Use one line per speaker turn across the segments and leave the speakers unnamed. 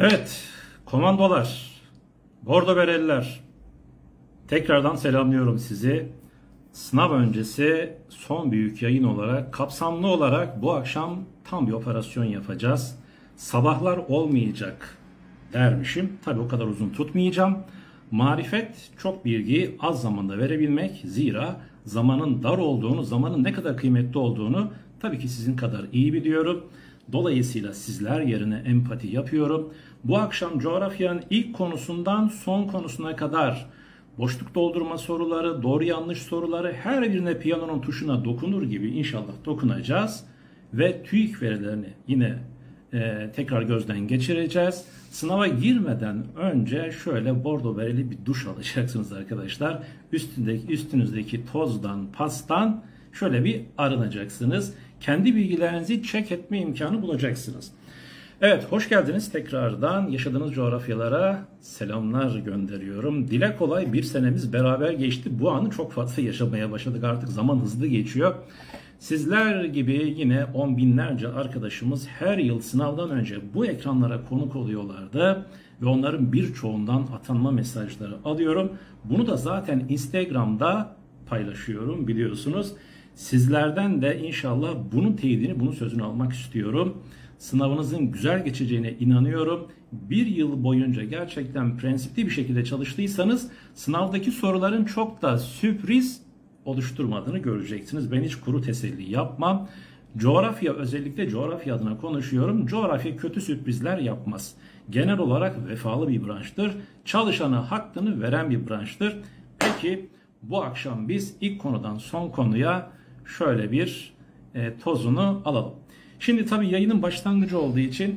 Evet, komandolar, bordo bereliler, tekrardan selamlıyorum sizi. Sınav öncesi son büyük yayın olarak, kapsamlı olarak bu akşam tam bir operasyon yapacağız. Sabahlar olmayacak dermişim. Tabii o kadar uzun tutmayacağım. Marifet çok bilgiyi az zamanda verebilmek. Zira zamanın dar olduğunu, zamanın ne kadar kıymetli olduğunu tabii ki sizin kadar iyi biliyorum. Dolayısıyla sizler yerine empati yapıyorum. Bu akşam coğrafyanın ilk konusundan son konusuna kadar boşluk doldurma soruları, doğru yanlış soruları her birine piyanonun tuşuna dokunur gibi inşallah dokunacağız. Ve TÜİK verilerini yine tekrar gözden geçireceğiz. Sınava girmeden önce şöyle bordo bereli bir duş alacaksınız arkadaşlar. Üstünüzdeki tozdan, pastan şöyle bir arınacaksınız. Kendi bilgilerinizi check etme imkanı bulacaksınız. Evet, hoş geldiniz tekrardan. Yaşadığınız coğrafyalara selamlar gönderiyorum. Dile kolay bir senemiz beraber geçti. Bu anı çok fazla yaşamaya başladık. Artık zaman hızlı geçiyor. Sizler gibi yine on binlerce arkadaşımız her yıl sınavdan önce bu ekranlara konuk oluyorlardı. Ve onların birçoğundan atanma mesajları alıyorum. Bunu da zaten Instagram'da paylaşıyorum biliyorsunuz. Sizlerden de inşallah bunun teyidini, bunun sözünü almak istiyorum. Sınavınızın güzel geçeceğine inanıyorum. Bir yıl boyunca gerçekten prensipli bir şekilde çalıştıysanız sınavdaki soruların çok da sürpriz oluşturmadığını göreceksiniz. Ben hiç kuru teselli yapmam. Coğrafya, özellikle coğrafya adına konuşuyorum. Coğrafya kötü sürprizler yapmaz. Genel olarak vefalı bir branştır. Çalışana hakkını veren bir branştır. Peki bu akşam biz ilk konudan son konuya şöyle bir tozunu alalım. Şimdi tabii yayının başlangıcı olduğu için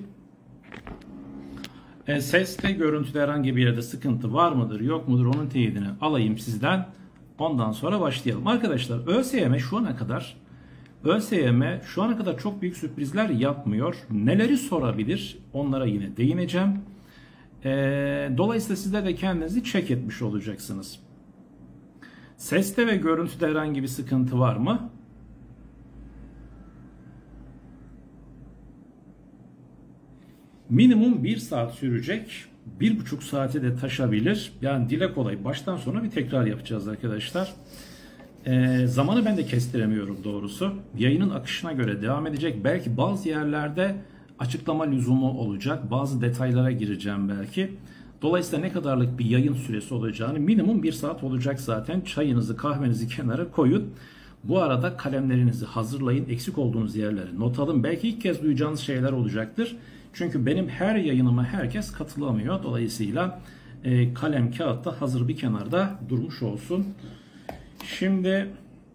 seste, görüntüde herhangi bir yerde sıkıntı var mıdır, yok mudur onun teyidini alayım sizden. Ondan sonra başlayalım. Arkadaşlar ÖSYM şu ana kadar çok büyük sürprizler yapmıyor. Neleri sorabilir? Onlara yine değineceğim. Dolayısıyla sizler de kendinizi check etmiş olacaksınız. Seste ve görüntüde herhangi bir sıkıntı var mı? Minimum 1 saat sürecek. 1,5 saate de taşabilir. Yani dile kolay. Baştan sona bir tekrar yapacağız arkadaşlar. Zamanı ben de kestiremiyorum doğrusu. Yayının akışına göre devam edecek. Belki bazı yerlerde açıklama lüzumu olacak. Bazı detaylara gireceğim belki. Dolayısıyla ne kadarlık bir yayın süresi olacağını, minimum 1 saat olacak zaten. Çayınızı, kahvenizi kenara koyun. Bu arada kalemlerinizi hazırlayın. Eksik olduğunuz yerleri not alın. Belki ilk kez duyacağınız şeyler olacaktır. Çünkü benim her yayınıma herkes katılamıyor. Dolayısıyla kalem, kağıt da hazır bir kenarda durmuş olsun. Şimdi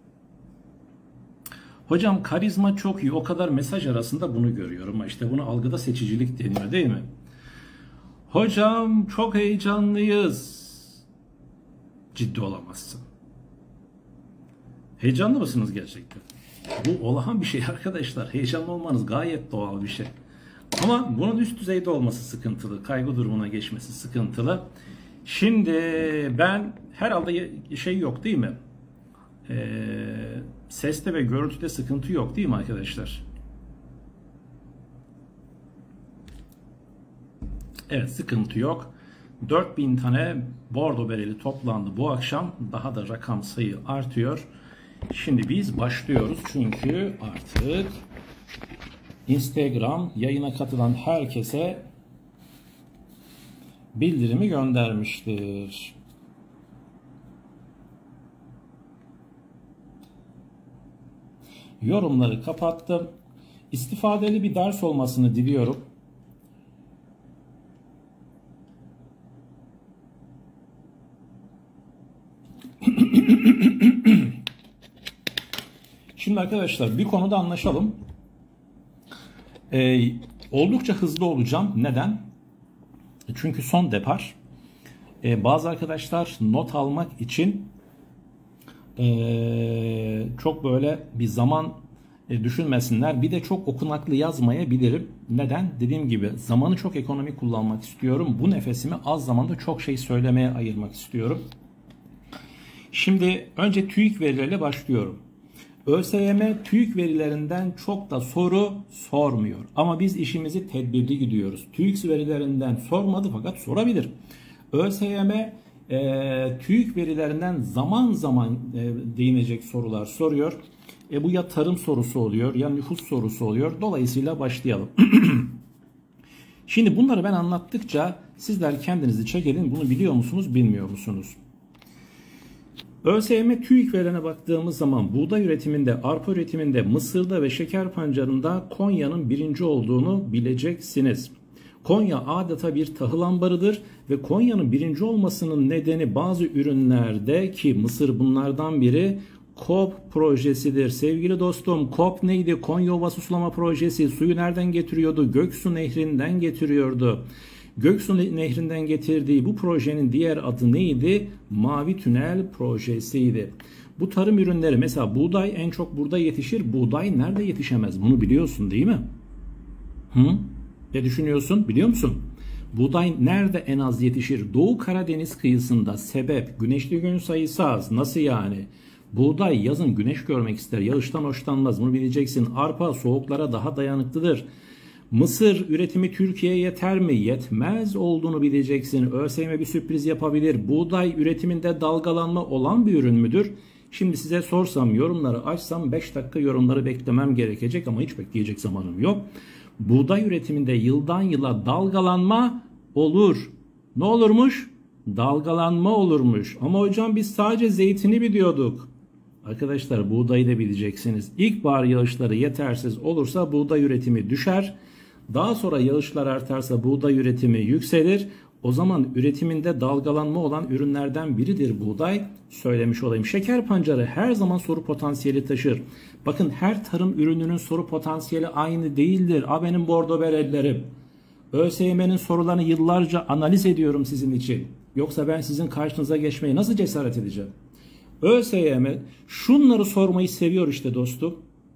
hocam karizma çok iyi. O kadar mesaj arasında bunu görüyorum. İşte bunu algıda seçicilik deniyor değil mi? Hocam çok heyecanlıyız. Ciddi olamazsın. Heyecanlı mısınız gerçekten? Bu olağan bir şey arkadaşlar. Heyecanlı olmanız gayet doğal bir şey. Ama bunun üst düzeyde olması sıkıntılı. Kaygı durumuna geçmesi sıkıntılı. Şimdi ben herhalde şey yok değil mi? Seste ve görüntüde sıkıntı yok değil mi arkadaşlar? Evet, sıkıntı yok. 4000 tane bordo bereli toplandı bu akşam. Daha da rakam sayı artıyor. Şimdi biz başlıyoruz çünkü artık Instagram yayına katılan herkese bildirimi göndermiştir. Yorumları kapattım. İstifadeli bir ders olmasını diliyorum. Şimdi arkadaşlar bir konuda anlaşalım. Oldukça hızlı olacağım. Neden? Çünkü son depar. Bazı arkadaşlar not almak için çok böyle bir zaman düşünmesinler. Bir de çok okunaklı yazmayabilirim. Neden? Dediğim gibi zamanı çok ekonomik kullanmak istiyorum. Bu nefesimi az zamanda çok şey söylemeye ayırmak istiyorum. Şimdi önce TÜİK verileriyle başlıyorum. ÖSYM TÜİK verilerinden çok da soru sormuyor. Ama biz işimizi tedbirli gidiyoruz. TÜİK verilerinden sormadı fakat sorabilir. ÖSYM TÜİK verilerinden zaman zaman değinecek sorular soruyor. Bu ya tarım sorusu oluyor ya nüfus sorusu oluyor. Dolayısıyla başlayalım. Şimdi bunları ben anlattıkça sizler kendinizi check edin. Bunu biliyor musunuz, bilmiyor musunuz? ÖSYM TÜİK verilerine baktığımız zaman buğday üretiminde, arpa üretiminde, mısırda ve şeker pancarında Konya'nın birinci olduğunu bileceksiniz. Konya adeta bir tahıl ambarıdır ve Konya'nın birinci olmasının nedeni bazı ürünlerde, ki mısır bunlardan biri, KOP projesidir. Sevgili dostum, KOP neydi? Konya Ovası Sulama Projesi. Suyu nereden getiriyordu? Göksu Nehri'nden getiriyordu. Göksu Nehri'nden getirdiği bu projenin diğer adı neydi? Mavi Tünel Projesi'ydi. Bu tarım ürünleri, mesela buğday en çok burada yetişir. Buğday nerede yetişemez? Bunu biliyorsun değil mi? Ne düşünüyorsun? Biliyor musun? Buğday nerede en az yetişir? Doğu Karadeniz kıyısında. Sebep? Güneşli gün sayısı az. Nasıl yani? Buğday yazın güneş görmek ister. Yağıştan hoşlanmaz. Bunu bileceksin. Arpa soğuklara daha dayanıklıdır. Mısır üretimi Türkiye'ye yeter mi? Yetmez olduğunu bileceksin. ÖSYM bir sürpriz yapabilir. Buğday üretiminde dalgalanma olan bir ürün müdür? Şimdi size sorsam, yorumları açsam 5 dakika yorumları beklemem gerekecek ama hiç bekleyecek zamanım yok. Buğday üretiminde yıldan yıla dalgalanma olur. Ne olurmuş? Dalgalanma olurmuş. Ama hocam biz sadece zeytini biliyorduk. Arkadaşlar buğdayı da bileceksiniz. İlkbahar yağışları yetersiz olursa buğday üretimi düşer. Daha sonra yağışlar artarsa buğday üretimi yükselir. O zaman üretiminde dalgalanma olan ürünlerden biridir buğday. Söylemiş olayım. Şeker pancarı her zaman soru potansiyeli taşır. Bakın her tarım ürününün soru potansiyeli aynı değildir. Benim bordo berellerim. ÖSYM'nin sorularını yıllarca analiz ediyorum sizin için. Yoksa ben sizin karşınıza geçmeye nasıl cesaret edeceğim? ÖSYM şunları sormayı seviyor işte dostum.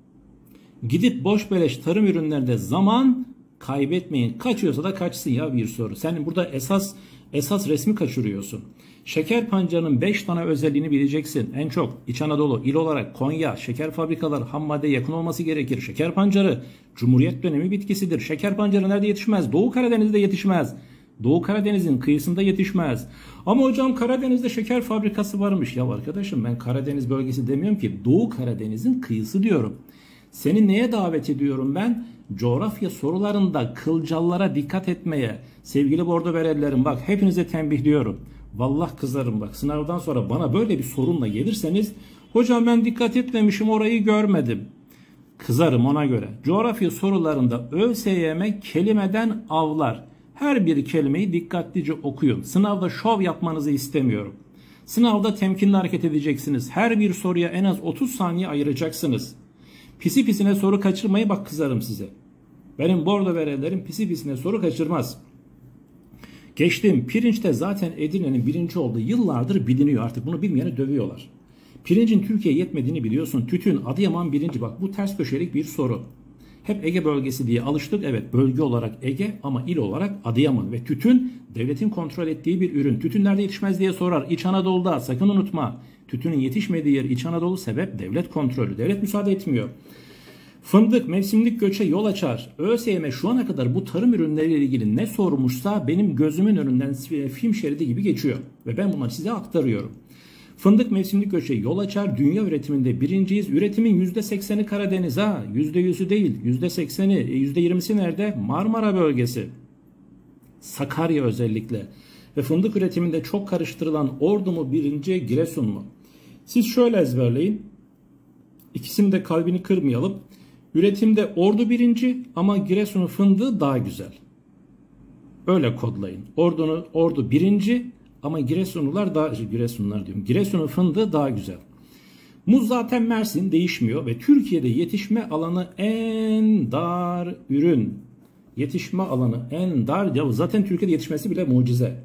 Gidip boş beleş tarım ürünlerinde zaman kaybetmeyin. Kaçıyorsa da kaçsın ya bir soru. Sen burada esas resmi kaçırıyorsun. Şeker pancarının 5 tane özelliğini bileceksin. En çok İç Anadolu, il olarak Konya, şeker fabrikaları ham madde yakın olması gerekir. Şeker pancarı Cumhuriyet dönemi bitkisidir. Şeker pancarı nerede yetişmez? Doğu Karadeniz'de yetişmez. Doğu Karadeniz'in kıyısında yetişmez. Ama hocam Karadeniz'de şeker fabrikası varmış. Ya arkadaşım ben Karadeniz bölgesi demiyorum ki. Doğu Karadeniz'in kıyısı diyorum. Seni neye davet ediyorum ben? Coğrafya sorularında kılcallara dikkat etmeye. Sevgili bordo berelilerim bak hepinize tembihliyorum. Vallahi kızarım bak, sınavdan sonra bana böyle bir sorunla gelirseniz, hocam ben dikkat etmemişim orayı görmedim. Kızarım ona göre. Coğrafya sorularında ÖSYM kelimeden avlar. Her bir kelimeyi dikkatlice okuyun. Sınavda şov yapmanızı istemiyorum. Sınavda temkinli hareket edeceksiniz. Her bir soruya en az 30 saniye ayıracaksınız. Pisi pisine soru kaçırmayı, bak kızarım size. Benim bordo berelerim pisi pisine soru kaçırmaz. Geçtim. Pirinçte zaten Edirne'nin birinci olduğu yıllardır biliniyor, artık bunu bilmeyene dövüyorlar. Pirincin Türkiye'ye yetmediğini biliyorsun. Tütün Adıyaman birinci, bak bu ters köşelik bir soru. Hep Ege bölgesi diye alıştık. Evet, bölge olarak Ege ama il olarak Adıyaman ve tütün devletin kontrol ettiği bir ürün. Tütün nerede yetişmez diye sorar. İç Anadolu'da, sakın unutma. Tütünün yetişmediği yer İç Anadolu, sebep devlet kontrolü. Devlet müsaade etmiyor. Fındık mevsimlik göçe yol açar. ÖSYM şu ana kadar bu tarım ürünleriyle ilgili ne sormuşsa benim gözümün önünden film şeridi gibi geçiyor. Ve ben bunları size aktarıyorum. Fındık mevsimlik göçe yol açar. Dünya üretiminde birinciyiz. Üretimin %80'i Karadeniz ha. %100'ü değil. %80'i, %20'si nerede? Marmara bölgesi. Sakarya özellikle. Ve fındık üretiminde çok karıştırılan Ordu mu birinci, Giresun mu? Siz şöyle ezberleyin. İkisinin de kalbini kırmayalım. Üretimde Ordu birinci ama Giresun'un fındığı daha güzel. Öyle kodlayın. Ordu birinci ama Giresun'un fındığı daha güzel. Muz zaten Mersin, değişmiyor ve Türkiye'de yetişme alanı en dar ürün. Yetişme alanı en dar. Ya zaten Türkiye'de yetişmesi bile mucize.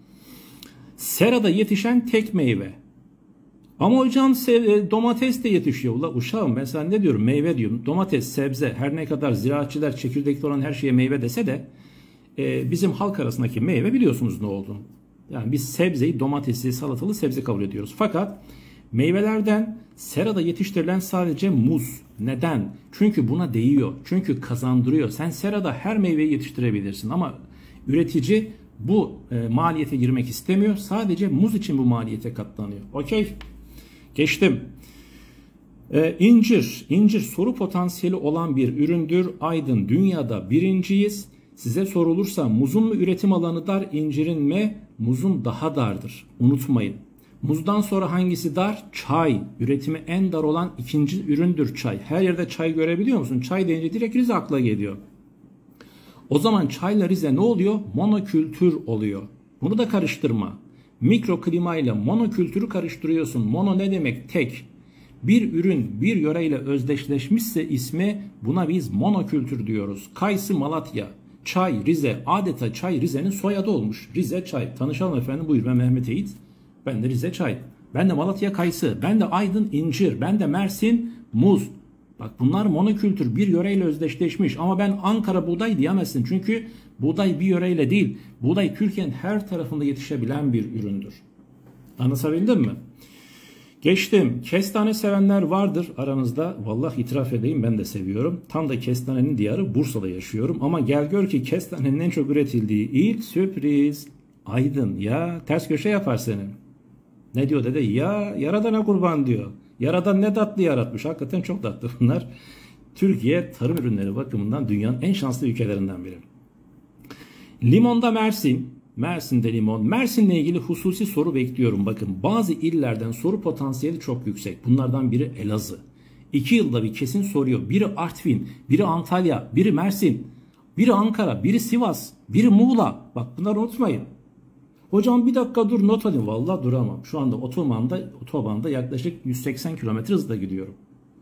Serada yetişen tek meyve. Ama hocam domates de yetişiyor. Ula uşağım ben sana ne diyorum, meyve diyorum. Domates, sebze, her ne kadar ziraatçılar çekirdekli olan her şeye meyve dese de bizim halk arasındaki meyve biliyorsunuz ne olduğunu. Yani biz sebzeyi, domatesi, salatalı sebze kabul ediyoruz. Fakat Meyvelerden serada yetiştirilen sadece muz. Neden? Çünkü buna değiyor. Çünkü kazandırıyor. Sen serada her meyveyi yetiştirebilirsin ama üretici bu maliyete girmek istemiyor. Sadece muz için bu maliyete katlanıyor. Okey. Geçtim. İncir. İncir soru potansiyeli olan bir üründür. Aydın dünyada birinciyiz. Size sorulursa muzun mu üretim alanı dar, incirin mi? Muzun daha dardır. Unutmayın. Muzdan sonra hangisi dar? Çay. Üretimi en dar olan ikinci üründür çay. Her yerde çay görebiliyor musun? Çay deyince direkt Rize akla geliyor. O zaman çayla Rize ne oluyor? Monokültür oluyor. Bunu da karıştırma. Mikroklima ile monokültürü karıştırıyorsun. Mono ne demek? Tek. Bir ürün bir yöreyle özdeşleşmişse ismi, buna biz monokültür diyoruz. Kayısı Malatya, çay Rize, adeta çay Rize'nin soyadı olmuş. Rize çay. Tanışalım efendim, buyur, ben Mehmet Eğit. Ben de Rize çay. Ben de Malatya kayısı. Ben de Aydın incir. Ben de Mersin muz. Bak bunlar monokültür, bir yöreyle özdeşleşmiş. Ama ben Ankara buğday diyemezsin. Çünkü buğday bir yöreyle değil. Buğday Türkiye'nin her tarafında yetişebilen bir üründür. Anlatabildim mi? Geçtim. Kestane sevenler vardır aranızda. Vallahi itiraf edeyim, ben de seviyorum. Tam da kestanenin diyarı Bursa'da yaşıyorum. Ama gel gör ki kestanenin en çok üretildiği il sürpriz Aydın. Ya ters köşe yapar senin. Ne diyor dede? Ya Yaradan'a kurban diyor. Yaradan ne tatlı yaratmış. Hakikaten çok tatlı bunlar. Türkiye tarım ürünleri bakımından dünyanın en şanslı ülkelerinden biri. Limonda Mersin. Mersin'de limon. Mersin'le ilgili hususi soru bekliyorum. Bakın bazı illerden soru potansiyeli çok yüksek. Bunlardan biri Elazığ. 2 yılda bir kesin soruyor. Biri Artvin, biri Antalya, biri Mersin, biri Ankara, biri Sivas, biri Muğla. Bak bunları unutmayın. Hocam bir dakika dur, not alayım. Vallahi duramam. Şu anda otobanda yaklaşık 180 km hızla gidiyorum.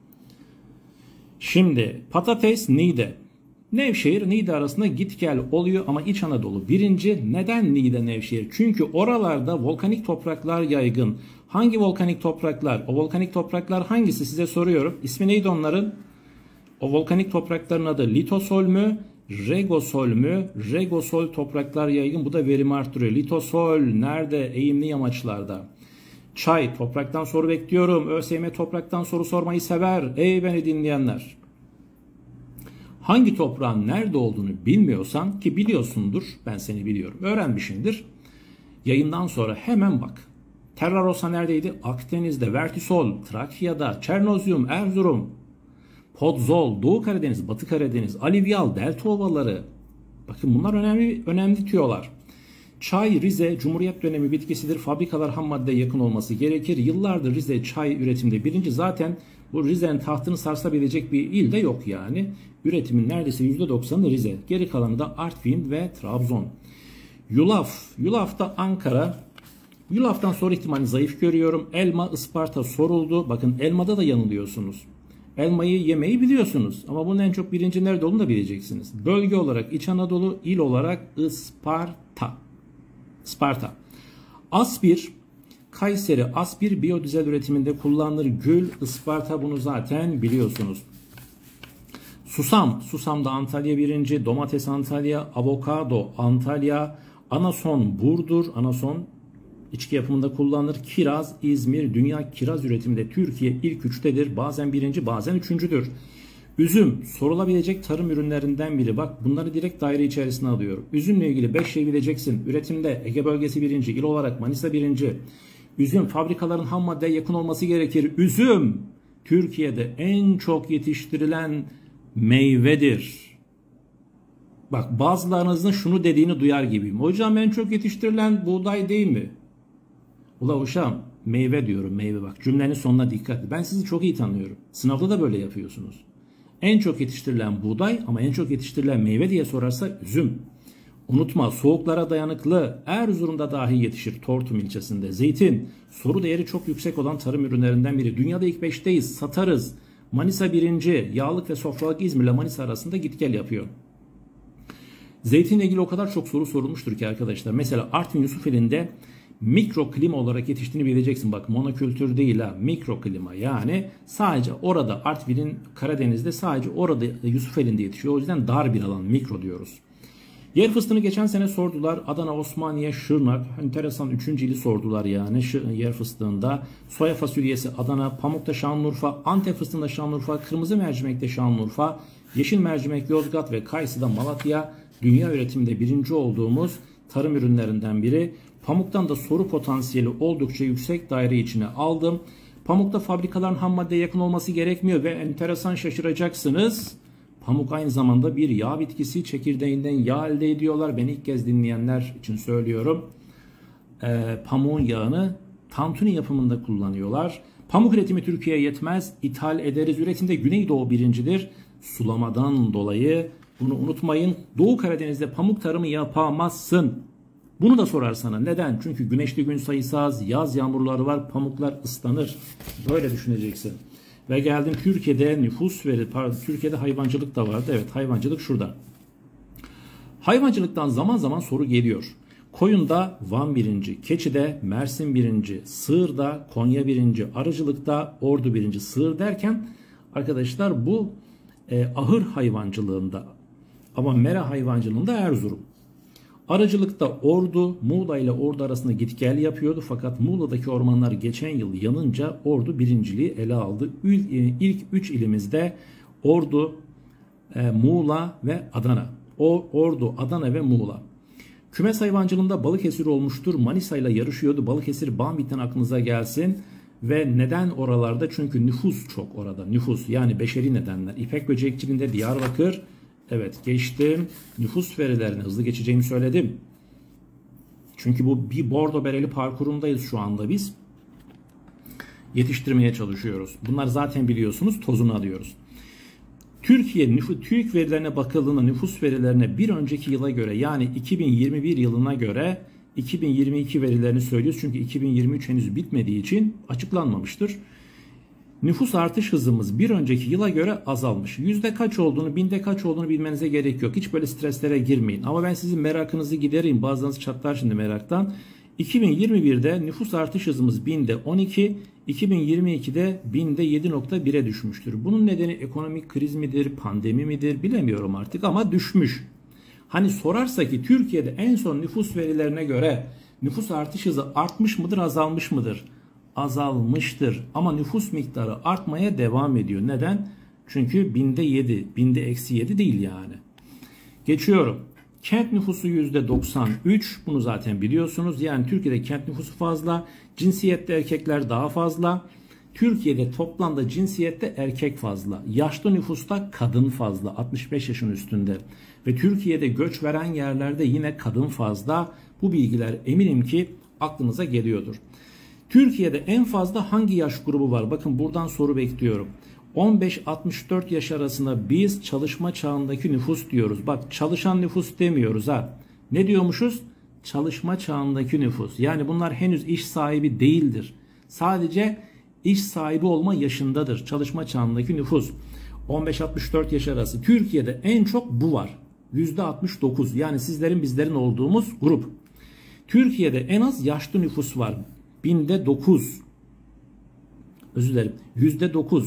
Şimdi patates Niğde. Nevşehir Niğde arasında git gel oluyor ama İç Anadolu birinci. Neden Niğde Nevşehir? Çünkü oralarda volkanik topraklar yaygın. Hangi volkanik topraklar? O volkanik topraklar hangisi size soruyorum. İsmi neydi onların? O volkanik toprakların adı litosol mü? Regosol mü? Regosol topraklar yaygın. Bu da verimi arttırıyor. Litosol nerede? Eğimli yamaçlarda. Çay. Topraktan soru bekliyorum. ÖSYM topraktan soru sormayı sever. Ey beni dinleyenler. Hangi toprağın nerede olduğunu bilmiyorsan, ki biliyorsundur, ben seni biliyorum, öğrenmişsindir. Yayından sonra hemen bak. Terra Rosa neredeydi? Akdeniz'de. Vertisol, Trakya'da. Çernozyum, Erzurum. Podzol, Doğu Karadeniz, Batı Karadeniz. Alüvyal, delta ovaları. Bakın bunlar önemli tüyolar. Çay Rize Cumhuriyet dönemi bitkisidir. Fabrikalar ham maddeye yakın olması gerekir. Yıllardır Rize çay üretimde birinci. Zaten bu Rize'nin tahtını sarsabilecek bir il de yok yani. Üretimin neredeyse %90'ı Rize. Geri kalanı da Artvin ve Trabzon. Yulaf. Yulaf da Ankara. Yulaftan soru ihtimali zayıf görüyorum. Elma, Isparta soruldu. Bakın elmada da yanılıyorsunuz. Elmayı yemeyi biliyorsunuz. Ama bunun en çok birinci nerede olduğunu da bileceksiniz. Bölge olarak İç Anadolu, il olarak Isparta. Sparta. Aspir, Kayseri aspir biyodizel üretiminde kullanılır. Gül, Isparta, bunu zaten biliyorsunuz. Susam, Susam'da Antalya birinci. Domates Antalya, avokado Antalya, anason Burdur, anason içki yapımında kullanılır. Kiraz, İzmir, dünya kiraz üretiminde Türkiye ilk üçtedir. Bazen birinci, bazen üçüncüdür. Üzüm sorulabilecek tarım ürünlerinden biri. Bak bunları direkt daire içerisine alıyorum. Üzümle ilgili 5 şey bileceksin. Üretimde Ege bölgesi birinci, il olarak Manisa birinci. Üzüm fabrikaların ham maddeye yakın olması gerekir. Üzüm Türkiye'de en çok yetiştirilen meyvedir. Bak bazılarınızın şunu dediğini duyar gibiyim. Hocam en çok yetiştirilen buğday değil mi? Ula uşağım, meyve diyorum, meyve. Bak cümlenin sonuna dikkat. Ben sizi çok iyi tanıyorum. Sınavda da böyle yapıyorsunuz. En çok yetiştirilen buğday ama en çok yetiştirilen meyve diye sorarsa üzüm. Unutma, soğuklara dayanıklı, Erzurum'da dahi yetişir, Tortum ilçesinde. Zeytin, soru değeri çok yüksek olan tarım ürünlerinden biri. Dünyada ilk 5'teyiz, satarız. Manisa birinci, yağlık ve sofralık İzmir'le Manisa arasında git gel yapıyor. Zeytinle ilgili o kadar çok soru sorulmuştur ki arkadaşlar. Mesela Artvin Yusufeli'nde mikroklima olarak yetiştiğini bileceksin. Bak monokültür değil ha, mikroklima. Yani sadece orada, Artvin'in Karadeniz'de sadece orada Yusufeli'nde yetişiyor. O yüzden dar bir alan, mikro diyoruz. Yer fıstığını geçen sene sordular. Adana, Osmaniye, Şırnak. Enteresan 3. ili sordular yani yer fıstığında. Soya fasulyesi Adana, pamukta Şanlıurfa, Antep fıstığında Şanlıurfa, kırmızı mercimekte Şanlıurfa, yeşil mercimek Yozgat ve kayısıda Malatya. Dünya üretiminde birinci olduğumuz tarım ürünlerinden biri. Pamuktan da soru potansiyeli oldukça yüksek, daire içine aldım. Pamukta fabrikaların ham maddeye yakın olması gerekmiyor ve enteresan, şaşıracaksınız. Pamuk aynı zamanda bir yağ bitkisi, çekirdeğinden yağ elde ediyorlar. Ben ilk kez dinleyenler için söylüyorum. Pamuğun yağını tantuni yapımında kullanıyorlar. Pamuk üretimi Türkiye'ye yetmez. İthal ederiz. Üretimde Güneydoğu birincidir. Sulamadan dolayı bunu unutmayın. Doğu Karadeniz'de pamuk tarımı yapamazsın. Bunu da sorar sana. Neden? Çünkü güneşli gün sayısı az, yaz yağmurları var, pamuklar ıslanır. Böyle düşüneceksin. Ve geldim Türkiye'de nüfus Türkiye'de hayvancılık da vardı. Evet, hayvancılık şurada. Hayvancılıktan zaman zaman soru geliyor. Koyunda Van birinci, keçide Mersin birinci, sığırda Konya birinci, arıcılıkta Ordu birinci. Sığır derken arkadaşlar bu ahır hayvancılığında, ama mera hayvancılığında Erzurum. Arıcılıkta Ordu, Muğla ile Ordu arasında git gel yapıyordu. Fakat Muğla'daki ormanlar geçen yıl yanınca Ordu birinciliği ele aldı. İlk 3 ilimizde Ordu, Muğla ve Adana. Ordu, Adana ve Muğla. Kümes hayvancılığında Balıkesir olmuştur. Manisa ile yarışıyordu. Balıkesir, Banvit'ten aklınıza gelsin. Ve neden oralarda? Çünkü nüfus çok orada. Nüfus, yani beşeri nedenler. İpek böcekçiliğinde Diyarbakır. Evet, geçtim. Nüfus verilerini hızlı geçeceğimi söyledim. Çünkü bu bir bordo bereli parkurundayız şu anda biz. Yetiştirmeye çalışıyoruz. Bunlar zaten biliyorsunuz, tozunu alıyoruz. TÜİK verilerine bakıldığında nüfus verilerine bir önceki yıla göre, yani 2021 yılına göre 2022 verilerini söylüyoruz. Çünkü 2023 henüz bitmediği için açıklanmamıştır. Nüfus artış hızımız bir önceki yıla göre azalmış. Yüzde kaç olduğunu, binde kaç olduğunu bilmenize gerek yok. Hiç böyle streslere girmeyin. Ama ben sizin merakınızı gidereyim. Bazılarınız çatlar şimdi meraktan. 2021'de nüfus artış hızımız binde 12, 2022'de binde 7.1'e düşmüştür. Bunun nedeni ekonomik kriz midir, pandemi midir bilemiyorum artık, ama düşmüş. Hani sorarsa ki Türkiye'de en son nüfus verilerine göre nüfus artış hızı artmış mıdır, azalmış mıdır? Azalmıştır, ama nüfus miktarı artmaya devam ediyor. Neden? Çünkü binde 7, binde eksi 7 değil yani. Geçiyorum. Kent nüfusu %93, bunu zaten biliyorsunuz. Yani Türkiye'de kent nüfusu fazla, cinsiyette erkekler daha fazla. Türkiye'de toplamda cinsiyette erkek fazla, yaşlı nüfusta kadın fazla, 65 yaşın üstünde. Ve Türkiye'de göç veren yerlerde yine kadın fazla. Bu bilgiler eminim ki aklınıza geliyordur. Türkiye'de en fazla hangi yaş grubu var? Bakın, buradan soru bekliyorum. 15-64 yaş arasında biz çalışma çağındaki nüfus diyoruz. Bak, çalışan nüfus demiyoruz ha. Ne diyormuşuz? Çalışma çağındaki nüfus. Yani bunlar henüz iş sahibi değildir. Sadece iş sahibi olma yaşındadır. Çalışma çağındaki nüfus. 15-64 yaş arası. Türkiye'de en çok bu var. %69. Yani sizlerin, bizlerin olduğumuz grup. Türkiye'de en az yaşlı nüfus var. Binde 9. Özür dilerim. %9.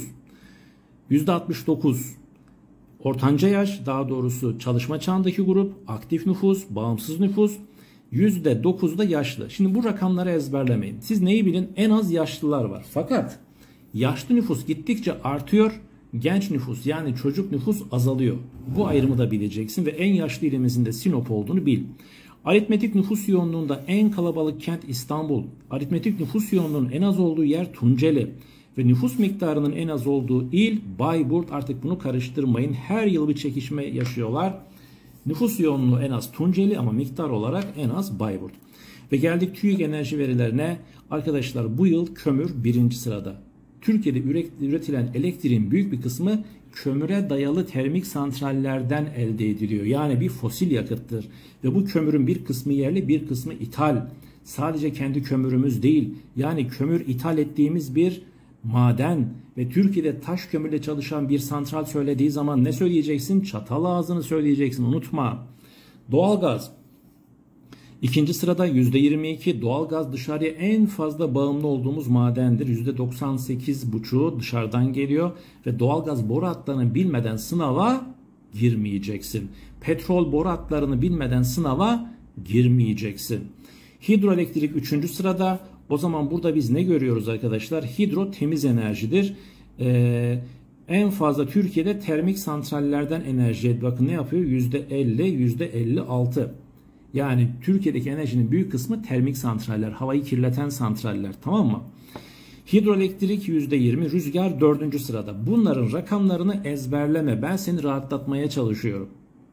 %69. Ortanca yaş, daha doğrusu çalışma çağındaki grup, aktif nüfus, bağımsız nüfus. %9 da yaşlı. Şimdi bu rakamları ezberlemeyin. Siz neyi bilin? En az yaşlılar var. Fakat yaşlı nüfus gittikçe artıyor. Genç nüfus, yani çocuk nüfus azalıyor. Bu ayrımı da bileceksin ve en yaşlı ilimizin de Sinop olduğunu bil. Aritmetik nüfus yoğunluğunda en kalabalık kent İstanbul. Aritmetik nüfus yoğunluğunun en az olduğu yer Tunceli. Ve nüfus miktarının en az olduğu il Bayburt. Artık bunu karıştırmayın. Her yıl bir çekişme yaşıyorlar. Nüfus yoğunluğu en az Tunceli ama miktar olarak en az Bayburt. Ve geldik TÜİK enerji verilerine. Arkadaşlar, bu yıl kömür birinci sırada. Türkiye'de üretilen elektriğin büyük bir kısmı kömüre dayalı termik santrallerden elde ediliyor. Yani bir fosil yakıttır. Ve bu kömürün bir kısmı yerli, bir kısmı ithal. Sadece kendi kömürümüz değil. Yani kömür ithal ettiğimiz bir maden. Ve Türkiye'de taş kömürle çalışan bir santral söylediği zaman ne söyleyeceksin? Çatal ağzını söyleyeceksin, unutma. Doğalgaz. İkinci sırada %22. Doğalgaz dışarıya en fazla bağımlı olduğumuz madendir. %98,5'u dışarıdan geliyor. Ve doğalgaz boru hatlarını bilmeden sınava girmeyeceksin. Petrol boru hatlarını bilmeden sınava girmeyeceksin. Hidroelektrik 3. sırada. O zaman burada biz ne görüyoruz arkadaşlar? Hidro temiz enerjidir. En fazla Türkiye'de termik santrallerden enerji, bakın ne yapıyor? %50, %56. Yani Türkiye'deki enerjinin büyük kısmı termik santraller, havayı kirleten santraller, tamam mı? Hidroelektrik %20, rüzgar 4. sırada. Bunların rakamlarını ezberleme. Ben seni rahatlatmaya çalışıyorum.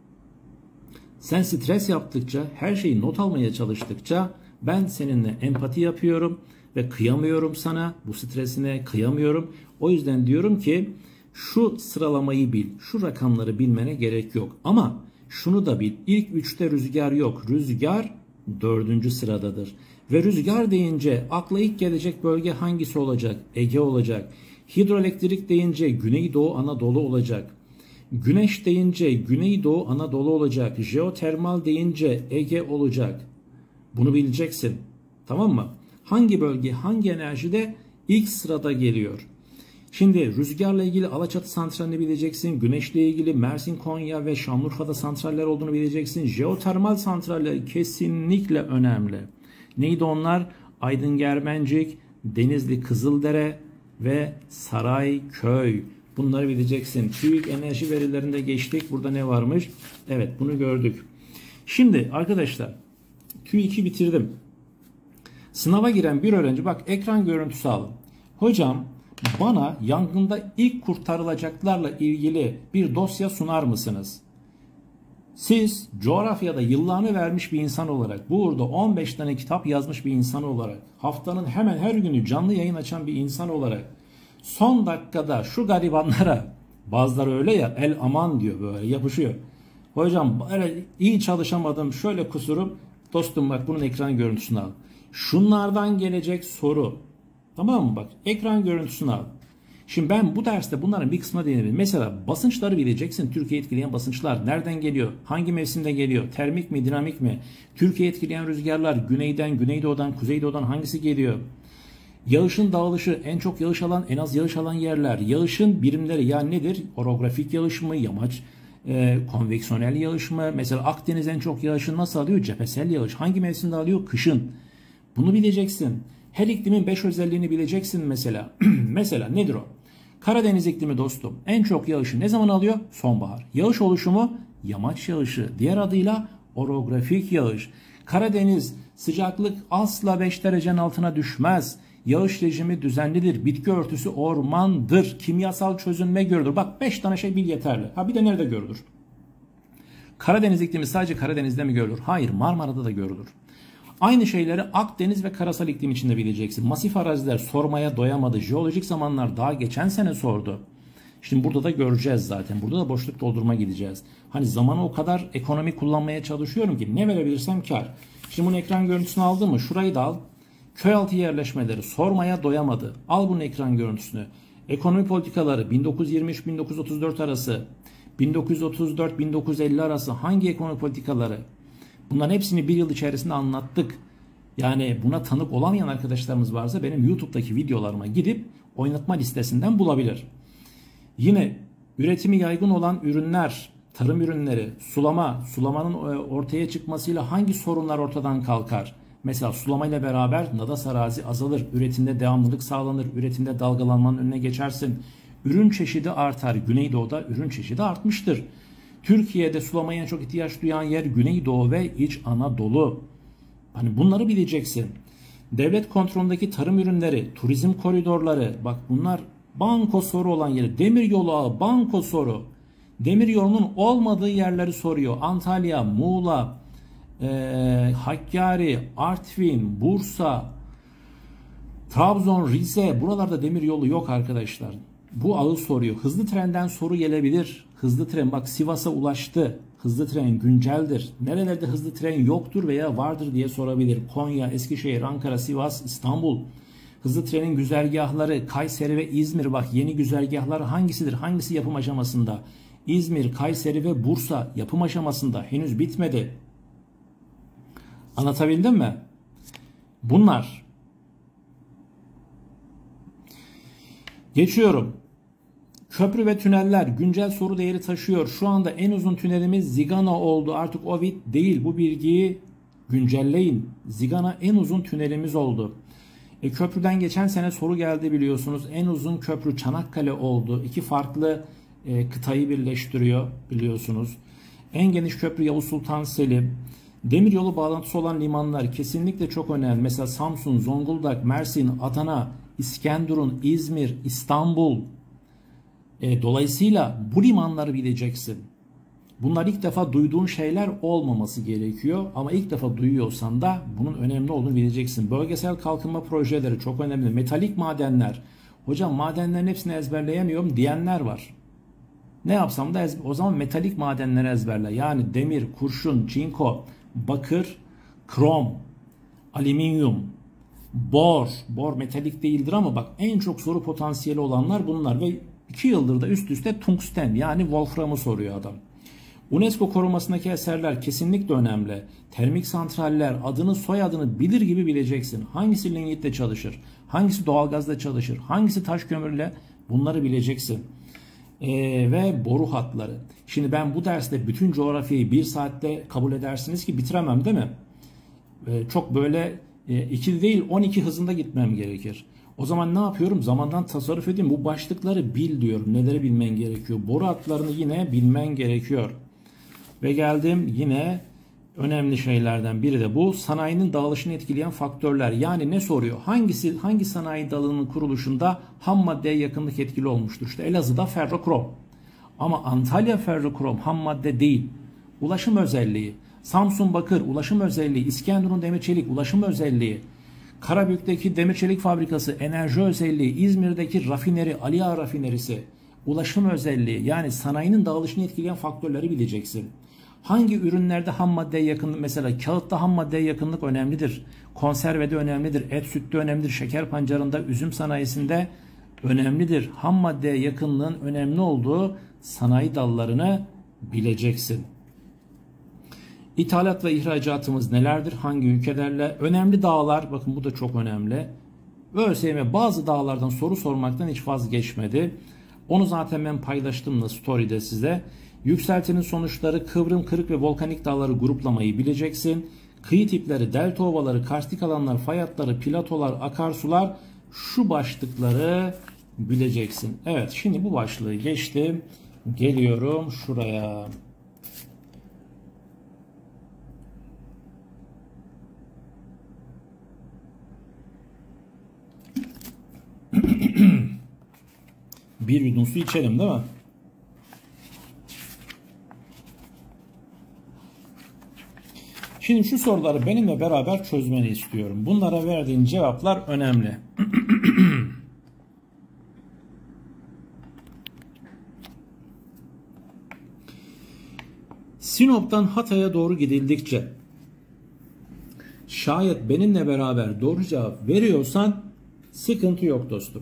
Sen stres yaptıkça, her şeyi not almaya çalıştıkça ben seninle empati yapıyorum ve kıyamıyorum sana, bu stresine kıyamıyorum. O yüzden diyorum ki şu sıralamayı bil, şu rakamları bilmene gerek yok. Ama şunu da bil, ilk 3'te rüzgar yok. Rüzgar 4. sıradadır. Ve rüzgar deyince akla ilk gelecek bölge hangisi olacak? Ege olacak. Hidroelektrik deyince Güneydoğu Anadolu olacak. Güneş deyince Güneydoğu Anadolu olacak. Jeotermal deyince Ege olacak. Bunu bileceksin. Tamam mı? Hangi bölge, hangi enerjide ilk sırada geliyor? Şimdi rüzgarla ilgili Alaçatı santralini bileceksin. Güneşle ilgili Mersin, Konya ve Şanlıurfa'da santraller olduğunu bileceksin. Jeotermal santraller kesinlikle önemli. Neydi onlar? Aydın Germencik, Denizli Kızıldere ve Sarayköy. Bunları bileceksin. TÜİK enerji verilerinde geçtik. Burada ne varmış? Evet, bunu gördük. Şimdi arkadaşlar TÜİK'i bitirdim. Sınava giren bir öğrenci, bak ekran görüntüsü alın. Hocam bana yangında ilk kurtarılacaklarla ilgili bir dosya sunar mısınız? Siz coğrafyada yıllarını vermiş bir insan olarak, burada 15 tane kitap yazmış bir insan olarak, haftanın hemen her günü canlı yayın açan bir insan olarak, son dakikada şu garibanlara, bazıları öyle ya, el aman diyor, böyle yapışıyor. Hocam böyle iyi çalışamadım, şöyle kusurum. Dostum bak bunun ekran görüntüsünü al. Şunlardan gelecek soru. Tamam mı? Bak ekran görüntüsünü al. Şimdi ben bu derste bunların bir kısmına değinirim. Mesela basınçları bileceksin. Türkiye etkileyen basınçlar nereden geliyor? Hangi mevsimde geliyor? Termik mi, dinamik mi? Türkiye etkileyen rüzgarlar güneyden, güneydoğudan, kuzeydoğudan hangisi geliyor? Yağışın dağılışı, en çok yağış alan, en az yağış alan yerler. Yağışın birimleri yani nedir? Orografik yağış mı, yamaç, konveksiyonel yağış mı? Mesela Akdeniz en çok yağışı nasıl alıyor? Cephesel yağış. Hangi mevsimde alıyor? Kışın. Bunu bileceksin. Her iklimin 5 özelliğini bileceksin mesela. Mesela nedir o? Karadeniz iklimi dostum en çok yağışı ne zaman alıyor? Sonbahar. Yağış oluşumu yamaç yağışı. Diğer adıyla orografik yağış. Karadeniz sıcaklık asla 5 derecenin altına düşmez. Yağış rejimi düzenlidir. Bitki örtüsü ormandır. Kimyasal çözünme görülür. Bak 5 tane şey bil yeterli. Ha bir de nerede görülür? Karadeniz iklimi sadece Karadeniz'de mi görülür? Hayır, Marmara'da da görülür. Aynı şeyleri Akdeniz ve karasal iklim içinde bileceksin. Masif araziler sormaya doyamadı. Jeolojik zamanlar daha geçen sene sordu. Şimdi burada da göreceğiz zaten. Burada da boşluk doldurma gideceğiz. Hani zamanı o kadar ekonomik kullanmaya çalışıyorum ki ne verebilirsem kar. Şimdi bunun ekran görüntüsünü aldın mı? Şurayı da al. Köyaltı yerleşmeleri sormaya doyamadı. Al bunun ekran görüntüsünü. Ekonomi politikaları 1923-1934 arası, 1934-1950 arası hangi ekonomi politikaları? Bunların hepsini bir yıl içerisinde anlattık. Yani buna tanık olamayan arkadaşlarımız varsa benim YouTube'daki videolarıma gidip oynatma listesinden bulabilir. Yine üretimi yaygın olan ürünler, tarım ürünleri, sulamanın ortaya çıkmasıyla hangi sorunlar ortadan kalkar? Mesela sulamayla beraber nadas arazi azalır, üretimde devamlılık sağlanır, üretimde dalgalanmanın önüne geçersin. Ürün çeşidi artar. Güneydoğu'da ürün çeşidi artmıştır. Türkiye'de sulamaya en çok ihtiyaç duyan yer Güneydoğu ve İç Anadolu. Hani bunları bileceksin. Devlet kontrolündeki tarım ürünleri, turizm koridorları, bak bunlar banko soru olan yeri. Demiryolu ağı banko soru. Demiryolunun olmadığı yerleri soruyor. Antalya, Muğla, Hakkari, Artvin, Bursa, Trabzon, Rize, buralarda demiryolu yok arkadaşlar. Bu ağı soruyor. Hızlı trenden soru gelebilir. Hızlı tren bak Sivas'a ulaştı. Hızlı tren günceldir. Nerelerde hızlı tren yoktur veya vardır diye sorabilir. Konya, Eskişehir, Ankara, Sivas, İstanbul. Hızlı trenin güzergahları Kayseri ve İzmir. Bak yeni güzergahlar hangisidir? Hangisi yapım aşamasında? İzmir, Kayseri ve Bursa yapım aşamasında. Henüz bitmedi. Anlatabildim mi? Bunlar. Geçiyorum.
Köprü ve tüneller güncel soru değeri taşıyor. Şu anda en uzun tünelimiz Zigana oldu. Artık Ovid değil. Bu bilgiyi güncelleyin. Zigana en uzun tünelimiz oldu. Köprüden geçen sene soru geldi biliyorsunuz. En uzun köprü Çanakkale oldu. İki farklı kıtayı birleştiriyor biliyorsunuz. En geniş köprü Yavuz Sultan Selim. Demiryolu bağlantısı olan limanlar kesinlikle çok önemli. Mesela Samsun, Zonguldak, Mersin, Adana, İskenderun, İzmir, İstanbul. Dolayısıyla bu limanları bileceksin. Bunlar ilk defa duyduğun şeyler olmaması gerekiyor. Ama ilk defa duyuyorsan da bunun önemli olduğunu bileceksin. Bölgesel kalkınma projeleri çok önemli. Metalik madenler. Hocam madenlerin hepsini ezberleyemiyorum diyenler var. Ne yapsam da o zaman metalik madenleri ezberle. Yani demir, kurşun, çinko, bakır, krom, alüminyum, bor. Bor metalik değildir ama bak en çok soru potansiyeli olanlar bunlar. Ve 2 yıldır da üst üste tungsten yani wolfram'ı soruyor adam. UNESCO korumasındaki eserler kesinlikle önemli. Termik santraller adını soyadını bilir gibi bileceksin. Hangisi lignitle çalışır? Hangisi doğalgazla çalışır? Hangisi taş kömürle? Bunları bileceksin. Ve boru hatları. Şimdi ben bu derste bütün coğrafyayı 1 saatte kabul edersiniz ki bitiremem değil mi? Çok böyle 2 değil 12 hızında gitmem gerekir. O zaman ne yapıyorum? Zamandan tasarruf edeyim. Bu başlıkları bil diyorum. Neleri bilmen gerekiyor? Boru hatlarını yine bilmen gerekiyor. Ve geldim yine önemli şeylerden biri de bu. Sanayinin dağılışını etkileyen faktörler. Yani ne soruyor? Hangi sanayi dalının kuruluşunda ham maddeye yakınlık etkili olmuştur? İşte Elazığ'da ferrokrom. Ama Antalya ferrokrom ham madde değil. Ulaşım özelliği. Samsun bakır ulaşım özelliği. İskenderun demir çelik ulaşım özelliği. Karabük'teki demir çelik fabrikası enerji özelliği. İzmir'deki rafineri Ali Ağa rafinerisi ulaşım özelliği. Yani sanayinin dağılışını etkileyen faktörleri bileceksin. Hangi ürünlerde ham maddeye yakınlık, mesela kağıtta ham maddeye yakınlık önemlidir. Konservede önemlidir. Et sütte önemlidir. Şeker pancarında, üzüm sanayisinde önemlidir. Ham maddeye yakınlığın önemli olduğu sanayi dallarını bileceksin. İthalat ve ihracatımız nelerdir? Hangi ülkelerle? Önemli dağlar, bakın bu da çok önemli. ÖSYM bazı dağlardan soru sormaktan hiç vazgeçmedi. Onu zaten ben paylaştım da story'de size. Yükseltinin sonuçları, kıvrım, kırık ve volkanik dağları gruplamayı bileceksin. Kıyı tipleri, delta ovaları, karstik alanlar, fay hatları, platolar, akarsular, şu başlıkları bileceksin. Evet, şimdi bu başlığı geçtim. Geliyorum şuraya. Bir yudum su içelim değil mi? Şimdi şu soruları benimle beraber çözmeni istiyorum. Bunlara verdiğin cevaplar önemli. Sinop'tan Hatay'a doğru gidildikçe şayet benimle beraber doğru cevap veriyorsan sıkıntı yok dostum.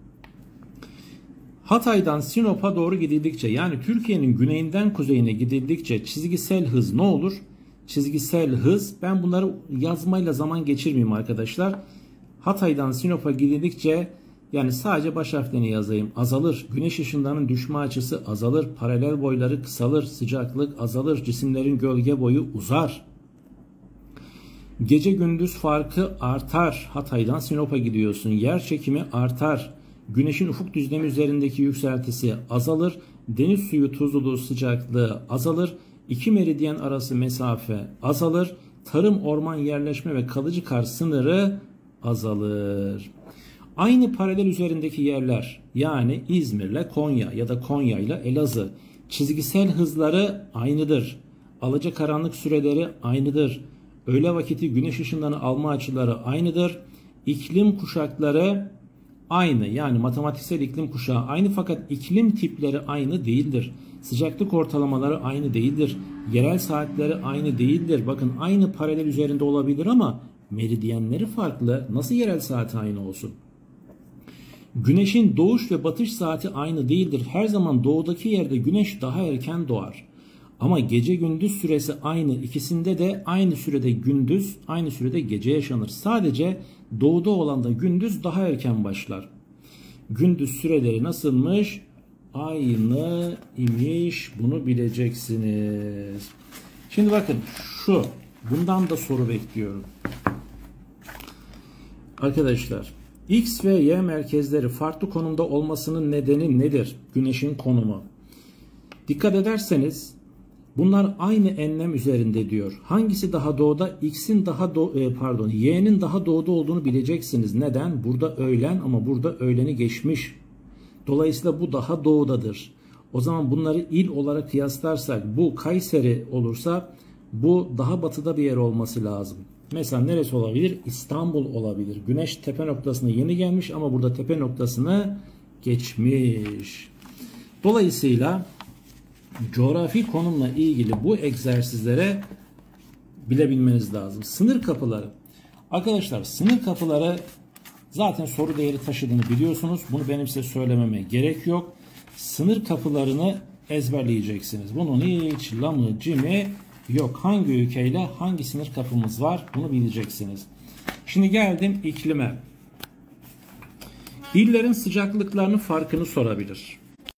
Hatay'dan Sinop'a doğru gidildikçe yani Türkiye'nin güneyinden kuzeyine gidildikçe çizgisel hız ne olur? Çizgisel hız, ben bunları yazmayla zaman geçirmeyeyim arkadaşlar. Hatay'dan Sinop'a gidildikçe yani sadece baş harflerini yazayım. Azalır. Güneş ışınlarının düşme açısı azalır. Paralel boyları kısalır. Sıcaklık azalır. Cisimlerin gölge boyu uzar. Gece gündüz farkı artar. Hatay'dan Sinop'a gidiyorsun. Yer çekimi artar. Güneşin ufuk düzlemi üzerindeki yükseltisi azalır. Deniz suyu tuzluluğu sıcaklığı azalır. İki meridyen arası mesafe azalır. Tarım, orman, yerleşme ve kalıcı kar sınırı azalır. Aynı paralel üzerindeki yerler yani İzmir'le Konya ya da Konya'yla Elazığ çizgisel hızları aynıdır. Alacakaranlık süreleri aynıdır. Öğle vakiti güneş ışınlarını alma açıları aynıdır. İklim kuşakları aynı, yani matematiksel iklim kuşağı aynı fakat iklim tipleri aynı değildir. Sıcaklık ortalamaları aynı değildir. Yerel saatleri aynı değildir. Bakın aynı paralel üzerinde olabilir ama meridyenleri farklı. Nasıl yerel saati aynı olsun? Güneşin doğuş ve batış saati aynı değildir. Her zaman doğudaki yerde güneş daha erken doğar. Ama gece gündüz süresi aynı. İkisinde de aynı sürede gündüz, aynı sürede gece yaşanır. Sadece doğuda olan da gündüz daha erken başlar. Gündüz süreleri nasılmış? aynı imiş. Bunu bileceksiniz. Şimdi bakın bundan da soru bekliyorum. Arkadaşlar, X ve Y merkezleri farklı konumda olmasının nedeni nedir? Güneşin konumu. Dikkat ederseniz bunlar aynı enlem üzerinde diyor. Hangisi daha doğuda? Y'nin daha doğuda olduğunu bileceksiniz. Neden? Burada öğlen ama burada öğleni geçmiş. Dolayısıyla bu daha doğudadır. O zaman bunları il olarak kıyaslarsak bu Kayseri olursa bu daha batıda bir yer olması lazım. Mesela neresi olabilir? İstanbul olabilir. Güneş tepe noktasına yeni gelmiş ama burada tepe noktasını geçmiş. Dolayısıyla coğrafi konumla ilgili bu egzersizlere bilebilmeniz lazım. Sınır kapıları. Arkadaşlar, sınır kapıları zaten soru değeri taşıdığını biliyorsunuz. Bunu benim size söylememe gerek yok. Sınır kapılarını ezberleyeceksiniz. Bunun hiç lamı cimi yok. Hangi ülkeyle hangi sınır kapımız var bunu bileceksiniz. Şimdi geldim iklime. İllerin sıcaklıklarının farkını sorabilir.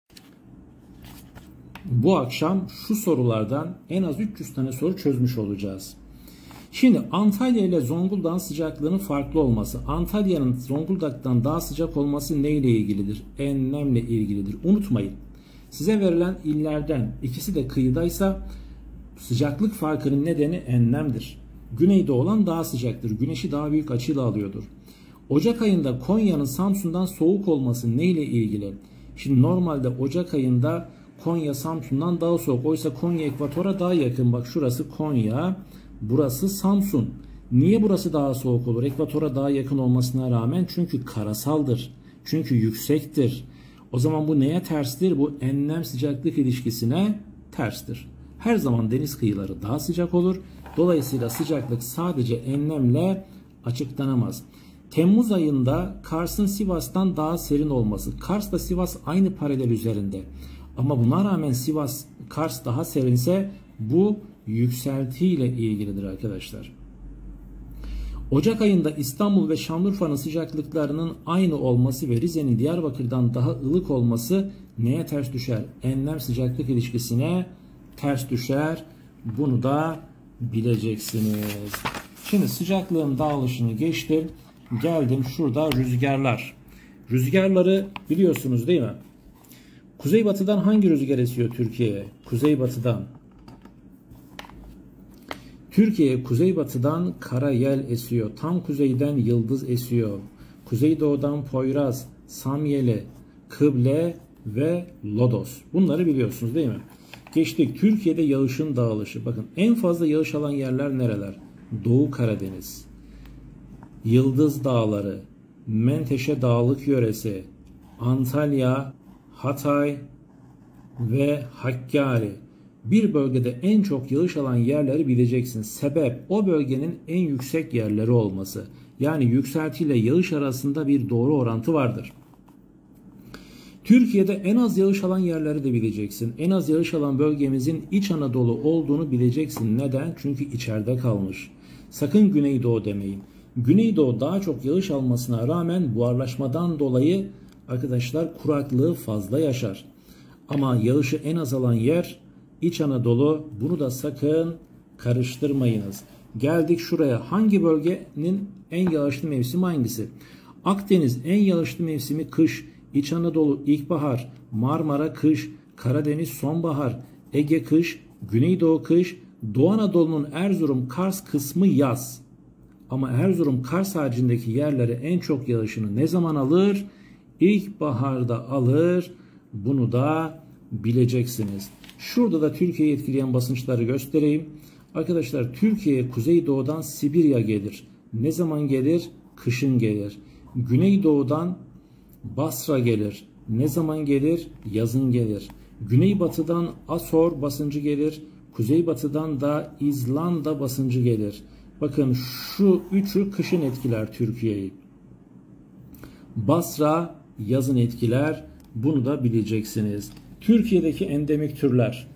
Bu akşam şu sorulardan en az 300 tane soru çözmüş olacağız. Şimdi Antalya ile Zonguldak'ın sıcaklığının farklı olması, Antalya'nın Zonguldak'tan daha sıcak olması neyle ilgilidir? Enlemle ilgilidir. Unutmayın, size verilen illerden ikisi de kıyıdaysa sıcaklık farkının nedeni enlemdir. Güneyde olan daha sıcaktır. Güneşi daha büyük açıyla alıyordur. Ocak ayında Konya'nın Samsun'dan soğuk olması neyle ilgili? Şimdi normalde Ocak ayında Konya Samsun'dan daha soğuk. Oysa Konya ekvatora daha yakın. Bak şurası Konya, burası Samsun. Niye burası daha soğuk olur? Ekvatora daha yakın olmasına rağmen çünkü karasaldır. Çünkü yüksektir. O zaman bu neye terstir? Bu enlem sıcaklık ilişkisine terstir. Her zaman deniz kıyıları daha sıcak olur. Dolayısıyla sıcaklık sadece enlemle açıklanamaz. Temmuz ayında Kars'ın Sivas'tan daha serin olması. Kars'la Sivas aynı paralel üzerinde. Ama buna rağmen Kars daha serinse bu yükseltiyle ilgilidir arkadaşlar. Ocak ayında İstanbul ve Şanlıurfa'nın sıcaklıklarının aynı olması ve Rize'nin Diyarbakır'dan daha ılık olması neye ters düşer? Enlem sıcaklık ilişkisine ters düşer. Bunu da bileceksiniz. Şimdi sıcaklığın dağılışını geçtim. Geldim şurada rüzgarlar. Rüzgarları biliyorsunuz değil mi? Kuzeybatıdan hangi rüzgar esiyor Türkiye'ye? Kuzeybatıdan. Türkiye'ye kuzeybatıdan kara yel esiyor. Tam kuzeyden yıldız esiyor. Kuzeydoğudan Poyraz, Samyeli, Kıble ve Lodos. Bunları biliyorsunuz değil mi? Geçtik. Türkiye'de yağışın dağılışı. Bakın en fazla yağış alan yerler nereler? Doğu Karadeniz, Yıldız Dağları, Menteşe Dağlık Yöresi, Antalya, Hatay ve Hakkari. Bir bölgede en çok yağış alan yerleri bileceksin. Sebep o bölgenin en yüksek yerleri olması. Yani yükseltiyle yağış arasında bir doğru orantı vardır. Türkiye'de en az yağış alan yerleri de bileceksin. En az yağış alan bölgemizin İç Anadolu olduğunu bileceksin. Neden? Çünkü içeride kalmış. Sakın Güneydoğu demeyin. Güneydoğu daha çok yağış almasına rağmen buharlaşmadan dolayı arkadaşlar kuraklığı fazla yaşar. Ama yağışı en az alan yer İç Anadolu. Bunu da sakın karıştırmayınız. Geldik şuraya. Hangi bölgenin en yağışlı mevsimi hangisi? Akdeniz en yağışlı mevsimi kış. İç Anadolu ilkbahar. Marmara kış. Karadeniz sonbahar. Ege kış. Güneydoğu kış. Doğu Anadolu'nun Erzurum, Kars kısmı yaz. Ama Erzurum, Kars haricindeki yerlere en çok yağışını ne zaman alır? İlkbaharda alır. Bunu da bileceksiniz. Şurada da Türkiye'yi etkileyen basınçları göstereyim. Arkadaşlar Türkiye'ye kuzeydoğudan Sibirya gelir. Ne zaman gelir? Kışın gelir. Güneydoğudan Basra gelir. Ne zaman gelir? Yazın gelir. Güneybatıdan Asor basıncı gelir. Kuzeybatıdan da İzlanda basıncı gelir. Bakın şu üçü kışın etkiler Türkiye'yi. Basra yazın etkiler. Bunu da bileceksiniz. Türkiye'deki endemik türler.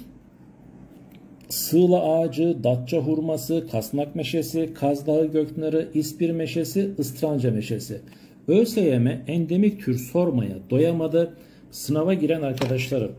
Sığla ağacı, Datça hurması, kasnak meşesi, Kaz Dağı göknarı, İspir meşesi, ıstranca meşesi. ÖSYM endemik tür sormaya doyamadı. Sınava giren arkadaşlarım,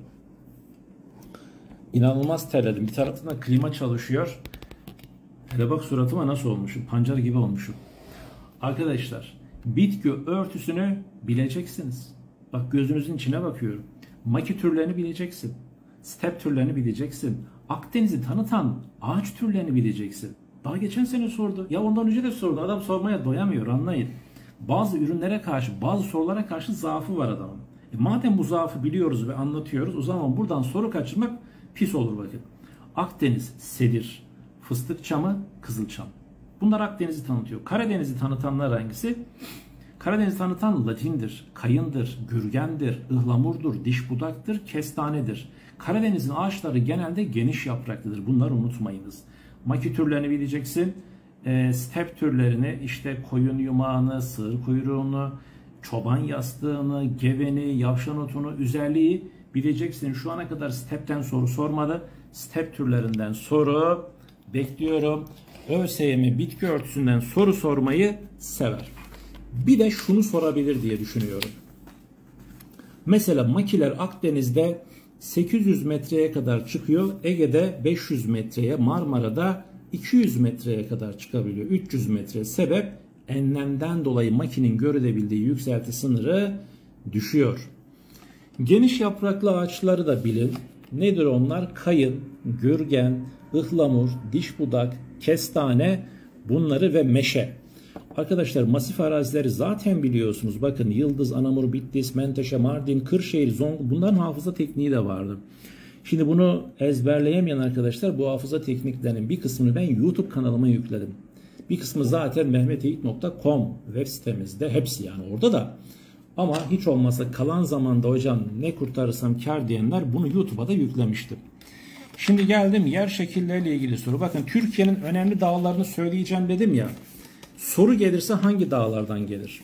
inanılmaz terledim. Bir taraftan klima çalışıyor. Hele bak suratıma nasıl olmuşum. Pancar gibi olmuşum. Arkadaşlar, bitki örtüsünü bileceksiniz. Bak gözünüzün içine bakıyorum. Maki türlerini bileceksin. Step türlerini bileceksin. Akdeniz'i tanıtan ağaç türlerini bileceksin. Daha geçen sene sordu. Ya ondan önce de sordu. Adam sormaya doyamıyor, anlayın. Bazı ürünlere karşı, bazı sorulara karşı zaafı var adamın. Madem bu zaafı biliyoruz ve anlatıyoruz, o zaman buradan soru kaçırmak pis olur bakın. Akdeniz, sedir, fıstık çamı, kızılçam. Bunlar Akdeniz'i tanıtıyor. Karadeniz'i tanıtanlar hangisi? Karadeniz'i tanıtan Latindir, kayındır, gürgendir, ıhlamurdur, diş budaktır, kestanedir. Karadeniz'in ağaçları genelde geniş yapraklıdır. Bunları unutmayınız. Maki türlerini bileceksin. Step türlerini, işte koyun yumağını, sığır kuyruğunu, çoban yastığını, geveni, yavşan otunu, üzerliği bileceksin. Şu ana kadar stepten soru sormadı. Step türlerinden soru bekliyorum. ÖSYM bitki örtüsünden soru sormayı sever. Bir de şunu sorabilir diye düşünüyorum. Mesela makiler Akdeniz'de 800 metreye kadar çıkıyor. Ege'de 500 metreye, Marmara'da 200 metreye kadar çıkabiliyor. 300 metre. Sebep enlemden dolayı makinin görülebildiği yükselti sınırı düşüyor. Geniş yapraklı ağaçları da bilin. Nedir onlar? Kayın, gürgen, ıhlamur, diş budak, kestane, bunları ve meşe. Arkadaşlar masif arazileri zaten biliyorsunuz. Bakın Yıldız, Anamur, Bitlis, Menteşe, Mardin, Kırşehir, Zonguldak, bunların hafıza tekniği de vardı. Şimdi bunu ezberleyemeyen arkadaşlar, bu hafıza tekniklerinin bir kısmını ben YouTube kanalıma yükledim. Bir kısmı zaten mehmeteyit.com web sitemizde, hepsi yani orada da. Ama hiç olmazsa kalan zamanda hocam ne kurtarırsam kar diyenler bunu YouTube'a da yüklemiştim. Şimdi geldim yer şekilleriyle ilgili soru. Bakın Türkiye'nin önemli dağlarını söyleyeceğim dedim ya. Soru gelirse hangi dağlardan gelir?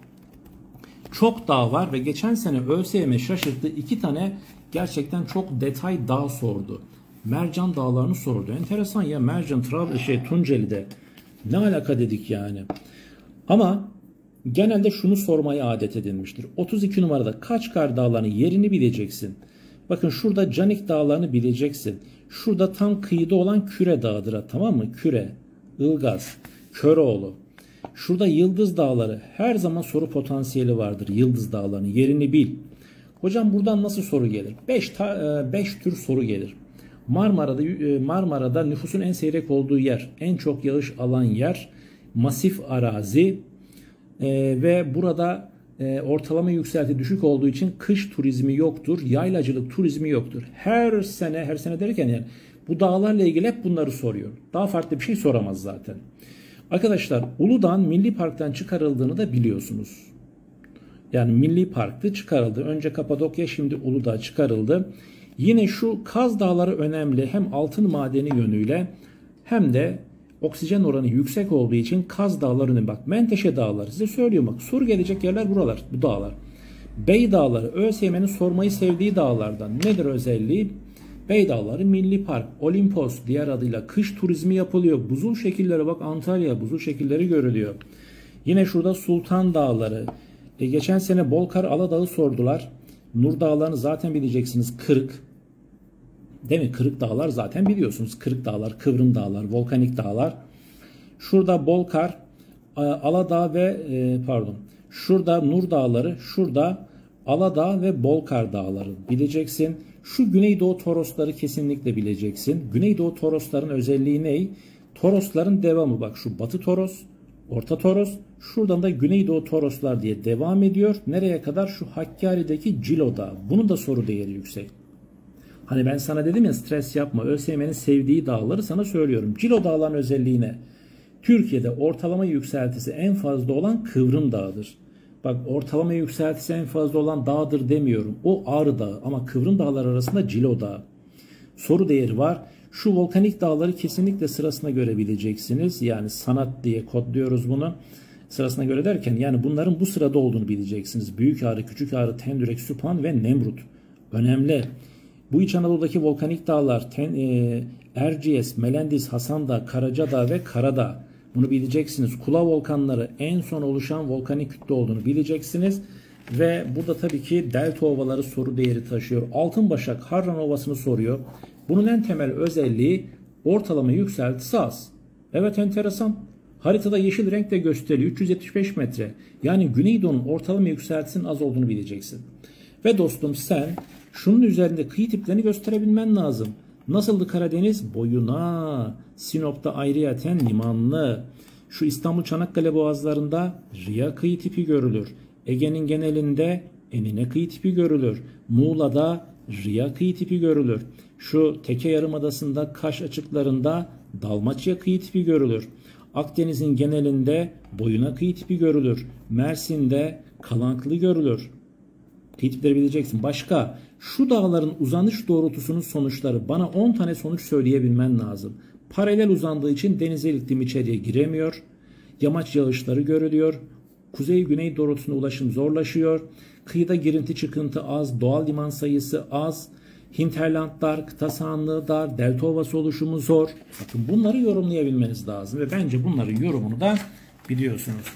Çok dağ var ve geçen sene ÖSYM şaşırttı. 2 tane gerçekten çok detay dağ sordu. Mercan dağlarını sordu. Enteresan ya, Mercan, Tunceli'de. Ne alaka dedik yani. Ama genelde şunu sormayı adet edinmiştir. 32 numarada Kaçkar Dağları'nın yerini bileceksin. Bakın şurada Canik Dağları'nı bileceksin. Şurada tam kıyıda olan Küre Dağı'dır, tamam mı? Küre, Ilgaz, Köroğlu. Şurada Yıldız Dağları. Her zaman soru potansiyeli vardır Yıldız Dağları'nın yerini bil. Hocam buradan nasıl soru gelir? 5 tür soru gelir. Marmara'da nüfusun en seyrek olduğu yer, en çok yağış alan yer, masif arazi ve burada ortalama yükselti düşük olduğu için kış turizmi yoktur, yaylacılık turizmi yoktur. Her sene derken yani bu dağlarla ilgili hep bunları soruyor. Daha farklı bir şey soramaz zaten. Arkadaşlar Uludağ Milli Park'tan çıkarıldığını da biliyorsunuz. Yani Milli Park'tı, çıkarıldı. Önce Kapadokya, şimdi Uludağ çıkarıldı. Yine şu Kaz Dağları önemli. Hem altın madeni yönüyle hem de oksijen oranı yüksek olduğu için Kaz Dağları önemli. Bak Menteşe Dağları size söylüyorum, bak soru gelecek yerler buralar, bu dağlar. Bey Dağları ÖSYM'nin sormayı sevdiği dağlardan. Nedir özelliği? Bey Dağları Milli Park, Olimpos diğer adıyla kış turizmi yapılıyor. Buzul şekilleri, bak Antalya buzul şekilleri görülüyor. Yine şurada Sultan Dağları. Geçen sene Bolkar Aladağ'ı sordular. Nur Dağları'nı zaten bileceksiniz. Kırık. Değil mi? Kırık Dağlar zaten biliyorsunuz. Kırık Dağlar, Kıvrım Dağlar, volkanik dağlar. Şurada Bolkar, Aladağ ve şurada Nur Dağları, şurada Aladağ ve Bolkar Dağları bileceksin. Şu Güneydoğu Torosları kesinlikle bileceksin. Güneydoğu Torosların özelliği ne? Torosların devamı, bak şu Batı Toros, Orta Toros, şuradan da Güneydoğu Toroslar diye devam ediyor. Nereye kadar? Şu Hakkari'deki Cilo Dağı. Bunun da soru değeri yüksek. Hani ben sana dedim ya, stres yapma. ÖSYM'nin sevdiği dağları sana söylüyorum. Cilo Dağları'nın özelliği ne? Türkiye'de ortalama yükseltisi en fazla olan Kıvrım Dağı'dır. Bak ortalama yükseltisi en fazla olan dağdır demiyorum. O Ağrı Dağı, ama Kıvrım Dağları arasında Cilo Dağı. Soru değeri var. Şu volkanik dağları kesinlikle sırasına göre bileceksiniz. Yani sanat diye kodluyoruz bunu. Sırasına göre derken yani bunların bu sırada olduğunu bileceksiniz. Büyük Ağrı, Küçük Ağrı, Tendürek, Süphan ve Nemrut. Önemli. Bu İç Anadolu'daki volkanik dağlar Erciyes, Melendis, Hasandağ, Karacadağ ve Karadağ. Bunu bileceksiniz. Kula volkanları en son oluşan volkanik kütle olduğunu bileceksiniz. Ve burada tabii ki delta ovaları soru değeri taşıyor. Altınbaşak Harran Ovası'nı soruyor. Bunun en temel özelliği ortalama yükseltisi az. Evet, enteresan. Haritada yeşil renkte gösteriliyor. 375 metre. Yani Güneydoğu'nun ortalama yükseltisinin az olduğunu bileceksin. Ve dostum sen şunun üzerinde kıyı tiplerini gösterebilmen lazım. Nasıldı Karadeniz? Boyuna. Sinop'ta ayrıyeten limanlı. Şu İstanbul Çanakkale boğazlarında Riya kıyı tipi görülür. Ege'nin genelinde Enine kıyı tipi görülür. Muğla'da Riya kıyı tipi görülür. Şu Teke Yarımadası'nda Kaş açıklarında Dalmaçya kıyı tipi görülür. Akdeniz'in genelinde Boyuna kıyı tipi görülür. Mersin'de Kalanklı görülür. Kıyı tipleri bileceksin. Başka şu dağların uzanış doğrultusunun sonuçları, bana 10 tane sonuç söyleyebilmen lazım. Paralel uzandığı için denizel iklim içeriye giremiyor. Yamaç yağışları görülüyor. Kuzey-güney doğrultusuna ulaşım zorlaşıyor. Kıyıda girinti çıkıntı az. Doğal liman sayısı az. Hinterlandlar, kıta sahanlığı dar. Delta ovası oluşumu zor. Bakın bunları yorumlayabilmeniz lazım. Ve bence bunların yorumunu da biliyorsunuz.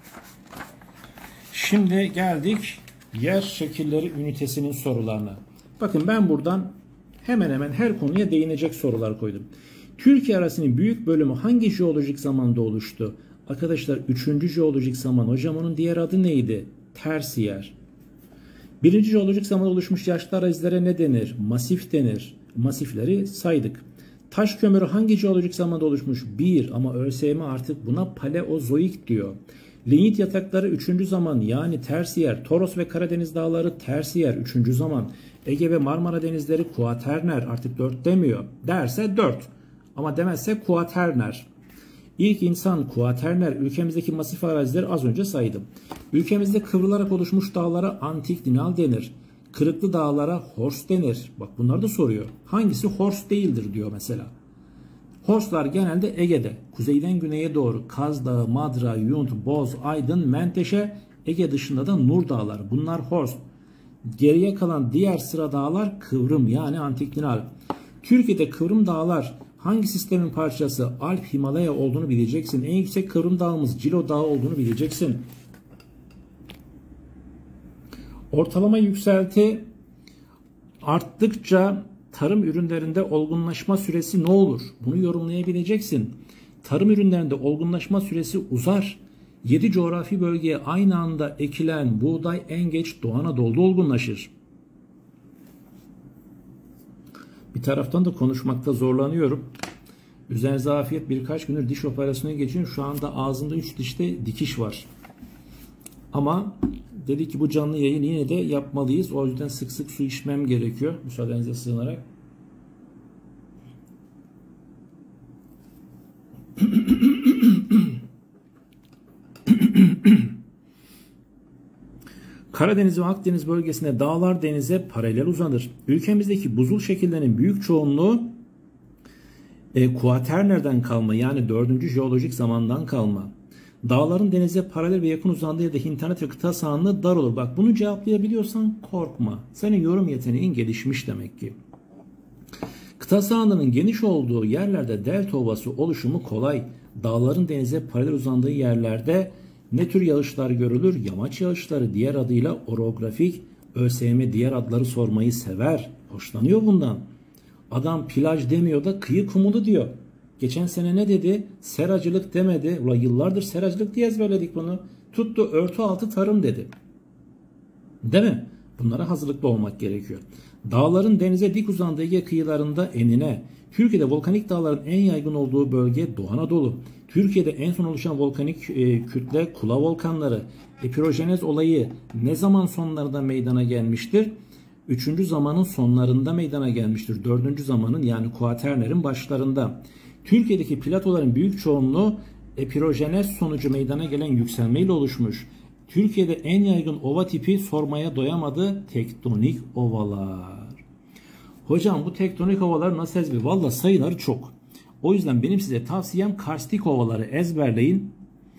Şimdi geldik yer şekilleri ünitesinin sorularına. Bakın ben buradan hemen hemen her konuya değinecek sorular koydum. Türkiye arasının büyük bölümü hangi jeolojik zamanda oluştu? Arkadaşlar 3. jeolojik zaman. Hocam onun diğer adı neydi? Tersiyer. 1. jeolojik zaman oluşmuş yaşlı arazilere ne denir? Masif denir. Masifleri saydık. Taş kömürü hangi jeolojik zamanda oluşmuş? 1 ama ÖSYM artık buna paleozoik diyor. Lignit yatakları 3. zaman yani tersiyer. Toros ve Karadeniz dağları tersiyer 3. zaman. Ege ve Marmara denizleri kuaterner, artık 4 demiyor. Derse 4 ama demezse kuaterner. İlk insan kuaterner. Ülkemizdeki masif arazileri az önce saydım. Ülkemizde kıvrılarak oluşmuş dağlara antiklinal denir. Kırıklı dağlara horst denir. Bak bunları da soruyor. Hangisi horst değildir diyor mesela. Horstlar genelde Ege'de. Kuzeyden güneye doğru Kaz Dağı, Madra, Yunt, Boz, Aydın, Menteşe, Ege dışında da Nur Dağları. Bunlar horst. Geriye kalan diğer sıra dağlar kıvrım yani antiklinal. Türkiye'de kıvrım dağlar hangi sistemin parçası? Alp, Himalaya olduğunu bileceksin. En yüksek kıvrım dağımız Cilo Dağı olduğunu bileceksin. Ortalama yükselti arttıkça tarım ürünlerinde olgunlaşma süresi ne olur? Bunu yorumlayabileceksin. Tarım ürünlerinde olgunlaşma süresi uzar. 7 coğrafi bölgeye aynı anda ekilen buğday en geç Doğu Anadolu'da olgunlaşır. Bir taraftan da konuşmakta zorlanıyorum. Üzerinize zafiyet, birkaç gündür diş operasyonu geçiyorum. Şu anda ağzımda 3 dişte dikiş var. Ama dedik ki bu canlı yayın yine de yapmalıyız. O yüzden sık sık su içmem gerekiyor. Müsaadenize sığınarak. Karadeniz ve Akdeniz bölgesinde dağlar denize paralel uzanır. Ülkemizdeki buzul şekillerinin büyük çoğunluğu kuaternerden kalma yani 4. jeolojik zamandan kalma. Dağların denize paralel ve yakın uzandığı ya da internet ve kıta sahanlığı dar olur. Bak bunu cevaplayabiliyorsan korkma. Senin yorum yeteneğin gelişmiş demek ki. Kıta sahanlığının geniş olduğu yerlerde delta ovası oluşumu kolay. Dağların denize paralel uzandığı yerlerde ne tür yağışlar görülür? Yamaç yağışları, diğer adıyla orografik. ÖSYM diğer adları sormayı sever. Hoşlanıyor bundan. Adam plaj demiyor da kıyı kumulu diyor. Geçen sene ne dedi? Seracılık demedi. Ulan yıllardır seracılık diye ezberledik bunu. Tuttu örtü altı tarım dedi. Değil mi? Bunlara hazırlıklı olmak gerekiyor. Dağların denize dik uzandığı Ege kıyılarında enine. Türkiye'de volkanik dağların en yaygın olduğu bölge Doğu Anadolu. Türkiye'de en son oluşan volkanik kütle Kula volkanları. Epirojenez olayı ne zaman sonlarında meydana gelmiştir? 3. zamanın sonlarında meydana gelmiştir. 4. zamanın yani kuaternerin başlarında. Türkiye'deki platoların büyük çoğunluğu epirojenez sonucu meydana gelen yükselmeyle oluşmuş. Türkiye'de en yaygın ova tipi sormaya doyamadı tektonik ovalar. Hocam bu tektonik ovalar nasıl ezber? Valla sayıları çok. O yüzden benim size tavsiyem karstik ovaları ezberleyin.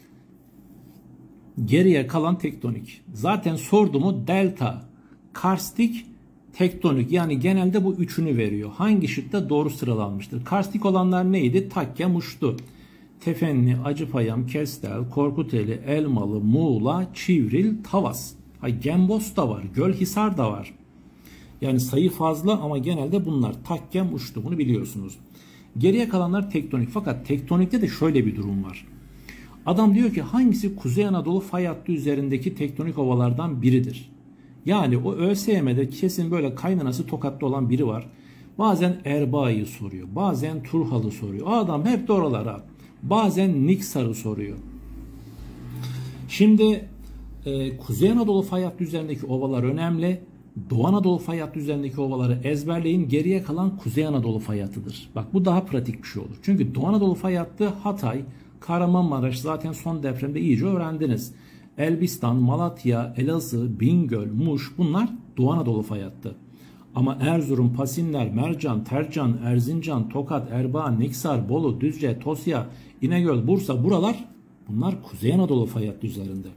Geriye kalan tektonik. Zaten sordu mu delta, karstik, tektonik yani genelde bu üçünü veriyor. Hangi şıkta doğru sıralanmıştır? Karstik olanlar neydi? Takya, Muştu, Tefenli, Acıpayam, Kestel, Korkuteli, Elmalı, Muğla, Çivril, Tavas. Gembos da var, Gölhisar da var. Yani sayı fazla ama genelde bunlar takkem uçtu, bunu biliyorsunuz. Geriye kalanlar tektonik, fakat tektonikte de şöyle bir durum var. Adam diyor ki hangisi Kuzey Anadolu fay hattı üzerindeki tektonik ovalardan biridir? Yani o ÖSYM'de kesin böyle kaynanası Tokat'ta olan biri var. Bazen Erbaa'yı soruyor, bazen Turhal'ı soruyor. O adam hep de oralara. Bazen Niksar'ı soruyor. Şimdi Kuzey Anadolu fay hattı üzerindeki ovalar önemli. Doğu Anadolu fay hattı üzerindeki ovaları ezberleyin. Geriye kalan Kuzey Anadolu fay hattıdır. Bak bu daha pratik bir şey olur. Çünkü Doğu Anadolu fay hattı Hatay, Kahramanmaraş, zaten son depremde iyice öğrendiniz. Elbistan, Malatya, Elazığ, Bingöl, Muş, bunlar Doğu Anadolu fay hattı. Ama Erzurum, Pasinler, Mercan, Tercan, Erzincan, Tokat, Erbaa, Niksar, Bolu, Düzce, Tosya, İnegöl, Bursa, bunlar Kuzey Anadolu fay hattı üzerinde.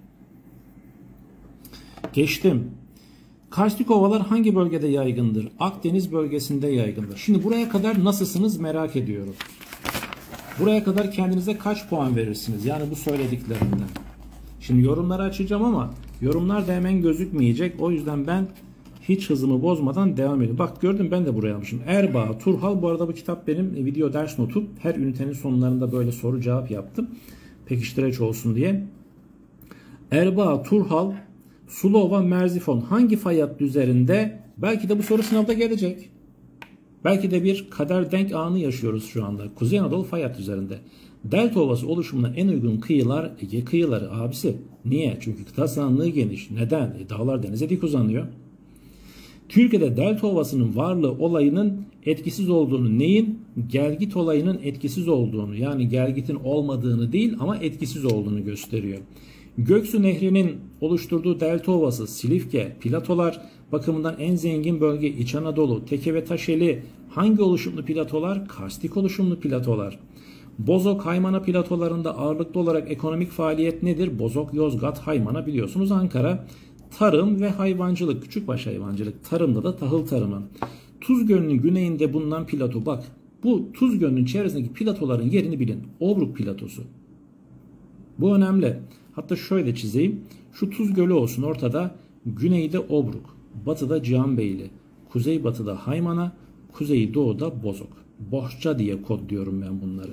Geçtim. Karstik ovalar hangi bölgede yaygındır? Akdeniz bölgesinde yaygındır. Şimdi buraya kadar nasılsınız merak ediyorum. Buraya kadar kendinize kaç puan verirsiniz? Yani bu söylediklerimden. Şimdi yorumları açacağım ama yorumlar da hemen gözükmeyecek. O yüzden ben hiç hızımı bozmadan devam ediyorum. Bak gördüm, ben de buraya almışım. Erbaa, Turhal, bu arada bu kitap benim video ders notum. Her ünitenin sonlarında böyle soru cevap yaptım. Pekiştireç olsun diye. Erbaa, Turhal, Sulova, Merzifon hangi fay hattı üzerinde? Belki de bu soru sınavda gelecek. Belki de bir kader denk anı yaşıyoruz şu anda. Kuzey Anadolu fay hattı üzerinde. Delta Ovası oluşumuna en uygun kıyılar Ege kıyıları abisi. Niye? Çünkü kıta sahanlığı geniş. Neden? Dağlar denize dik uzanıyor. Türkiye'de Delta Ovası'nın varlığı olayının etkisiz olduğunu, neyin? Gelgit olayının etkisiz olduğunu, yani gelgitin olmadığını değil ama etkisiz olduğunu gösteriyor. Göksu Nehri'nin oluşturduğu Delta Ovası, Silifke, platolar bakımından en zengin bölge İç Anadolu, Teke ve Taşeli. Hangi oluşumlu platolar? Karstik oluşumlu platolar. Bozok, Haymana platolarında ağırlıklı olarak ekonomik faaliyet nedir? Bozok, Yozgat, Haymana biliyorsunuz Ankara. Tarım ve hayvancılık, küçükbaş hayvancılık. Tarımda da tahıl tarımı. Tuz Gölü'nün güneyinde bulunan plato. Bak bu Tuz Gölü'nün çevresindeki platoların yerini bilin. Obruk platosu. Bu önemli. Hatta şöyle çizeyim. Şu Tuz Gölü olsun ortada. Güneyde Obruk, batıda Cihanbeyli, kuzeybatıda Haymana, kuzeydoğuda Bozok. Bohça diye kodluyorum ben bunları.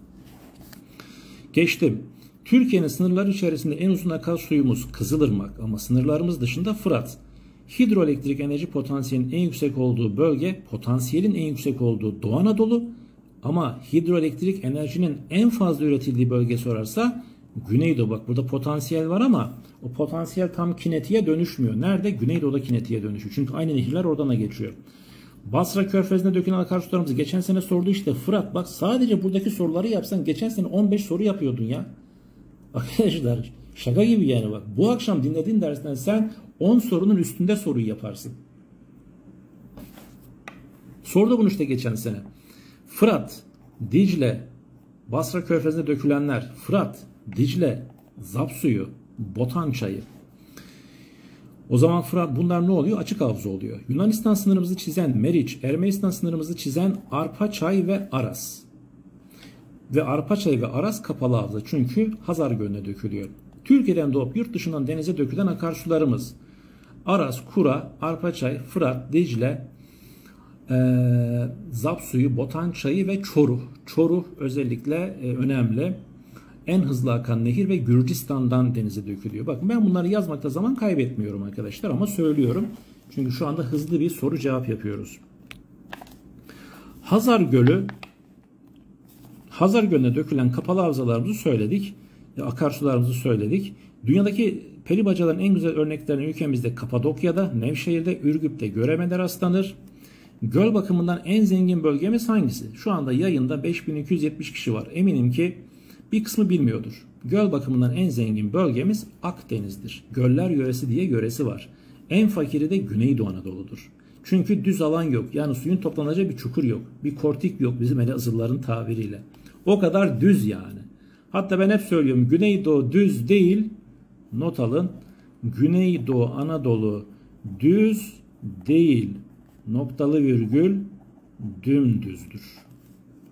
Geçtim. Türkiye'nin sınırları içerisinde en uzun akarsuyumuz Kızılırmak ama sınırlarımız dışında Fırat. Hidroelektrik enerji potansiyelinin en yüksek olduğu bölge, potansiyelin en yüksek olduğu Doğu Anadolu ama hidroelektrik enerjinin en fazla üretildiği bölge sorarsa Güneydoğu. Bak burada potansiyel var ama o potansiyel tam kinetiğe dönüşmüyor. Nerede? Güneydoğu'da kinetiğe dönüşüyor. Çünkü aynı nehirler oradan da geçiyor. Basra Körfezi'ne dökülen akarsularımızı geçen sene sordu işte Fırat. Bak sadece buradaki soruları yapsan geçen sene 15 soru yapıyordun ya. Arkadaşlar şaka gibi yani bak. Bu akşam dinlediğin dersten sen 10 sorunun üstünde soruyu yaparsın. Sordu bunu işte geçen sene. Fırat, Dicle, Basra Körfezi'ne dökülenler, Fırat, Dicle, Zapsuyu, Botan çayı. O zaman Fırat, bunlar ne oluyor? Açık havza oluyor. Yunanistan sınırımızı çizen Meriç, Ermenistan sınırımızı çizen Arpaçay ve Aras. Ve Arpaçay ve Aras kapalı havza çünkü Hazar Gölü'ne dökülüyor. Türkiye'den doğup yurt dışından denize dökülen akarsularımız Aras, Kura, Arpaçay, Fırat, Dicle, Zapsuyu, Botan çayı ve Çoruh. Çoruh özellikle önemli. En hızlı akan nehir ve Gürcistan'dan denize dökülüyor. Bakın ben bunları yazmakta zaman kaybetmiyorum arkadaşlar ama söylüyorum. Çünkü şu anda hızlı bir soru cevap yapıyoruz. Hazar Gölü'ne dökülen kapalı havzalarımızı söyledik. Akarsularımızı söyledik. Dünyadaki peri bacaların en güzel örneklerini ülkemizde Kapadokya'da, Nevşehir'de, Ürgüp'te göremede rastlanır. Göl bakımından en zengin bölgemiz hangisi? Şu anda yayında 5270 kişi var. Eminim ki bir kısmı bilmiyordur. Göl bakımından en zengin bölgemiz Akdeniz'dir. Göller yöresi diye yöresi var. En fakiri de Güneydoğu Anadolu'dur. Çünkü düz alan yok. Yani suyun toplanacağı bir çukur yok. Bir kortik yok bizim Elazığlıların tabiriyle. O kadar düz yani. Hatta ben hep söylüyorum Güneydoğu düz değil. Not alın. Güneydoğu Anadolu düz değil. Noktalı virgül dümdüzdür.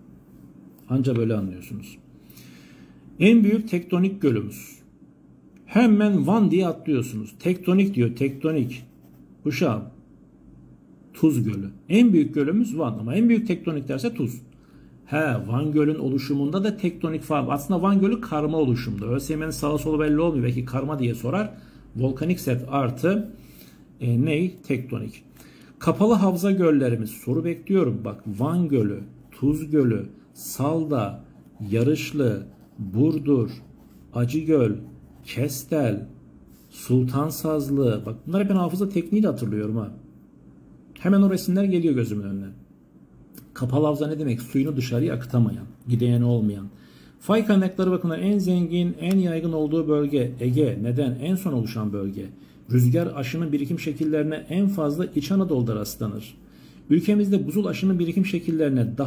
Anca böyle anlıyorsunuz. En büyük tektonik gölümüz. Hemen Van diye atlıyorsunuz. Tektonik diyor, tektonik. Uşağım. Tuz Gölü. En büyük gölümüz Van ama en büyük tektonik derse Tuz. Van Gölü'nün oluşumunda da tektonik falan. Aslında Van Gölü karma oluşumda. ÖSYM'nin sağa solu belli olmuyor. Belki karma diye sorar. Volkanik set artı tektonik. Kapalı havza göllerimiz. Soru bekliyorum. Bak Van Gölü, Tuz Gölü, Salda, Yarışlı, Burdur, Acıgöl, Kestel, Sultansazlı. Bak bunları ben hafıza tekniğiyle hatırlıyorum ha. Hemen o resimler geliyor gözümün önüne. Kapalı havza ne demek? Suyunu dışarıya akıtamayan, gideyeni olmayan. Fay kaynakları bakımından en zengin, en yaygın olduğu bölge Ege. Neden? En son oluşan bölge. Rüzgar aşının birikim şekillerine en fazla İç Anadolu'da rastlanır. Ülkemizde buzul aşının birikim şekillerine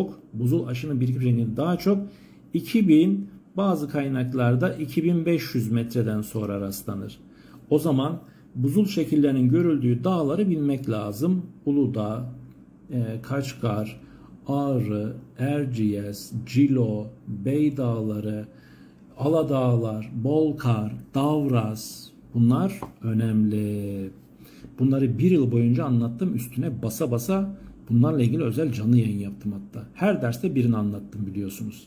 daha çok 2000, bazı kaynaklarda 2500 metreden sonra rastlanır. O zaman buzul şekillerinin görüldüğü dağları bilmek lazım. Uludağ, Kaçkar, Ağrı, Erciyes, Cilo, Bey Dağları, Aladağlar, Bolkar, Davraz. Bunlar önemli. Bunları bir yıl boyunca anlattım. Üstüne basa basa bunlarla ilgili özel canlı yayın yaptım hatta. Her derste birini anlattım biliyorsunuz.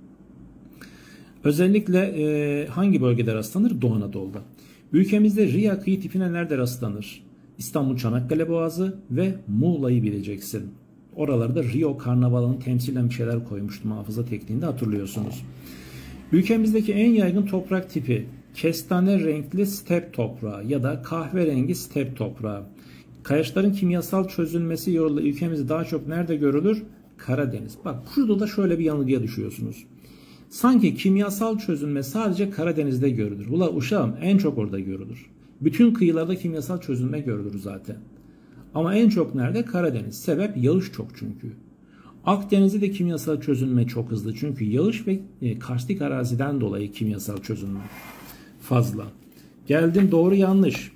Özellikle hangi bölgede rastlanır? Doğu Anadolu'da. Ülkemizde Riya kıyı tipine nerede rastlanır? İstanbul Çanakkale Boğazı ve Muğla'yı bileceksin. Oralarda Rio Karnavalı'nın temsilen bir şeyler koymuştum hafıza tekniğinde hatırlıyorsunuz. Ülkemizdeki en yaygın toprak tipi kestane renkli step toprağı ya da kahverengi step toprağı. Kayaçların kimyasal çözülmesi yoluyla ülkemizde daha çok nerede görülür? Karadeniz. Bak şurada da şöyle bir yanılgıya düşüyorsunuz. Sanki kimyasal çözülme sadece Karadeniz'de görülür. Ula uşağım en çok orada görülür. Bütün kıyılarda kimyasal çözülme görülür zaten. Ama en çok nerede? Karadeniz. Sebep yağış çok çünkü. Akdeniz'de de kimyasal çözülme çok hızlı. Çünkü yağış ve karstik araziden dolayı kimyasal çözülme fazla. Geldim doğru yanlış.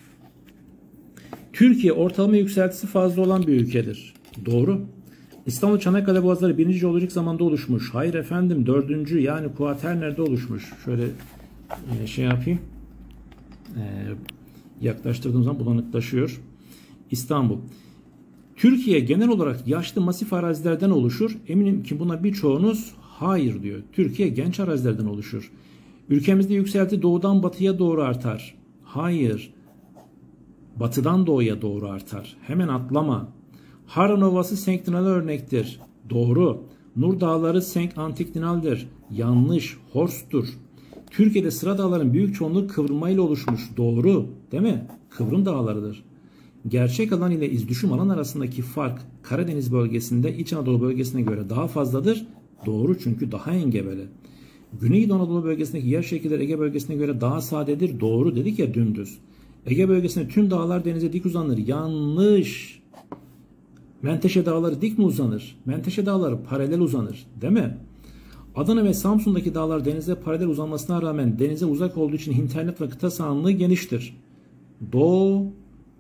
Türkiye ortalama yükseltisi fazla olan bir ülkedir. Doğru. İstanbul Çanakkale Boğazları 1. jeolojik zamanda oluşmuş. Hayır efendim 4. yani Kuaternerde oluşmuş. Şöyle şey yapayım. Yaklaştırdığım zaman bulanıklaşıyor. İstanbul. Türkiye genel olarak yaşlı masif arazilerden oluşur. Eminim ki buna birçoğunuz hayır diyor. Türkiye genç arazilerden oluşur. Ülkemizde yükselti doğudan batıya doğru artar. Hayır. Batıdan doğuya doğru artar. Hemen atlama. Harran Ovası senktinal örnektir. Doğru. Nur Dağları antiklinaldir. Yanlış. Horstur. Türkiye'de sıra dağların büyük çoğunluğu kıvrılmayla oluşmuş. Doğru. Değil mi? Kıvrım dağlarıdır. Gerçek alan ile izdüşüm alan arasındaki fark Karadeniz bölgesinde İç Anadolu bölgesine göre daha fazladır. Doğru çünkü daha engebeli. Güneydoğu Anadolu bölgesindeki yer şekilleri Ege bölgesine göre daha sadedir. Doğru dedik ya dümdüz. Ege bölgesinde tüm dağlar denize dik uzanır. Yanlış. Menteşe dağları dik mi uzanır? Menteşe dağları paralel uzanır. Değil mi? Adana ve Samsun'daki dağlar denize paralel uzanmasına rağmen denize uzak olduğu için hinterland ve kıta sahanlığı geniştir. Doğru.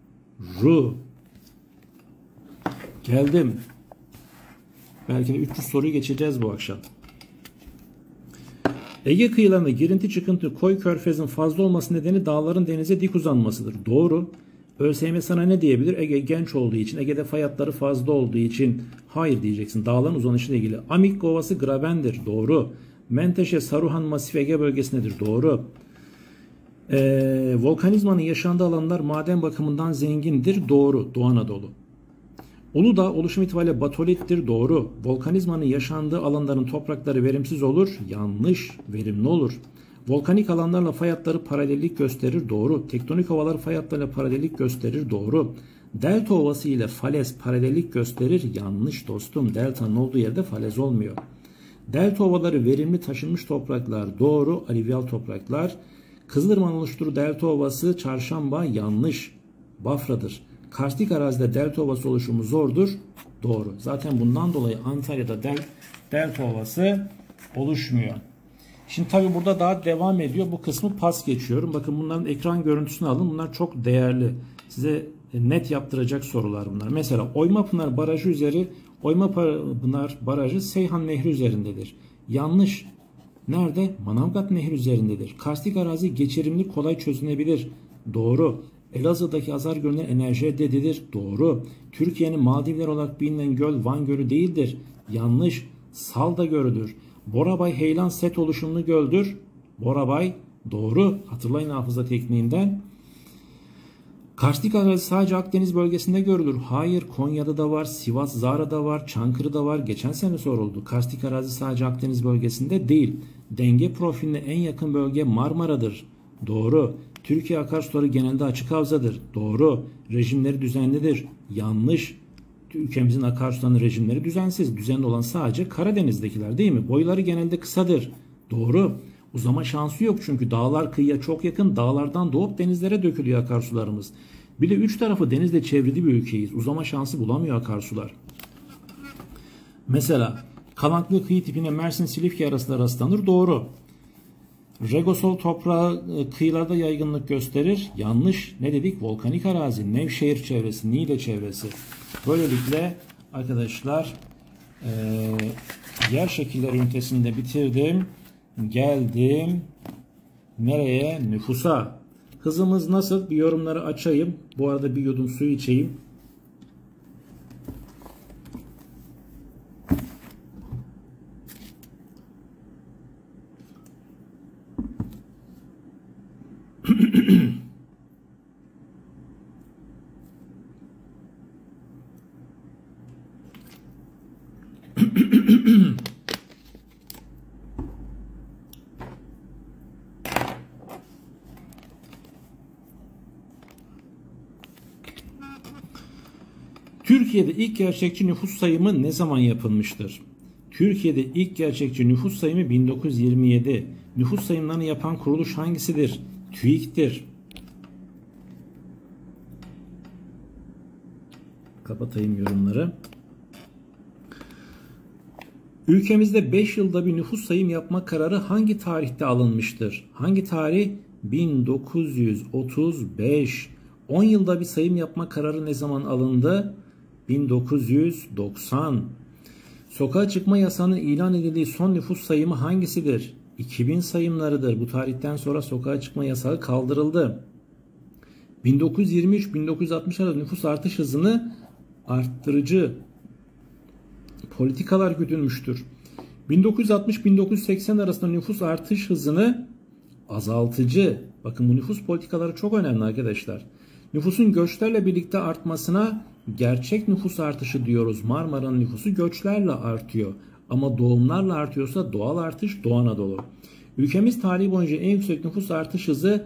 Geldim. Belki de 300 soruyu geçeceğiz bu akşam. Ege kıyılarında girinti çıkıntı koy körfezin fazla olması nedeni dağların denize dik uzanmasıdır. Doğru. ÖSYM sana ne diyebilir? Ege genç olduğu için, Ege'de fay hatları fazla olduğu için hayır diyeceksin. Dağların uzanışıyla ilgili. Amik Ovası grabendir. Doğru. Menteşe, Saruhan Masif Ege bölgesindedir. Doğru. Volkanizmanın yaşandığı alanlar maden bakımından zengindir. Doğru. Doğu Anadolu. Uludağ oluşum itibariyle batolittir. Doğru. Volkanizmanın yaşandığı alanların toprakları verimsiz olur. Yanlış. Verimli olur. Volkanik alanlarla fay hatları paralellik gösterir. Doğru. Tektonik ovalar fay hatlarıyla paralellik gösterir. Doğru. Delta ovası ile falez paralellik gösterir. Yanlış dostum. Delta'nın olduğu yerde falez olmuyor. Delta ovaları verimli taşınmış topraklar. Doğru. Alüvyal topraklar. Kızılırmak'ın oluşturduğu delta ovası çarşamba. Yanlış. Bafra'dır. Karstik arazide delta ovası oluşumu zordur. Doğru. Zaten bundan dolayı Antalya'da delta ovası oluşmuyor. Şimdi tabi burada daha devam ediyor. Bu kısmı pas geçiyorum. Bakın bunların ekran görüntüsünü alın. Bunlar çok değerli. Size net yaptıracak sorular bunlar. Mesela Oymapınar Barajı Seyhan Nehri üzerindedir. Yanlış. Nerede? Manavgat Nehri üzerindedir. Karstik arazi geçirimli, kolay çözünebilir. Doğru. Elazığ'daki azar gölünden enerji elde edilir. Doğru. Türkiye'nin Maldivler olarak bilinen göl Van Gölü değildir. Yanlış. Salda Gölü'dür. Borabay Heylan set oluşumlu göldür. Borabay doğru. Hatırlayın hafıza tekniğinden. Karstik arazi sadece Akdeniz bölgesinde görülür. Hayır, Konya'da da var, Sivas, Zara'da var, Çankırı'da var. Geçen sene soruldu. Karstik arazi sadece Akdeniz bölgesinde değil. Denge profiline en yakın bölge Marmara'dır. Doğru. Türkiye akarsuları genelde açık havzadır. Doğru. Rejimleri düzenlidir. Yanlış. Ülkemizin akarsularının rejimleri düzensiz. Düzenli olan sadece Karadeniz'dekiler değil mi? Boyları genelde kısadır. Doğru. Uzama şansı yok çünkü dağlar kıyıya çok yakın. Dağlardan doğup denizlere dökülüyor akarsularımız. Bir de üç tarafı denizle çevrili bir ülkeyiz. Uzama şansı bulamıyor akarsular. Mesela Kalanklı kıyı tipine Mersin Silifke arasında rastlanır. Doğru. Regosol toprağı kıyılarda yaygınlık gösterir. Yanlış. Ne dedik? Volkanik arazi, Nevşehir çevresi, Niğde çevresi. Böylelikle arkadaşlar yer şekilleri ünitesini de bitirdim. Geldim. Nereye? Nüfusa. Hızımız nasıl? Bir yorumları açayım. Bu arada bir yudum su içeyim. Türkiye'de ilk gerçekçi nüfus sayımı ne zaman yapılmıştır? Türkiye'de ilk gerçekçi nüfus sayımı 1927. Nüfus sayımlarını yapan kuruluş hangisidir? TÜİK'tir. Kapatayım yorumları. Ülkemizde 5 yılda bir nüfus sayım yapma kararı hangi tarihte alınmıştır? Hangi tarih? 1935. 10 yılda bir sayım yapma kararı ne zaman alındı? 1990. Sokağa çıkma yasağının ilan edildiği son nüfus sayımı hangisidir? 2000 sayımlarıdır. Bu tarihten sonra sokağa çıkma yasağı kaldırıldı. 1923-1960 arası nüfus artış hızını arttırıcı politikalar güdülmüştür. 1960-1980 arasında nüfus artış hızını azaltıcı. Bakın bu nüfus politikaları çok önemli arkadaşlar. Nüfusun göçlerle birlikte artmasına gerçek nüfus artışı diyoruz. Marmara'nın nüfusu göçlerle artıyor. Ama doğumlarla artıyorsa doğal artış Doğu Anadolu. Ülkemiz tarihi boyunca en yüksek nüfus artış hızı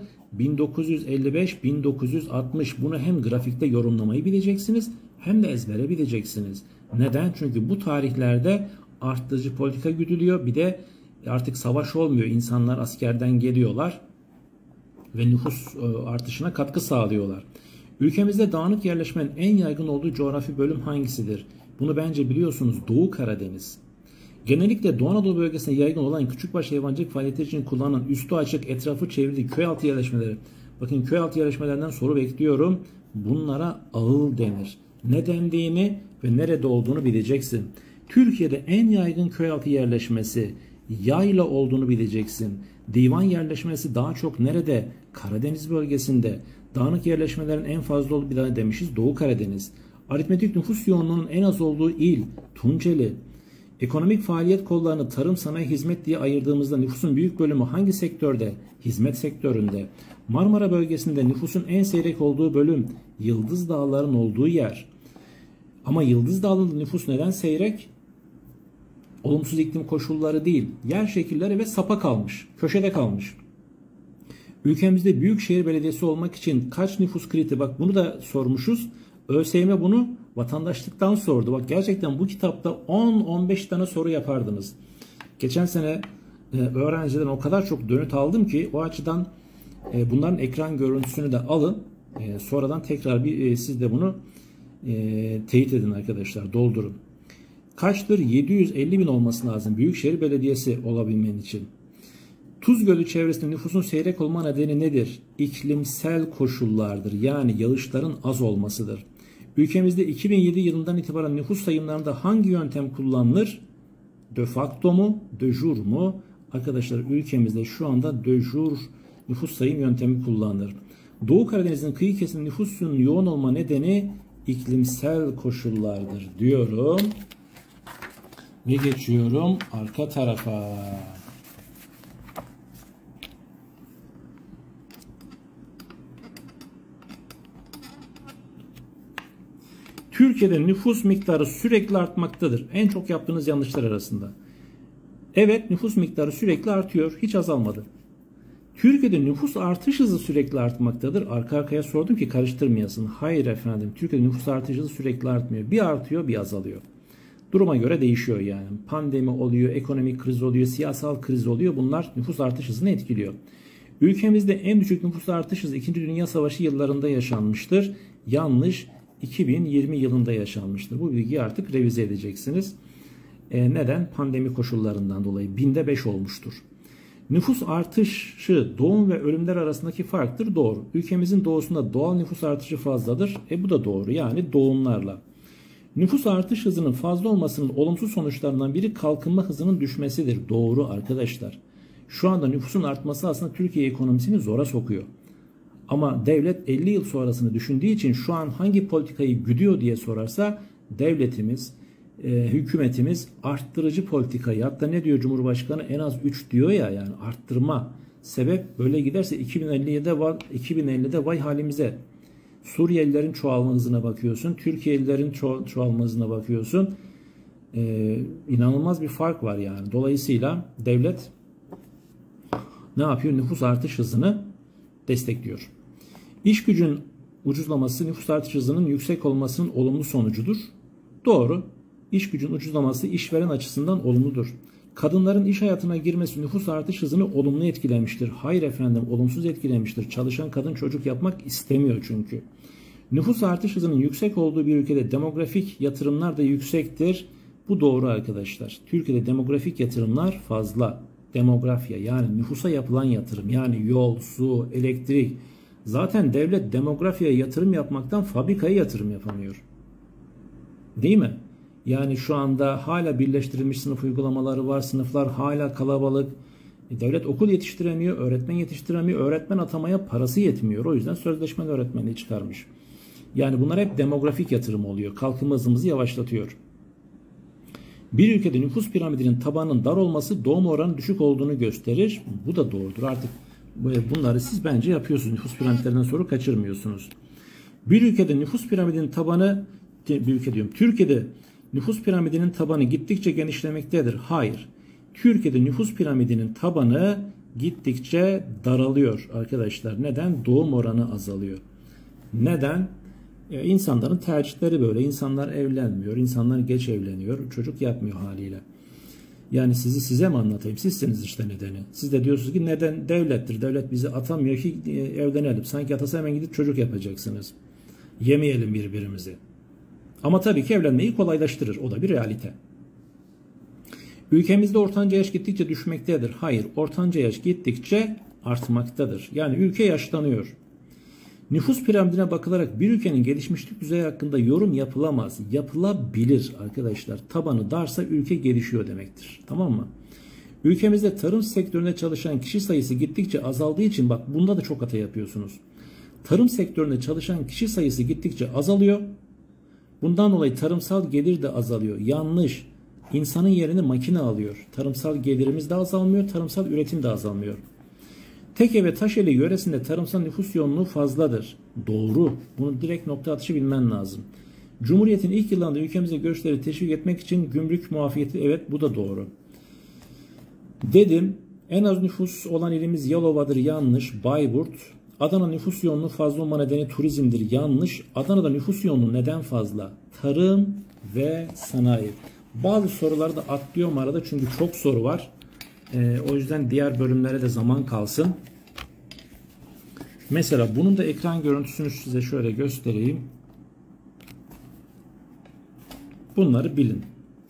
1955-1960. Bunu hem grafikte yorumlamayı bileceksiniz hem de ezbere bileceksiniz. Neden? Çünkü bu tarihlerde arttırıcı politika güdülüyor. Bir de artık savaş olmuyor. İnsanlar askerden geliyorlar ve nüfus artışına katkı sağlıyorlar. Ülkemizde dağınık yerleşmenin en yaygın olduğu coğrafi bölüm hangisidir? Bunu bence biliyorsunuz. Doğu Karadeniz. Genellikle Doğu Anadolu bölgesinde yaygın olan küçükbaş hayvancılık faaliyetleri için kullanılan üstü açık, etrafı çevrili köyaltı yerleşmeleri. Bakın köyaltı yerleşmelerinden soru bekliyorum. Bunlara ağıl denir. Ne dendiğini ve nerede olduğunu bileceksin. Türkiye'de en yaygın köyaltı yerleşmesi yayla olduğunu bileceksin. Divan yerleşmesi daha çok nerede? Karadeniz bölgesinde. Dağınık yerleşmelerin en fazla olduğu bir tane demişiz. Doğu Karadeniz. Aritmetik nüfus yoğunluğunun en az olduğu il Tunceli. Ekonomik faaliyet kollarını tarım, sanayi, hizmet diye ayırdığımızda nüfusun büyük bölümü hangi sektörde? Hizmet sektöründe. Marmara bölgesinde nüfusun en seyrek olduğu bölüm Yıldız Dağları'nın olduğu yer. Ama Yıldız Dağları'nda nüfus neden seyrek? Olumsuz iklim koşulları değil, yer şekilleri ve sapa kalmış, köşede kalmış. Ülkemizde büyükşehir belediyesi olmak için kaç nüfus kriteri? Bak bunu da sormuşuz. ÖSYM bunu vatandaşlıktan sordu. Bak gerçekten bu kitapta 10-15 tane soru yapardınız. Geçen sene öğrenciden o kadar çok dönüt aldım ki o açıdan bunların ekran görüntüsünü de alın. Sonradan tekrar siz de bunu teyit edin arkadaşlar. Doldurun. Kaçtır? 750 bin olması lazım büyükşehir belediyesi olabilmen için. Tuz Gölü çevresinde nüfusun seyrek olma nedeni nedir? İklimsel koşullardır. Yani yağışların az olmasıdır. Ülkemizde 2007 yılından itibaren nüfus sayımlarında hangi yöntem kullanılır? De facto mu? De jure mu? arkadaşlar ülkemizde şu anda de jure nüfus sayım yöntemi kullanılır. Doğu Karadeniz'in kıyı kesiminde nüfusun yoğun olma nedeni iklimsel koşullardır diyorum. Ve geçiyorum arka tarafa. Türkiye'de nüfus miktarı sürekli artmaktadır. En çok yaptığınız yanlışlar arasında. Evet, nüfus miktarı sürekli artıyor. Hiç azalmadı. Türkiye'de nüfus artış hızı sürekli artmaktadır. Arka arkaya sordum ki karıştırmayasın. Hayır efendim. Türkiye'de nüfus artış hızı sürekli artmıyor. Bir artıyor, bir azalıyor. Duruma göre değişiyor yani. Pandemi oluyor, ekonomik kriz oluyor, siyasal kriz oluyor. Bunlar nüfus artış hızını etkiliyor. Ülkemizde en düşük nüfus artış hızı 2. Dünya Savaşı yıllarında yaşanmıştır. Yanlış. 2020 yılında yaşanmıştır. Bu bilgiyi artık revize edeceksiniz. Neden? Pandemi koşullarından dolayı binde 5 olmuştur. Nüfus artışı doğum ve ölümler arasındaki farktır. Doğru. Ülkemizin doğusunda doğal nüfus artışı fazladır. Bu da doğru. Yani doğumlarla. Nüfus artış hızının fazla olmasının olumsuz sonuçlarından biri kalkınma hızının düşmesidir. Doğru arkadaşlar. Şu anda nüfusun artması aslında Türkiye ekonomisini zora sokuyor. Ama devlet 50 yıl sonrasını düşündüğü için şu an hangi politikayı güdüyor diye sorarsa devletimiz, hükümetimiz arttırıcı politikayı, hatta ne diyor Cumhurbaşkanı, en az 3 diyor ya, yani arttırma. Sebep böyle giderse 2050'de vay halimize. Suriyelilerin çoğalma hızına bakıyorsun, Türkiye'lilerin çoğalma hızına bakıyorsun. İnanılmaz bir fark var yani. Dolayısıyla devlet ne yapıyor? Nüfus artış hızını destekliyor. İş gücün ucuzlaması nüfus artış hızının yüksek olmasının olumlu sonucudur. Doğru. İş gücün ucuzlaması işveren açısından olumludur. Kadınların iş hayatına girmesi nüfus artış hızını olumlu etkilemiştir. Hayır efendim, olumsuz etkilemiştir. Çalışan kadın çocuk yapmak istemiyor çünkü. Nüfus artış hızının yüksek olduğu bir ülkede demografik yatırımlar da yüksektir. Bu doğru arkadaşlar. Türkiye'de demografik yatırımlar fazla. Demografya, yani nüfusa yapılan yatırım, yani yol, su, elektrik. Zaten devlet demografiye yatırım yapmaktan fabrikaya yatırım yapamıyor. Değil mi? Yani şu anda hala birleştirilmiş sınıf uygulamaları var. Sınıflar hala kalabalık. Devlet okul yetiştiremiyor, öğretmen yetiştiremiyor. Öğretmen atamaya parası yetmiyor. O yüzden sözleşmeli öğretmenliği çıkarmış. Yani bunlar hep demografik yatırım oluyor. Kalkınma hızımızı yavaşlatıyor. Bir ülkede nüfus piramidinin tabanının dar olması doğum oranının düşük olduğunu gösterir. Bu da doğrudur. Artık bunları siz bence yapıyorsunuz. Nüfus piramitlerinden soru kaçırmıyorsunuz. Bir ülkede nüfus piramidinin tabanı, Türkiye'de nüfus piramidinin tabanı gittikçe genişlemektedir. Hayır. Türkiye'de nüfus piramidinin tabanı gittikçe daralıyor arkadaşlar. Neden? Doğum oranı azalıyor. Neden? İnsanların tercihleri böyle. İnsanlar evlenmiyor. İnsanlar geç evleniyor. Çocuk yapmıyor haliyle. Yani size mi anlatayım? Sizsiniz işte nedeni. Siz de diyorsunuz ki neden? Devlettir. Devlet bizi atamıyor ki evlenelim. Sanki atasa hemen gidip çocuk yapacaksınız. Yemeyelim birbirimizi. Ama tabii ki evlenmeyi kolaylaştırır. O da bir realite. Ülkemizde ortanca yaş gittikçe düşmektedir. Hayır. Ortanca yaş gittikçe artmaktadır. Yani ülke yaşlanıyor. Nüfus piramidine bakılarak bir ülkenin gelişmişlik düzeyi hakkında yorum yapılamaz. Yapılabilir arkadaşlar. Tabanı darsa ülke gelişiyor demektir. Tamam mı? Ülkemizde tarım sektöründe çalışan kişi sayısı gittikçe azaldığı için, bak bunda da çok hata yapıyorsunuz. Tarım sektöründe çalışan kişi sayısı gittikçe azalıyor. Bundan dolayı tarımsal gelir de azalıyor. Yanlış. İnsanın yerini makine alıyor. Tarımsal gelirimiz de azalmıyor. Tarımsal üretim de azalmıyor. Teke ve Taşeli yöresinde tarımsal nüfus yoğunluğu fazladır. Doğru. Bunu direkt nokta atışı bilmen lazım. Cumhuriyet'in ilk yıllarında ülkemize göçleri teşvik etmek için gümrük muafiyeti, evet bu da doğru. Dedim. En az nüfus olan ilimiz Yalova'dır. Yanlış. Bayburt. Adana nüfus yoğunluğu fazla olma nedeni turizmdir. Yanlış. Adana'da nüfus yoğunluğu neden fazla? Tarım ve sanayi. Bazı soruları da atlıyorum arada çünkü çok soru var. O yüzden diğer bölümlere de zaman kalsın. Mesela bunun da ekran görüntüsünü size şöyle göstereyim. Bunları bilin.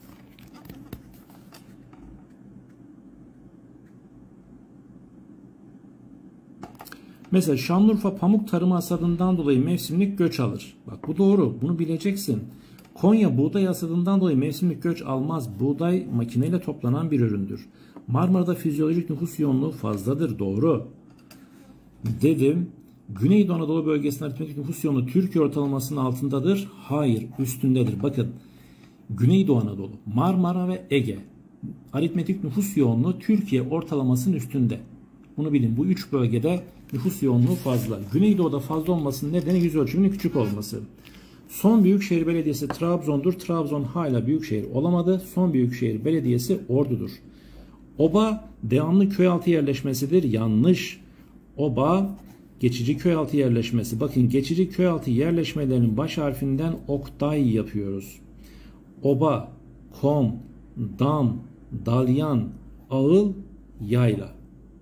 Mesela Şanlıurfa pamuk tarımı hasadından dolayı mevsimlik göç alır. Bak bu doğru. Bunu bileceksin. Konya buğday hasadından dolayı mevsimlik göç almaz. Buğday makineyle toplanan bir üründür. Marmara'da fizyolojik nüfus yoğunluğu fazladır. Doğru. Dedim. Güneydoğu Anadolu bölgesinin aritmetik nüfus yoğunluğu Türkiye ortalamasının altındadır. Hayır, üstündedir. Bakın. Güneydoğu Anadolu, Marmara ve Ege aritmetik nüfus yoğunluğu Türkiye ortalamasının üstünde. Bunu bilin. Bu 3 bölgede nüfus yoğunluğu fazla. Güneydoğu'da fazla olmasının nedeni yüz ölçümünün küçük olması. Son büyükşehir belediyesi Trabzon'dur. Trabzon hala büyükşehir olamadı. Son büyükşehir belediyesi Ordu'dur. Oba devamlı köyaltı yerleşmesidir. Yanlış. Oba geçici köyaltı yerleşmesi. Bakın geçici köyaltı yerleşmelerinin baş harfinden oktay yapıyoruz. Oba, kom, dam, dalyan, ağıl, yayla.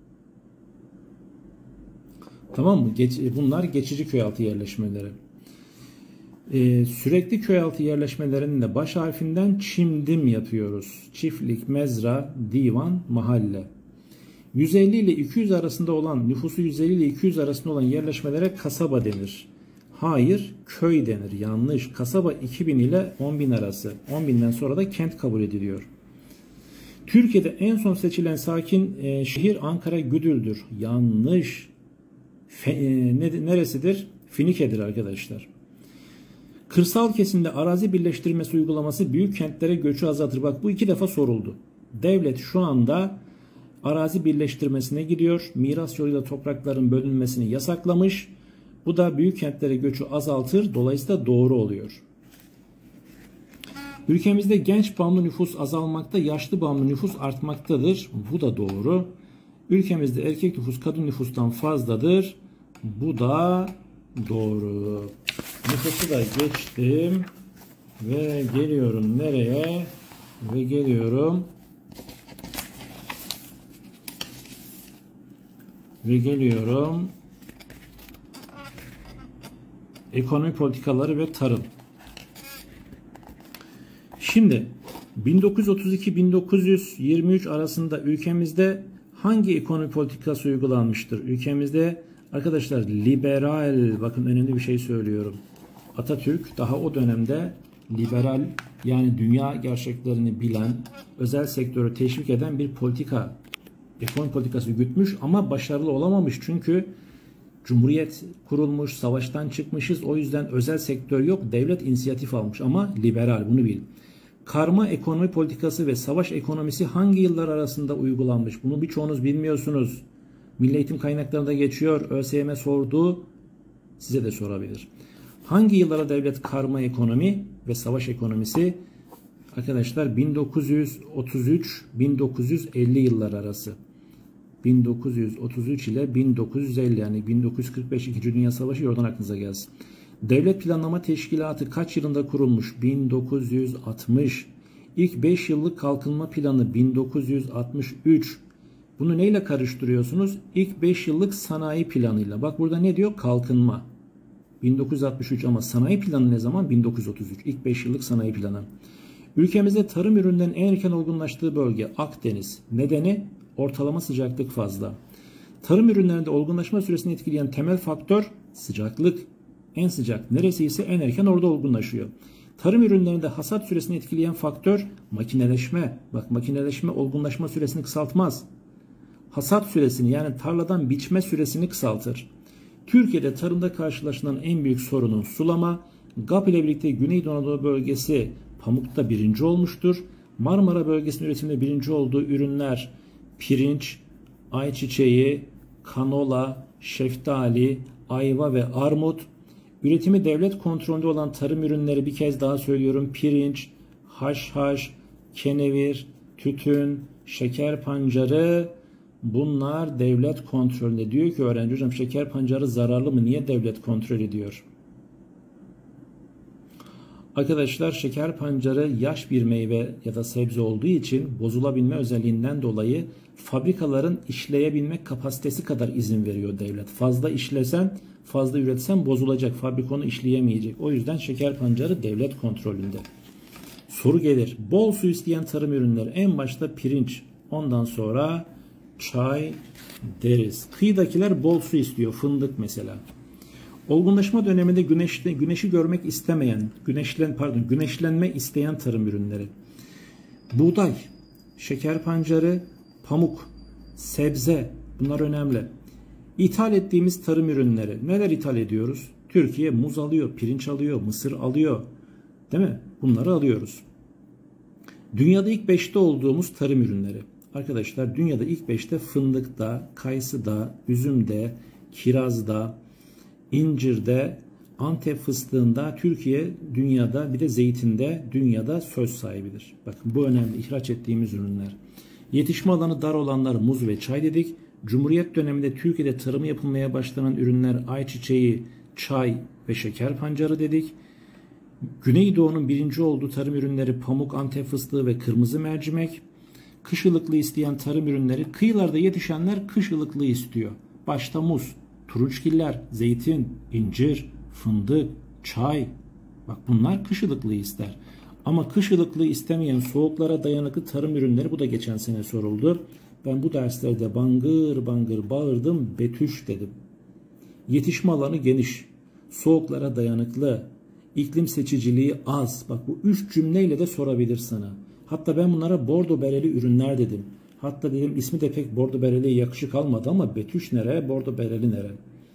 Tamam mı? Bunlar geçici köyaltı yerleşmeleri. Sürekli köyaltı yerleşmelerinin de baş harfinden çimdim yapıyoruz. Çiftlik, mezra, divan, mahalle. 150 ile 200 arasında olan, nüfusu 150 ile 200 arasında olan yerleşmelere kasaba denir. Hayır, köy denir. Yanlış. Kasaba 2000 ile 10.000 arası. 10.000'den sonra da kent kabul ediliyor. Türkiye'de en son seçilen sakin şehir Ankara Güdül'dür. Yanlış. Neresidir? Finike'dir arkadaşlar. Kırsal kesimde arazi birleştirmesi uygulaması büyük kentlere göçü azaltır. Bak bu 2 defa soruldu. Devlet şu anda arazi birleştirmesine gidiyor. Miras yoluyla toprakların bölünmesini yasaklamış. Bu da büyük kentlere göçü azaltır. Dolayısıyla doğru oluyor. Ülkemizde genç bağımlı nüfus azalmakta, yaşlı bağımlı nüfus artmaktadır. Bu da doğru. Ülkemizde erkek nüfus kadın nüfustan fazladır. Bu da doğru. Nüfusu da geçtim. Ve geliyorum nereye? Ve geliyorum. Ekonomi politikaları ve tarım. Şimdi 1932-1923 arasında ülkemizde hangi ekonomi politikası uygulanmıştır? Ülkemizde arkadaşlar liberal, bakın önemli bir şey söylüyorum. Atatürk daha o dönemde liberal, yani dünya gerçeklerini bilen, özel sektörü teşvik eden bir ekonomi politikası gütmüş ama başarılı olamamış. Çünkü Cumhuriyet kurulmuş, savaştan çıkmışız. O yüzden özel sektör yok. Devlet inisiyatif almış ama liberal, bunu bil. Karma ekonomi politikası ve savaş ekonomisi hangi yıllar arasında uygulanmış? Bunu birçoğunuz bilmiyorsunuz. Milli Eğitim kaynaklarında geçiyor. ÖSYM sordu. Size de sorabilir. Hangi yıllara devlet karma ekonomi ve savaş ekonomisi? Arkadaşlar 1933-1950 yıllar arası. 1933 ile 1950, yani 1945 2. Dünya Savaşı, oradan aklınıza gelsin. Devlet Planlama Teşkilatı kaç yılında kurulmuş? 1960. İlk 5 yıllık kalkınma planı 1963. Bunu neyle karıştırıyorsunuz? İlk 5 yıllık sanayi planıyla. Bak burada ne diyor? Kalkınma. 1963 ama sanayi planı ne zaman? 1933. İlk 5 yıllık sanayi planı. Ülkemizde tarım ürünlerinin en erken olgunlaştığı bölge Akdeniz. Nedeni? Ortalama sıcaklık fazla. Tarım ürünlerinde olgunlaşma süresini etkileyen temel faktör sıcaklık. En sıcak neresi ise en erken orada olgunlaşıyor. Tarım ürünlerinde hasat süresini etkileyen faktör makineleşme. Bak makineleşme olgunlaşma süresini kısaltmaz. Hasat süresini, yani tarladan biçme süresini kısaltır. Türkiye'de tarımda karşılaşılan en büyük sorunun sulama. GAP ile birlikte Güneydoğu Anadolu bölgesi pamukta birinci olmuştur. Marmara bölgesinin üretiminde birinci olduğu ürünler pirinç, ayçiçeği, kanola, şeftali, ayva ve armut. Üretimi devlet kontrolünde olan tarım ürünleri, bir kez daha söylüyorum, pirinç, haşhaş, kenevir, tütün, şeker pancarı, bunlar devlet kontrolünde. Diyor ki öğrenci, hocam şeker pancarı zararlı mı? Niye devlet kontrol ediyor? Arkadaşlar şeker pancarı yaş bir meyve ya da sebze olduğu için bozulabilme özelliğinden dolayı fabrikaların işleyebilme kapasitesi kadar izin veriyor devlet. Fazla işlesen, fazla üretsen bozulacak. Fabrika onu işleyemeyecek. O yüzden şeker pancarı devlet kontrolünde. Soru gelir. Bol su isteyen tarım ürünleri. En başta pirinç. Ondan sonra çay deriz. Kıyıdakiler bol su istiyor. Fındık mesela. Olgunlaşma döneminde güneşi görmek istemeyen, güneşlenme isteyen tarım ürünleri. Buğday, şeker pancarı, pamuk, sebze, bunlar önemli. İthal ettiğimiz tarım ürünleri. Neler ithal ediyoruz? Türkiye muz alıyor, pirinç alıyor, mısır alıyor. Değil mi? Bunları alıyoruz. Dünyada ilk 5'te olduğumuz tarım ürünleri. Arkadaşlar dünyada ilk 5'te fındıkta, kayısıda, üzümde, kirazda, incirde, Antep fıstığında, Türkiye dünyada bir de zeytinde dünyada söz sahibidir. Bakın bu önemli, ihraç ettiğimiz ürünler. Yetişme alanı dar olanlar muz ve çay dedik. Cumhuriyet döneminde Türkiye'de tarımı yapılmaya başlanan ürünler ayçiçeği, çay ve şeker pancarı dedik. Güneydoğu'nun birinci olduğu tarım ürünleri pamuk, Antep fıstığı ve kırmızı mercimek. Kış ılıklığı isteyen tarım ürünleri, kıyılarda yetişenler kış ılıklığı istiyor. Başta muz, turunçgiller, zeytin, incir, fındık, çay. Bak bunlar kış ılıklığı ister. Ama kış ılıklığı istemeyen soğuklara dayanıklı tarım ürünleri, bu da geçen sene soruldu. Ben bu derslerde bangır bangır bağırdım, betüş dedim. Yetişme alanı geniş, soğuklara dayanıklı, iklim seçiciliği az. Bak bu 3 cümleyle de sorabilir sana. Hatta ben bunlara bordo bereli ürünler dedim. Hatta dedim ismi de pek bordo bereliye yakışık almadı ama betüş nere, bordo bereli nere?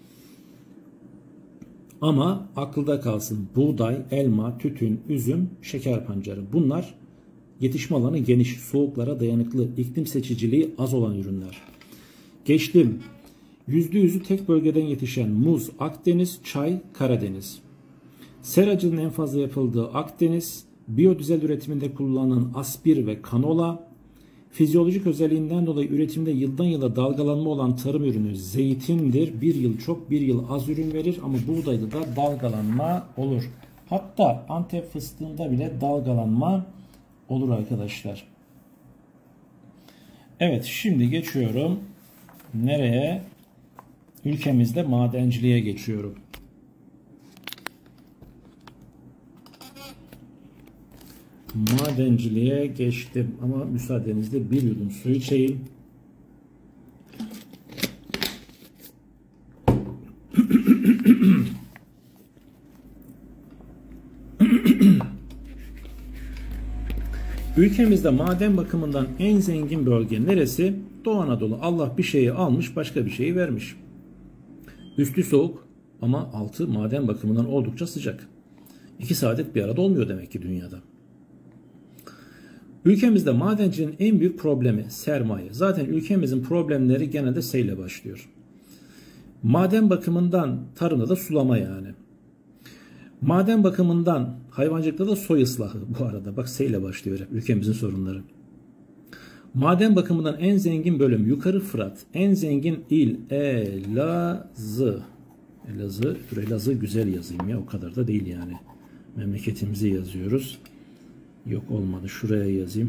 Ama akılda kalsın, buğday, elma, tütün, üzüm, şeker pancarı. Bunlar yetişme alanı geniş, soğuklara dayanıklı, iklim seçiciliği az olan ürünler. Geçtim. %100'ü tek bölgeden yetişen muz, Akdeniz, çay, Karadeniz. Seracılığın en fazla yapıldığı Akdeniz, biyodizel üretiminde kullanılan aspir ve kanola, fizyolojik özelliğinden dolayı üretimde yıldan yıla dalgalanma olan tarım ürünü zeytindir. Bir yıl çok, bir yıl az ürün verir ama buğdayda da dalgalanma olur. Hatta Antep fıstığında bile dalgalanma olur arkadaşlar. Evet, şimdi geçiyorum. Nereye? Ülkemizde madenciliğe geçiyorum. Madenciliğe geçtim ama müsaadenizle bir yudum su içeyim. Ülkemizde maden bakımından en zengin bölge neresi? Doğu Anadolu. Allah bir şeyi almış, başka bir şeyi vermiş. Üstü soğuk ama altı maden bakımından oldukça sıcak. İkisi adet bir arada olmuyor demek ki dünyada. Ülkemizde madenciliğin en büyük problemi sermaye. Zaten ülkemizin problemleri genelde S ile başlıyor. Maden bakımından tarımda da sulama yani. Maden bakımından hayvancılıkta da soy ıslahı bu arada. Bak S ile başlıyor hep ülkemizin sorunları. Maden bakımından en zengin bölüm Yukarı Fırat. En zengin il Elazığ. Elazığ güzel yazayım ya, o kadar da değil yani. Memleketimizi yazıyoruz. Yok olmadı, şuraya yazayım.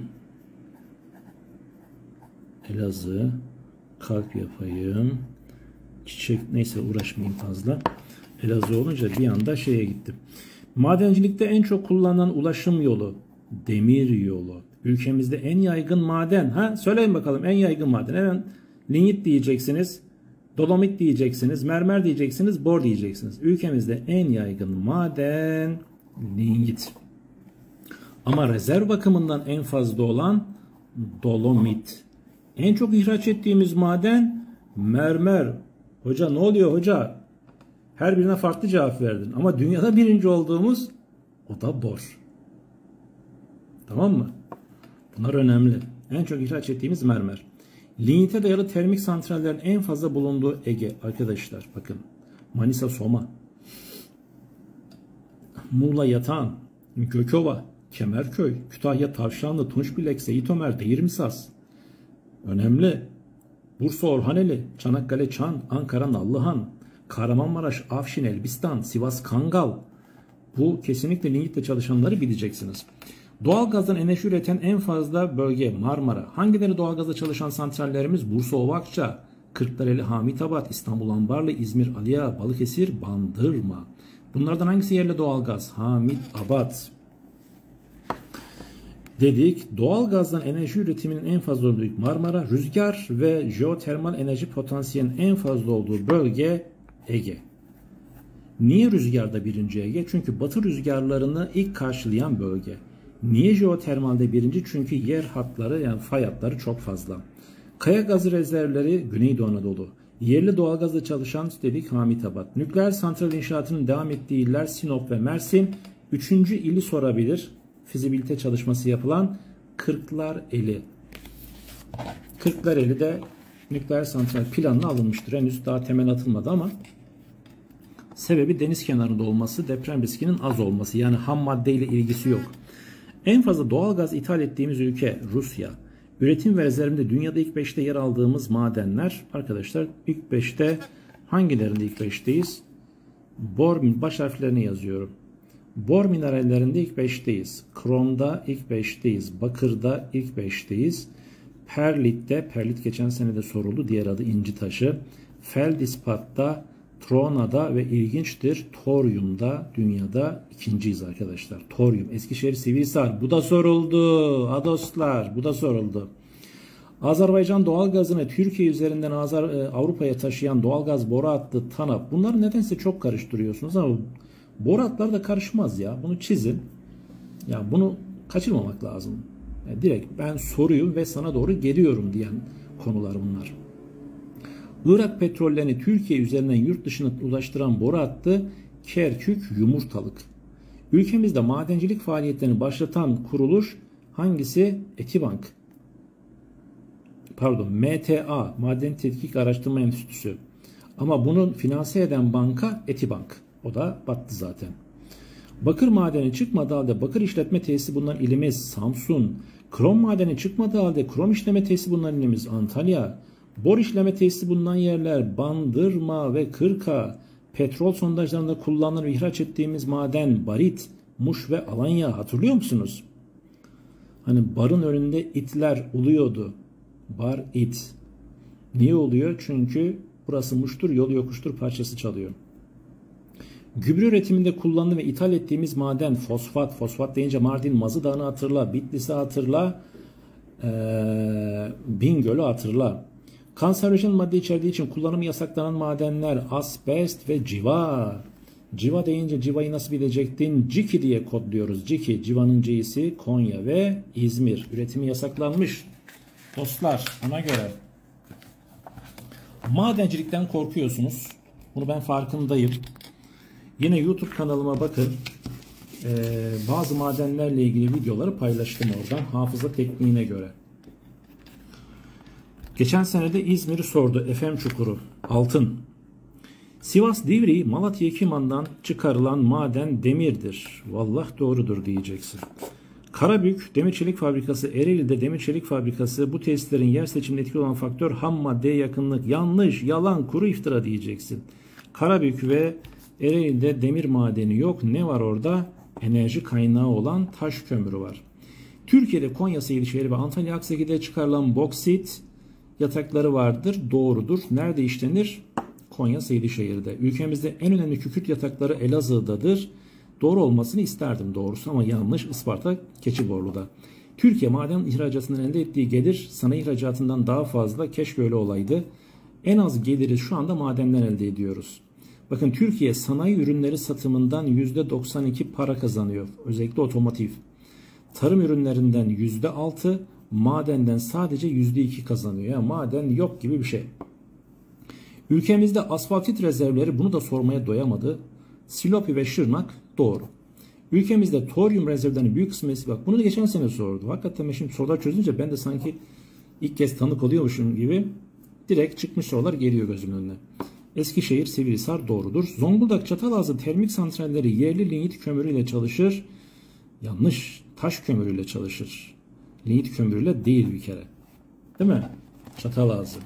Elazığ. Kalp yapayım. Çiçek, neyse uğraşmayayım fazla. Elazığ olunca bir anda şeye gittim. Madencilikte en çok kullanılan ulaşım yolu demir yolu. Ülkemizde en yaygın maden. Söyleyin bakalım en yaygın maden. Hemen lignit diyeceksiniz. Dolomit diyeceksiniz. Mermer diyeceksiniz. Bor diyeceksiniz. Ülkemizde en yaygın maden lignit. Ama rezerv bakımından en fazla olan dolomit. En çok ihraç ettiğimiz maden mermer. Hoca ne oluyor hoca? Her birine farklı cevap verdin. Ama dünyada birinci olduğumuz o da bor. Tamam mı? Bunlar önemli. En çok ihraç ettiğimiz mermer. Lignite dayalı termik santrallerin en fazla bulunduğu Ege. Arkadaşlar bakın. Manisa Soma. Muğla Yatağan. Gökova. Kemerköy. Kütahya Tavşanlı. Tunçbilek. Seyitömer. Değirmisas. Önemli. Bursa Orhaneli. Çanakkale Çan. Ankara Nallıhan. Kahramanmaraş, Afşin, Elbistan, Sivas, Kangal. Bu kesinlikle lignitle çalışanları bileceksiniz. Doğalgazdan enerji üreten en fazla bölge Marmara. Hangileri doğalgazla çalışan santrallerimiz? Bursa Ovakça, Kırklareli Hamitabat, İstanbul Ambarlı, İzmir Aliya, Balıkesir, Bandırma. Bunlardan hangisi yerli doğalgaz? Hamitabat. Dedik. Doğalgazdan enerji üretiminin en fazla olduğu Marmara, rüzgar ve jeotermal enerji potansiyelinin en fazla olduğu bölge Ege. Niye rüzgarda birinci Ege? Çünkü batı rüzgarlarını ilk karşılayan bölge. Niye jeotermalde birinci? Çünkü yer hatları yani fay hatları çok fazla. Kaya gazı rezervleri Güneydoğu Anadolu. Yerli doğalgazla çalışan üstelik Hamitabat. Nükleer santral inşaatının devam ettiği iller Sinop ve Mersin. 3. ili sorabilir. Fizibilite çalışması yapılan Kırklareli. Kırklareli de nükleer santral planına alınmıştır. Henüz daha temel atılmadı ama sebebi deniz kenarında olması, deprem riskinin az olması. Yani ham maddeyle ilgisi yok. En fazla doğalgaz ithal ettiğimiz ülke Rusya. Üretim ve rezervinde dünyada ilk 5'te yer aldığımız madenler arkadaşlar ilk 5'te hangilerinde ilk 5'teyiz? Baş harflerini yazıyorum. Bor minerallerinde ilk 5'teyiz. Kromda ilk 5'teyiz. Bakırda ilk 5'teyiz. Perlit geçen sene de soruldu. Diğer adı inci taşı. Feldspath'ta, Trona'da ve ilginçtir toryumda dünyada ikinciyiz arkadaşlar. Toryum. Eskişehir Sivrihisar. Bu da soruldu. Dostlar bu da soruldu. Azerbaycan doğalgazını Türkiye üzerinden Avrupa'ya taşıyan doğalgaz boru hattı TANAP. Bunları nedense çok karıştırıyorsunuz ama boru hatları da karışmaz ya. Bunu çizin. Ya bunu kaçırmamak lazım. Yani direkt ben soruyum ve sana doğru geliyorum diyen konular bunlar. Irak petrollerini Türkiye üzerinden yurt dışına ulaştıran boru hattı Kerkük Yumurtalık. Ülkemizde madencilik faaliyetlerini başlatan kuruluş hangisi? Etibank. MTA, Maden Tetkik Araştırma Enstitüsü. Ama bunun finanse eden banka Etibank. O da battı zaten. Bakır madeni çıkmadığı halde bakır işletme tesisi bulunan ilimiz Samsun. Krom madeni çıkmadığı halde krom işleme tesisi bulunan ilimiz Antalya. Bor işleme tesisi bulunan yerler Bandırma ve Kırka. Petrol sondajlarında kullanılan ve ihraç ettiğimiz maden Barit, Muş ve Alanya. Hatırlıyor musunuz? Hani barın önünde itler uluyordu. Bar it. Niye oluyor? Çünkü burası Muş'tur, yolu yokuştur parçası çalıyor. Gübre üretiminde kullanılan ve ithal ettiğimiz maden fosfat. Fosfat deyince Mardin Mazı Dağı'nı hatırla, Bitlis'i hatırla, Bingöl'ü hatırla. Kanserojen madde içerdiği için kullanımı yasaklanan madenler asbest ve civa. Civa deyince civayı nasıl bilecektin? Ciki diye kodluyoruz. Ciki, civanın C'si Konya ve İzmir. Üretimi yasaklanmış. Dostlar ona göre madencilikten korkuyorsunuz. Bunu ben farkındayım. Yine YouTube kanalıma bakın. Bazı madenlerle ilgili videoları paylaştım oradan. Hafıza tekniğine göre. Geçen sene de İzmir'i sordu. Efem Çukuru. Altın. Sivas Divriği Malatya Kiman'dan çıkarılan maden demirdir. Vallahi doğrudur diyeceksin. Karabük Demir Çelik Fabrikası, Ereğli'de Demir Çelik Fabrikası, bu tesislerin yer seçiminde etkili olan faktör ham maddeye yakınlık. Yanlış, yalan, kuru iftira diyeceksin. Karabük ve Ereğli'de demir madeni yok. Ne var orada? Enerji kaynağı olan taş kömürü var. Türkiye'de Konya, Seydişehir ve Antalya Akseki'de çıkarılan boksit yatakları vardır. Doğrudur. Nerede işlenir? Konya, Seydişehir'de. Ülkemizde en önemli kükürt yatakları Elazığ'dadır. Doğru olmasını isterdim doğrusu ama yanlış. Isparta, Keçiborlu'da. Türkiye maden ihracatından elde ettiği gelir sanayi ihracatından daha fazla. Keşke öyle olaydı. En az geliri şu anda madenden elde ediyoruz. Bakın Türkiye sanayi ürünleri satımından %92 para kazanıyor. Özellikle otomotiv. Tarım ürünlerinden %6, madenden sadece %2 kazanıyor. Yani maden yok gibi bir şey. Ülkemizde asfaltit rezervleri, bunu da sormaya doyamadı. Silopi ve Şırnak doğru. Ülkemizde toryum rezervlerinin büyük kısmı, bak bunu da geçen sene sordu. Hakikaten şimdi sorular çözünce ben de sanki ilk kez tanık oluyormuşum gibi direkt çıkmış sorular geliyor gözümün önüne. Eskişehir, Sivrihisar doğrudur. Zonguldak, Çatalazı termik santralleri yerli lignit kömürüyle çalışır. Yanlış. Taş kömürüyle çalışır. Lignit kömürüyle değil bir kere. Değil mi? Çatalazı.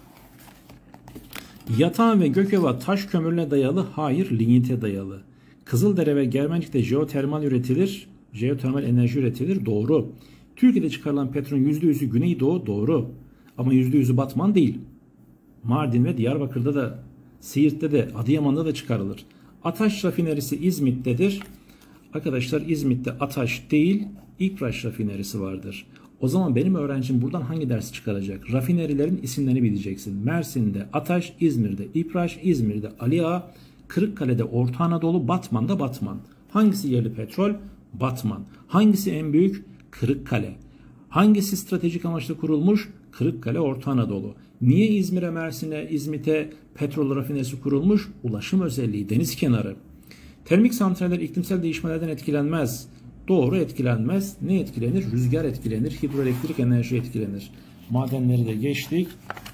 Yatağan ve Gökova taş kömürüne dayalı. Hayır, lignite dayalı. Kızıldere ve Germencik'te jeotermal üretilir. Jeotermal enerji üretilir. Doğru. Türkiye'de çıkarılan petrolün %100'ü Güneydoğu. Doğru. Ama %100'ü Batman değil. Mardin ve Diyarbakır'da da, Siirt'te de, Adıyaman'da da çıkarılır. Ataş rafinerisi İzmit'tedir. Arkadaşlar İzmit'te Ataş değil, İpraş rafinerisi vardır. O zaman benim öğrencim buradan hangi dersi çıkaracak? Rafinerilerin isimlerini bileceksin. Mersin'de Ataş, İzmir'de İpraş, İzmir'de Ali Ağa, Kırıkkale'de Orta Anadolu, Batman'da Batman. Hangisi yerli petrol? Batman. Hangisi en büyük? Kırıkkale. Hangisi stratejik amaçla kurulmuş? Kırıkkale, Orta Anadolu. Niye İzmir'e, Mersin'e, İzmit'e petrol rafinesi kurulmuş? Ulaşım özelliği, deniz kenarı. Termik santraller iklimsel değişmelerden etkilenmez. Doğru, etkilenmez. Ne etkilenir? Rüzgar etkilenir, hidroelektrik enerji etkilenir. Madenleri de geçtik.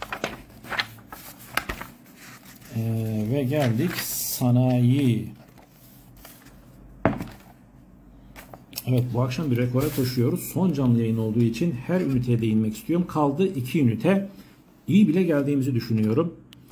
Ve geldik sanayi. Evet, bu akşam bir rekora koşuyoruz. Son canlı yayın olduğu için her üniteye değinmek istiyorum. Kaldı 2 ünite. İyi bile geldiğimizi düşünüyorum.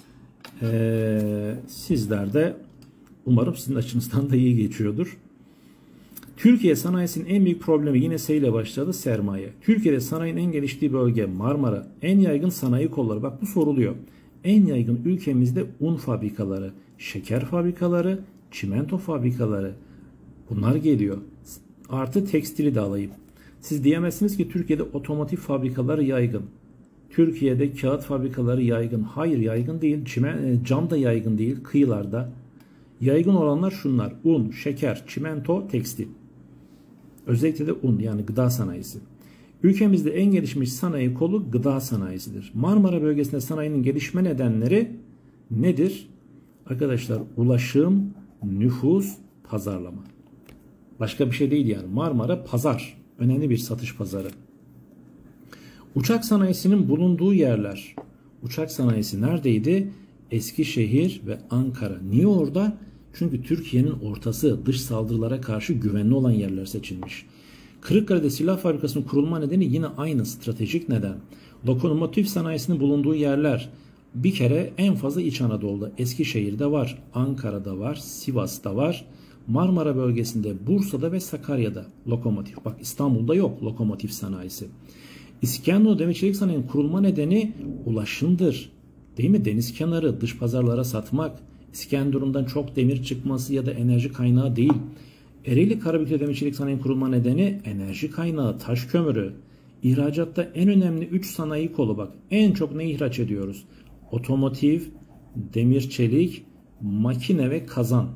Sizler de umarım sizin açınızdan da iyi geçiyordur. Türkiye sanayisinin en büyük problemi, yine S ile başladı, sermaye. Türkiye'de sanayinin en geliştiği bölge Marmara. En yaygın sanayi kolları. Bak, bu soruluyor. En yaygın ülkemizde un fabrikaları, şeker fabrikaları, çimento fabrikaları. Bunlar geliyor. Artı tekstili de alayım. Siz diyemezsiniz ki Türkiye'de otomotiv fabrikaları yaygın. Türkiye'de kağıt fabrikaları yaygın. Hayır, yaygın değil. Cam da yaygın değil. Kıyılarda. Yaygın olanlar şunlar: un, şeker, çimento, tekstil. Özellikle de un, yani gıda sanayisi. Ülkemizde en gelişmiş sanayi kolu gıda sanayisidir. Marmara bölgesinde sanayinin gelişme nedenleri nedir? Arkadaşlar, ulaşım, nüfus, pazarlama. Başka bir şey değil yani. Marmara pazar. Önemli bir satış pazarı. Uçak sanayisinin bulunduğu yerler. Uçak sanayisi neredeydi? Eskişehir ve Ankara. Niye orada? Çünkü Türkiye'nin ortası, dış saldırılara karşı güvenli olan yerler seçilmiş. Kırıkkale'de silah fabrikasının kurulma nedeni yine aynı stratejik neden. Lokomotif sanayisinin bulunduğu yerler. Bir kere en fazla İç Anadolu'da. Eskişehir'de var, Ankara'da var, Sivas'ta var. Marmara bölgesinde, Bursa'da ve Sakarya'da lokomotif. Bak, İstanbul'da yok lokomotif sanayisi. İskenderun Demir Çelik Sanayi'nin kurulma nedeni ulaşımdır. Değil mi? Deniz kenarı, dış pazarlara satmak. İskenderun'dan çok demir çıkması ya da enerji kaynağı değil. Ereğli Karabük'te Demir Çelik Sanayi'nin kurulma nedeni enerji kaynağı, taş kömürü. İhracatta en önemli 3 sanayi kolu bak. En çok ne ihraç ediyoruz? Otomotiv, demir çelik, makine ve kazan.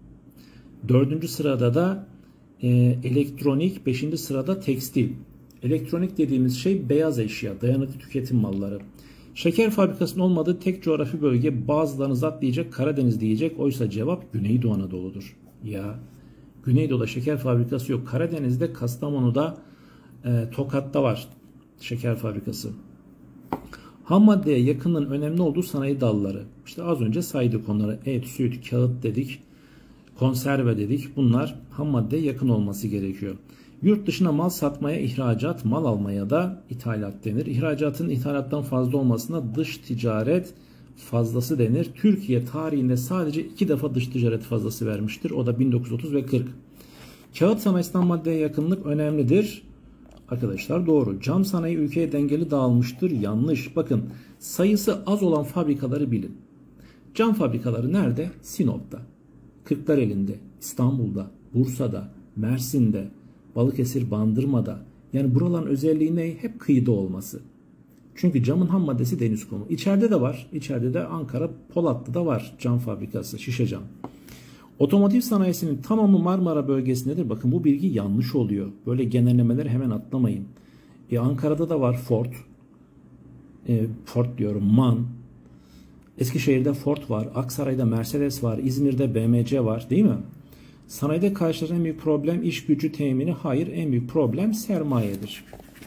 4. sırada da elektronik, 5. sırada tekstil. Elektronik dediğimiz şey beyaz eşya, dayanıklı tüketim malları. Şeker fabrikasının olmadığı tek coğrafi bölge, bazılarınız atlayacak, Karadeniz diyecek. Oysa cevap Güneydoğu Anadolu'dur. Ya, Güneydoğu'da şeker fabrikası yok. Karadeniz'de, Kastamonu'da, Tokat'ta var şeker fabrikası. Ham maddeye yakının önemli olduğu sanayi dalları. İşte az önce saydık onları. Et, süt, kağıt dedik. Konserve dedik. Bunlar ham maddeye yakın olması gerekiyor. Yurt dışına mal satmaya ihracat, mal almaya da ithalat denir. İhracatın ithalattan fazla olmasına dış ticaret fazlası denir. Türkiye tarihinde sadece 2 defa dış ticaret fazlası vermiştir. O da 1930 ve 40. Kağıt sanayisinden maddeye yakınlık önemlidir. Arkadaşlar doğru. Cam sanayi ülkeye dengeli dağılmıştır. Yanlış. Bakın, sayısı az olan fabrikaları bilin. Cam fabrikaları nerede? Sinop'ta, Kırklareli'nde, İstanbul'da, Bursa'da, Mersin'de, Balıkesir, Bandırma'da. Yani buraların özelliği ne? Hep kıyıda olması. Çünkü camın ham maddesi deniz kumu. İçeride de var. İçeride de Ankara, Polatlı'da var cam fabrikası, şişe cam. Otomotiv sanayisinin tamamı Marmara bölgesindedir. Bakın, bu bilgi yanlış oluyor. Böyle genellemeleri hemen atlamayın. Ankara'da da var Ford. Ford diyorum, MAN. Eskişehir'de Ford var. Aksaray'da Mercedes var. İzmir'de BMC var. Değil mi? Sanayide karşılaşılan en büyük problem iş gücü temini. Hayır, en büyük problem sermayedir.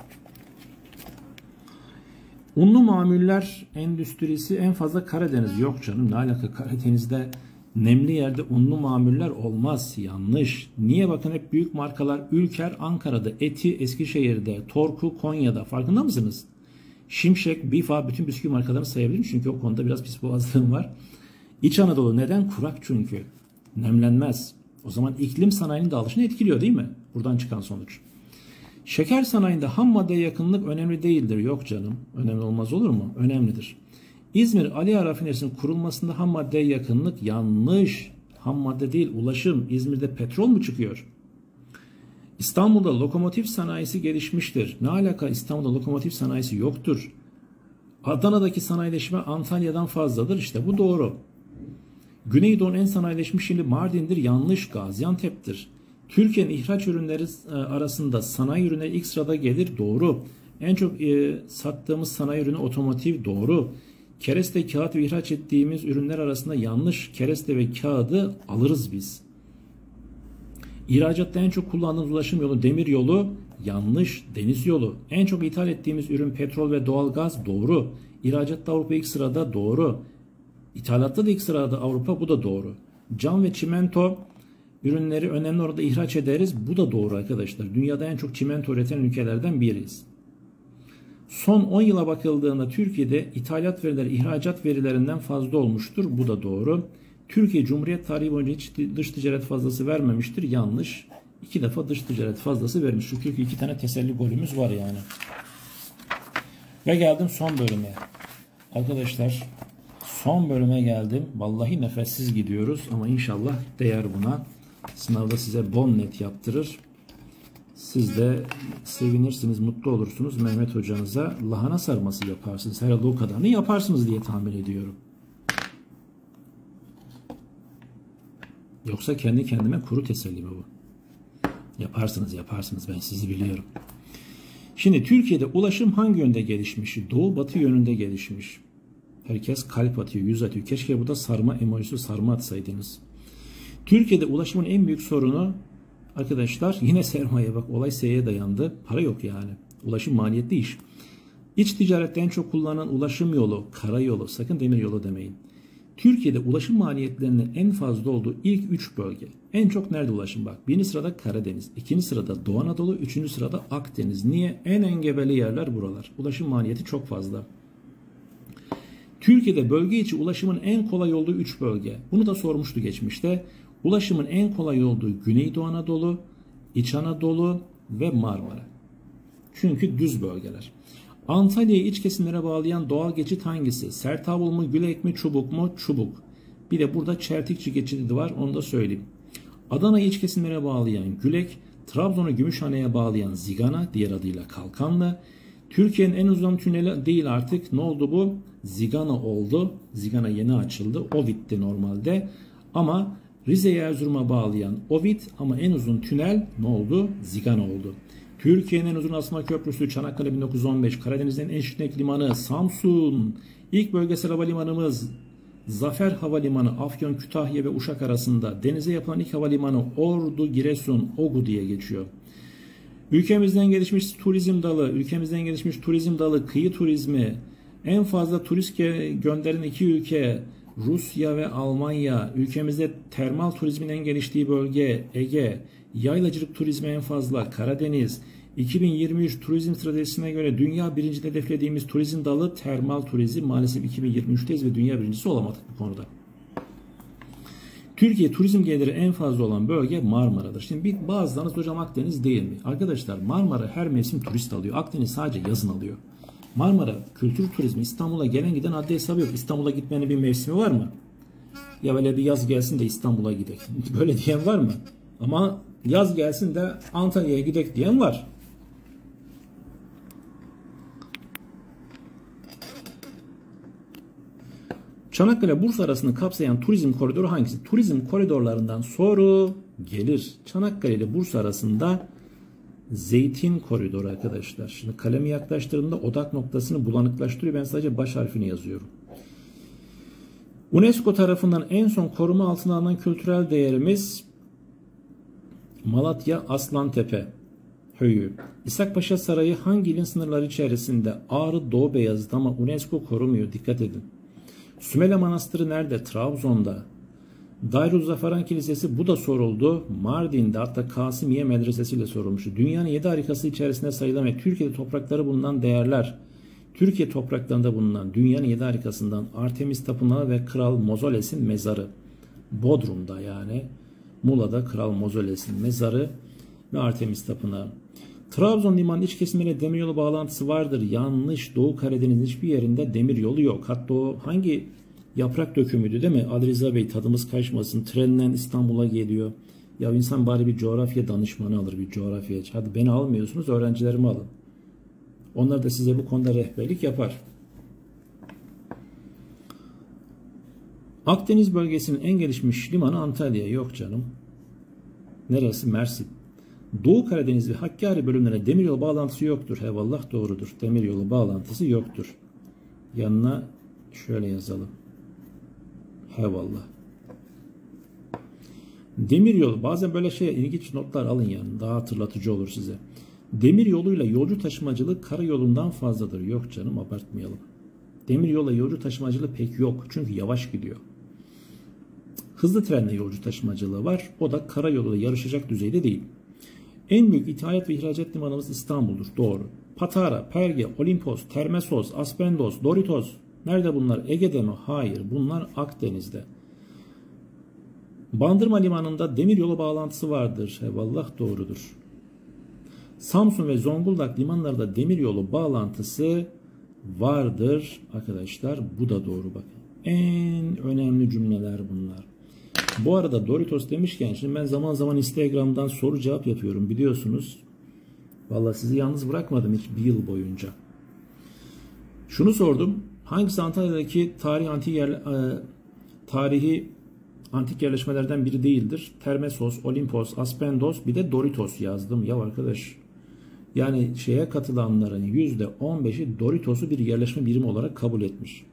Unlu mamuller endüstrisi en fazla Karadeniz. Yok canım, ne alaka, Karadeniz'de nemli yerde unlu mamuller olmaz. Yanlış. Niye? Bakın, hep büyük markalar. Ülker Ankara'da, Eti Eskişehir'de, Torku Konya'da. Farkında mısınız? Şimşek, Bifa, bütün bisküvi markalarını sayabilirim çünkü o konuda biraz pis boğazlığım var. İç Anadolu neden? Kurak çünkü. Nemlenmez. O zaman iklim sanayinin dağılışını etkiliyor değil mi? Buradan çıkan sonuç. Şeker sanayinde ham maddeye yakınlık önemli değildir. Yok canım. Önemli olmaz olur mu? Önemlidir. İzmir Ali Ağa rafinerisinin kurulmasında ham maddeye yakınlık yanlış. Ham madde değil, ulaşım. İzmir'de petrol mu çıkıyor? İstanbul'da lokomotif sanayisi gelişmiştir. Ne alaka, İstanbul'da lokomotif sanayisi yoktur. Adana'daki sanayileşme Antalya'dan fazladır. İşte bu doğru. Güneydoğu'nun en sanayileşmiş ili Mardin'dir. Yanlış. Gaziantep'tir. Türkiye'nin ihraç ürünleri arasında sanayi ürünleri ilk sırada gelir. Doğru. En çok sattığımız sanayi ürünü otomotiv, doğru. Kereste, kağıt ve ihraç ettiğimiz ürünler arasında yanlış. Kereste ve kağıdı alırız biz. İhracatta en çok kullandığımız ulaşım yolu demir yolu, yanlış. Deniz yolu. En çok ithal ettiğimiz ürün petrol ve doğalgaz, doğru. İhracatta Avrupa ilk sırada, doğru. İthalatta da ilk sırada Avrupa, bu da doğru. Cam ve çimento ürünleri önemli oranda ihraç ederiz, bu da doğru arkadaşlar. Dünyada en çok çimento üreten ülkelerden biriyiz. Son 10 yıla bakıldığında Türkiye'de ithalat verileri ihracat verilerinden fazla olmuştur. Bu da doğru. Türkiye Cumhuriyet tarihi boyunca hiç dış ticaret fazlası vermemiştir. Yanlış. 2 defa dış ticaret fazlası vermiş. Çünkü 2 tane teselli golümüz var yani. Ve geldim son bölüme. Arkadaşlar son bölüme geldim. Vallahi nefessiz gidiyoruz ama inşallah değer buna. Sınavda size bol net yaptırır. Siz de sevinirsiniz, mutlu olursunuz. Mehmet hocanıza lahana sarması yaparsınız. Herhalde o kadarını yaparsınız diye tahmin ediyorum. Yoksa kendi kendime kuru teselli mi bu? Yaparsınız. Ben sizi biliyorum. Şimdi Türkiye'de ulaşım hangi yönde gelişmiş? Doğu batı yönünde gelişmiş. Herkes kalp atıyor, yüz atıyor. Keşke burada sarma emojisi, sarma atsaydınız. Türkiye'de ulaşımın en büyük sorunu arkadaşlar yine sermaye, bak olay S'ye dayandı. Para yok yani. Ulaşım maliyetli iş. İç ticarette en çok kullanılan ulaşım yolu karayolu. Sakın demir yolu demeyin. Türkiye'de ulaşım maliyetlerinin en fazla olduğu ilk 3 bölge. En çok nerede ulaşım? Bak, birinci sırada Karadeniz, ikinci sırada Doğu Anadolu, üçüncü sırada Akdeniz. Niye? En engebeli yerler buralar. Ulaşım maliyeti çok fazla. Türkiye'de bölge içi ulaşımın en kolay olduğu 3 bölge. Bunu da sormuştu geçmişte. Ulaşımın en kolay olduğu Güneydoğu Anadolu, İç Anadolu ve Marmara. Çünkü düz bölgeler. Antalya'yı iç kesimlere bağlayan doğal geçit hangisi? Sertavul mu, Gülek mi, Çubuk mu? Çubuk. Bir de burada Çeltikçi geçidi var, onu da söyleyeyim. Adana'yı iç kesimlere bağlayan Gülek, Trabzon'u Gümüşhane'ye bağlayan Zigana, diğer adıyla Kalkanlı. Türkiye'nin en uzun tüneli değil artık. Ne oldu bu? Zigana oldu. Zigana yeni açıldı. Ovid'ti normalde. Ama Rize'yi Erzurum'a bağlayan Ovid, ama en uzun tünel ne oldu? Zigana oldu. Türkiye'nin en uzun asma köprüsü Çanakkale 1915. Karadeniz'in en şirnek limanı Samsun. İlk bölgesel havalimanımız Zafer Havalimanı, Afyon, Kütahya ve Uşak arasında. Denize yapılan ilk havalimanı Ordu, Giresun, Ogu diye geçiyor. Ülkemizden gelişmiş turizm dalı kıyı turizmi. En fazla turist gönderen 2 ülke Rusya ve Almanya. Ülkemizde termal turizmin en geliştiği bölge Ege. Yaylacılık turizmi en fazla Karadeniz. 2023 turizm stratejisine göre dünya birinciliği hedeflediğimiz turizm dalı termal turizm. Maalesef 2023'teyiz ve dünya birincisi olamadık bu konuda. Türkiye turizm geliri en fazla olan bölge Marmara'dır. Şimdi bazılarınız hocam Akdeniz değil mi? Arkadaşlar Marmara her mevsim turist alıyor. Akdeniz sadece yazın alıyor. Marmara kültür turizmi, İstanbul'a gelen giden haddi hesabı yok. İstanbul'a gitmenin bir mevsimi var mı? Ya böyle bir yaz gelsin de İstanbul'a gidelim. Böyle diyen var mı? Ama yaz gelsin de Antalya'ya gidelim diyen var. Çanakkale-Bursa arasını kapsayan turizm koridoru hangisi? Turizm koridorlarından soru gelir. Çanakkale ile Bursa arasında zeytin koridoru arkadaşlar. Şimdi kalemi yaklaştırdığımda odak noktasını bulanıklaştırıyor. Ben sadece baş harfini yazıyorum. UNESCO tarafından en son koruma altına alınan kültürel değerimiz Malatya Aslantepe Höyü. İshak Paşa Sarayı hangi ilin sınırları içerisinde? Ağrı, Doğu Beyazıt, ama UNESCO korumuyor. Dikkat edin. Sümele Manastırı nerede? Trabzon'da. Darüzafaran Kilisesi, bu da soruldu. Mardin'de, hatta Kasimiye Medresesi ile sorulmuştu. Dünyanın 7 harikası içerisinde sayılan ve Türkiye'de toprakları bulunan değerler. Türkiye topraklarında bulunan dünyanın 7 harikasından Artemis Tapınağı ve Kral Mozoles'in mezarı. Bodrum'da yani. Muğla'da Kral Mozoles'in mezarı ve Artemis Tapınağı. Trabzon limanı iç kesimleriyle demiryolu bağlantısı vardır. Yanlış. Doğu Karadeniz'in hiçbir yerinde demiryolu yok. Hatta o hangi yaprak dökümüydü değil mi? Ali Rıza Bey, tadımız kaçmasın. Trenle İstanbul'a geliyor. Ya insan bari bir coğrafya danışmanı alır, bir coğrafyacı. Hadi beni almıyorsunuz, öğrencilerimi alın. Onlar da size bu konuda rehberlik yapar. Akdeniz bölgesinin en gelişmiş limanı Antalya. Yok canım. Neresi? Mersin. Doğu Karadeniz ve Hakkari bölümlerine demiryolu bağlantısı yoktur. Eyvallah, doğrudur. Demiryolu bağlantısı yoktur. Yanına şöyle yazalım. Eyvallah. Demiryolu, bazen böyle ilginç notlar alın yani. Daha hatırlatıcı olur size. Demiryoluyla yolcu taşımacılığı karayolundan fazladır. Yok canım, abartmayalım. Demiryoluyla yolcu taşımacılığı pek yok. Çünkü yavaş gidiyor. Hızlı trenle yolcu taşımacılığı var. O da karayoluyla yarışacak düzeyde değil. En büyük ithalat ve ihracat limanımız İstanbul'dur. Doğru. Patara, Perge, Olimpos, Termesos, Aspendos, Doritos. Nerede bunlar? Ege'de mi? Hayır. Bunlar Akdeniz'de. Bandırma Limanı'nda demiryolu bağlantısı vardır. Eyvallah, doğrudur. Samsun ve Zonguldak limanlarında demiryolu bağlantısı vardır. Arkadaşlar bu da doğru bakın. En önemli cümleler bunlar. Bu arada Doritos demişken şimdi ben zaman zaman Instagram'dan soru cevap yapıyorum biliyorsunuz. Vallahi sizi yalnız bırakmadım hiç bir yıl boyunca. Şunu sordum. Hangisi Antalya'daki tarihi antik yerleşmelerden biri değildir? Termesos, Olimpos, Aspendos, bir de Doritos yazdım. Ya arkadaş, yani şeye katılanların %15'i Doritos'u bir yerleşme birimi olarak kabul etmiş.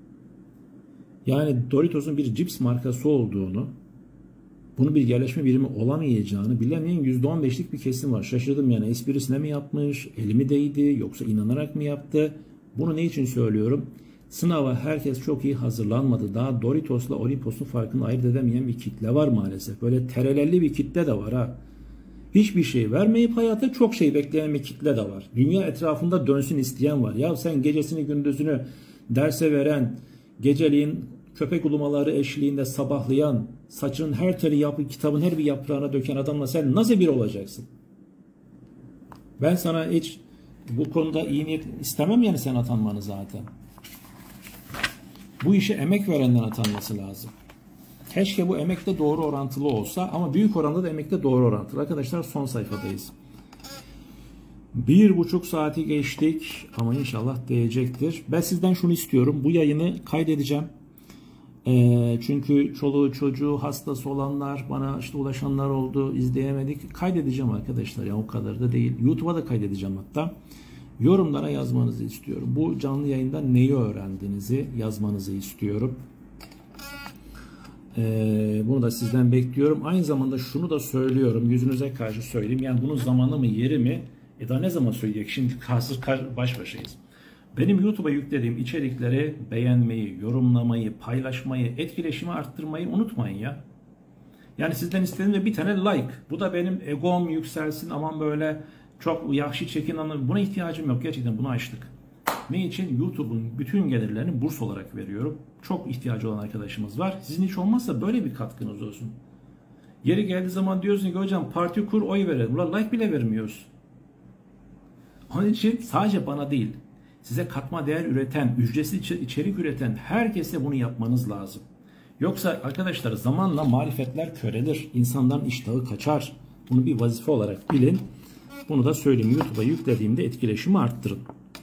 Yani Doritos'un bir cips markası olduğunu, bunu bir yerleşme birimi olamayacağını bilemeyen %15'lik bir kesim var. Şaşırdım yani, esprisine mi yapmış, eli mi değdi, yoksa inanarak mı yaptı? Bunu ne için söylüyorum? Sınava herkes çok iyi hazırlanmadı. Daha Doritos'la Olimpos'un farkını ayırt edemeyen bir kitle var maalesef. Böyle terelelli bir kitle de var ha. Hiçbir şey vermeyip hayata çok şey bekleyen bir kitle de var. Dünya etrafında dönsün isteyen var. Ya sen gecesini gündüzünü derse veren, geceliğin köpek ulumaları eşliğinde sabahlayan, saçının her teli yapıp kitabın her bir yaprağına döken adamla sen nasıl bir olacaksın? Ben sana hiç bu konuda iyi niyet istemem yani, sen atanmanı zaten. Bu işe emek verenden atanması lazım. Keşke bu emekte doğru orantılı olsa, ama büyük oranda da emekte doğru orantılı. Arkadaşlar son sayfadayız. 1,5 saati geçtik ama inşallah değecektir. Ben sizden şunu istiyorum. Bu yayını kaydedeceğim. Çünkü çoluğu çocuğu hastası olanlar, bana işte ulaşanlar oldu, izleyemedik. Kaydedeceğim arkadaşlar, ya o kadar da değil. YouTube'a da kaydedeceğim hatta. Yorumlara yazmanızı istiyorum. Bu canlı yayında neyi öğrendiğinizi yazmanızı istiyorum. Bunu da sizden bekliyorum. Aynı zamanda şunu da söylüyorum, yüzünüze karşı söyleyeyim. Yani bunun zamanı mı, yeri mi? Daha ne zaman söyleyecek? Şimdi hazır baş başayız. Benim YouTube'a yüklediğim içerikleri beğenmeyi, yorumlamayı, paylaşmayı, etkileşimi arttırmayı unutmayın ya. Yani sizden istediğim de bir tane like. Bu da benim egom yükselsin, aman böyle çok yahşi çekin anlamı. Buna ihtiyacım yok. Gerçekten bunu açtık. Ne için? YouTube'un bütün gelirlerini burs olarak veriyorum. Çok ihtiyacı olan arkadaşımız var. Sizin hiç olmazsa böyle bir katkınız olsun. Yeri geldiği zaman diyorsun ki hocam parti kur, oy verelim. Ulan like bile vermiyoruz. Onun için sadece bana değil, size katma değer üreten, ücretsiz içerik üreten herkese bunu yapmanız lazım. Yoksa arkadaşlar zamanla marifetler körelir. İnsanların iştahı kaçar. Bunu bir vazife olarak bilin. Bunu da söyleyeyim. YouTube'a yüklediğimde etkileşimi arttırın.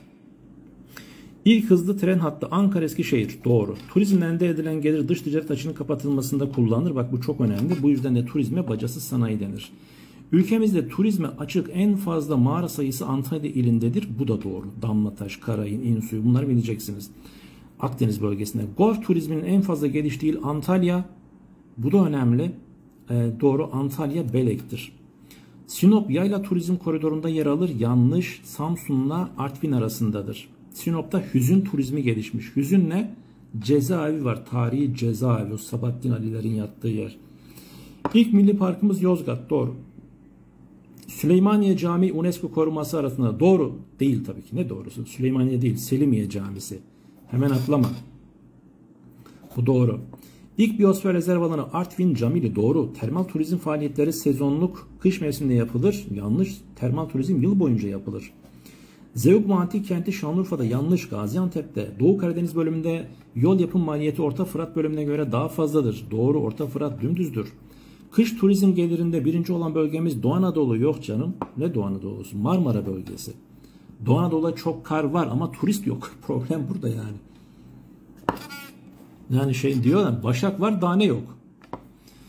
İlk hızlı tren hattı Ankara Eskişehir. Doğru. Turizmden elde edilen gelir dış ticaret açığının kapatılmasında kullanılır. Bak bu çok önemli. Bu yüzden de turizme bacasız sanayi denir. Ülkemizde turizme açık en fazla mağara sayısı Antalya ilindedir. Bu da doğru. Damlataş, Karayın, İnsuyu, bunları bileceksiniz. Akdeniz bölgesinde. Golf turizminin en fazla geliştiği il Antalya. Bu da önemli. Doğru. Antalya Belek'tir. Sinop yayla turizm koridorunda yer alır. Yanlış. Samsun'la Artvin arasındadır. Sinop'ta hüzün turizmi gelişmiş. Hüzün ne? Cezaevi var. Tarihi cezaevi. O Sabahattin Ali'lerin yattığı yer. İlk milli parkımız Yozgat. Doğru. Süleymaniye Camii UNESCO koruması arasında. Doğru. Değil tabii ki. Ne doğrusu? Süleymaniye değil. Selimiye Camisi. Hemen atlama. Bu doğru. İlk biyosfer rezerv alanı Artvin Camili. Doğru. Termal turizm faaliyetleri sezonluk kış mevsiminde yapılır. Yanlış. Termal turizm yıl boyunca yapılır. Zeugma Antik Kenti Şanlıurfa'da. Yanlış. Gaziantep'te. Doğu Karadeniz bölümünde yol yapım maliyeti Orta Fırat bölümüne göre daha fazladır. Doğru. Orta Fırat dümdüzdür. Kış turizm gelirinde birinci olan bölgemiz Doğu Anadolu. Yok canım. Ne Doğu Anadolu'su? Marmara bölgesi. Doğu Anadolu'da çok kar var ama turist yok. Problem burada yani. Yani diyorlar, Başak var, Dane yok.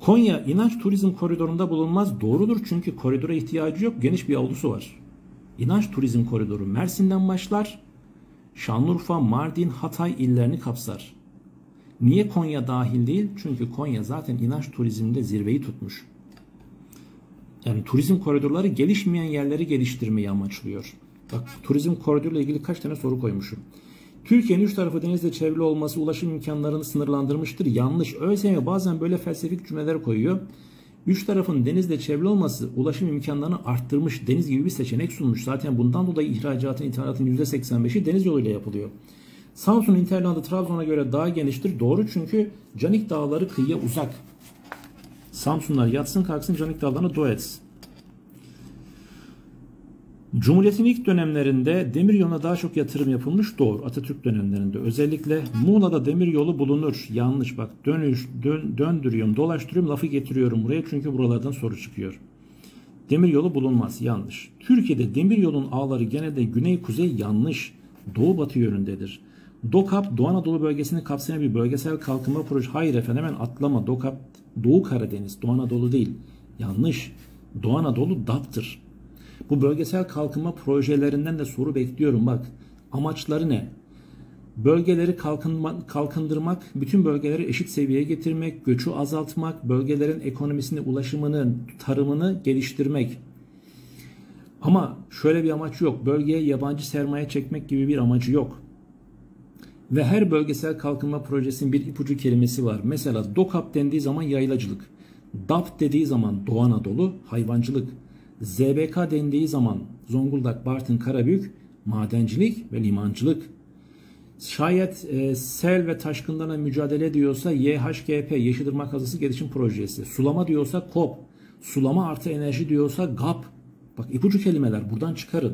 Konya İnanç Turizm Koridoru'nda bulunmaz. Doğrudur, çünkü koridora ihtiyacı yok. Geniş bir avlusu var. İnanç Turizm Koridoru Mersin'den başlar. Şanlıurfa, Mardin, Hatay illerini kapsar. Niye Konya dahil değil? Çünkü Konya zaten inanç turizminde zirveyi tutmuş. Yani turizm koridorları gelişmeyen yerleri geliştirmeyi amaçlıyor. Bak, turizm koridoruyla ilgili kaç tane soru koymuşum. Türkiye'nin 3 tarafı denizle çevrili olması ulaşım imkanlarını sınırlandırmıştır. Yanlış. ÖSYM bazen böyle felsefik cümleler koyuyor. 3 tarafın denizle çevrili olması ulaşım imkanlarını arttırmış, deniz gibi bir seçenek sunmuş. Zaten bundan dolayı ihracatın, ithalatın %85'i deniz yoluyla yapılıyor. Samsun hinterlandı Trabzon'a göre daha geniştir. Doğru, çünkü Canik Dağları kıyıya uzak. Samsunlar yatsın kalksın, Canik Dağları'na dua etsin. Cumhuriyet'in ilk dönemlerinde demiryoluna daha çok yatırım yapılmış. Doğru. Atatürk dönemlerinde özellikle Muğla'da demiryolu bulunur. Yanlış. Bak, döndürüyorum, dolaştırıyorum, lafı getiriyorum buraya, çünkü buralardan soru çıkıyor. Demiryolu bulunmaz. Yanlış. Türkiye'de demiryolun ağları genelde güney-kuzey, yanlış. Doğu-batı yönündedir. DOKAP, Doğu Anadolu bölgesini kapsayan bir bölgesel kalkınma projesi. Hayır efendim, hemen atlama. DOKAP Doğu Karadeniz, Doğu Anadolu değil. Yanlış. Doğu Anadolu DAP'tır. Bu bölgesel kalkınma projelerinden de soru bekliyorum. Bak, amaçları ne? Bölgeleri kalkındırmak, bütün bölgeleri eşit seviyeye getirmek, göçü azaltmak, bölgelerin ekonomisini, ulaşımını, tarımını geliştirmek. Ama şöyle bir amaç yok. Bölgeye yabancı sermaye çekmek gibi bir amacı yok. Ve her bölgesel kalkınma projesinin bir ipucu kelimesi var. Mesela DOKAP dendiği zaman yaylacılık, DAP dediği zaman Doğu Anadolu hayvancılık, ZBK dendiği zaman Zonguldak, Bartın, Karabük madencilik ve limancılık. Şayet sel ve taşkınlarla mücadele ediyorsa YHGP, Yeşilırmak Havzası Gelişim Projesi. Sulama diyorsa KOP. Sulama artı enerji diyorsa GAP. Bak, ipucu kelimeler, buradan çıkarın.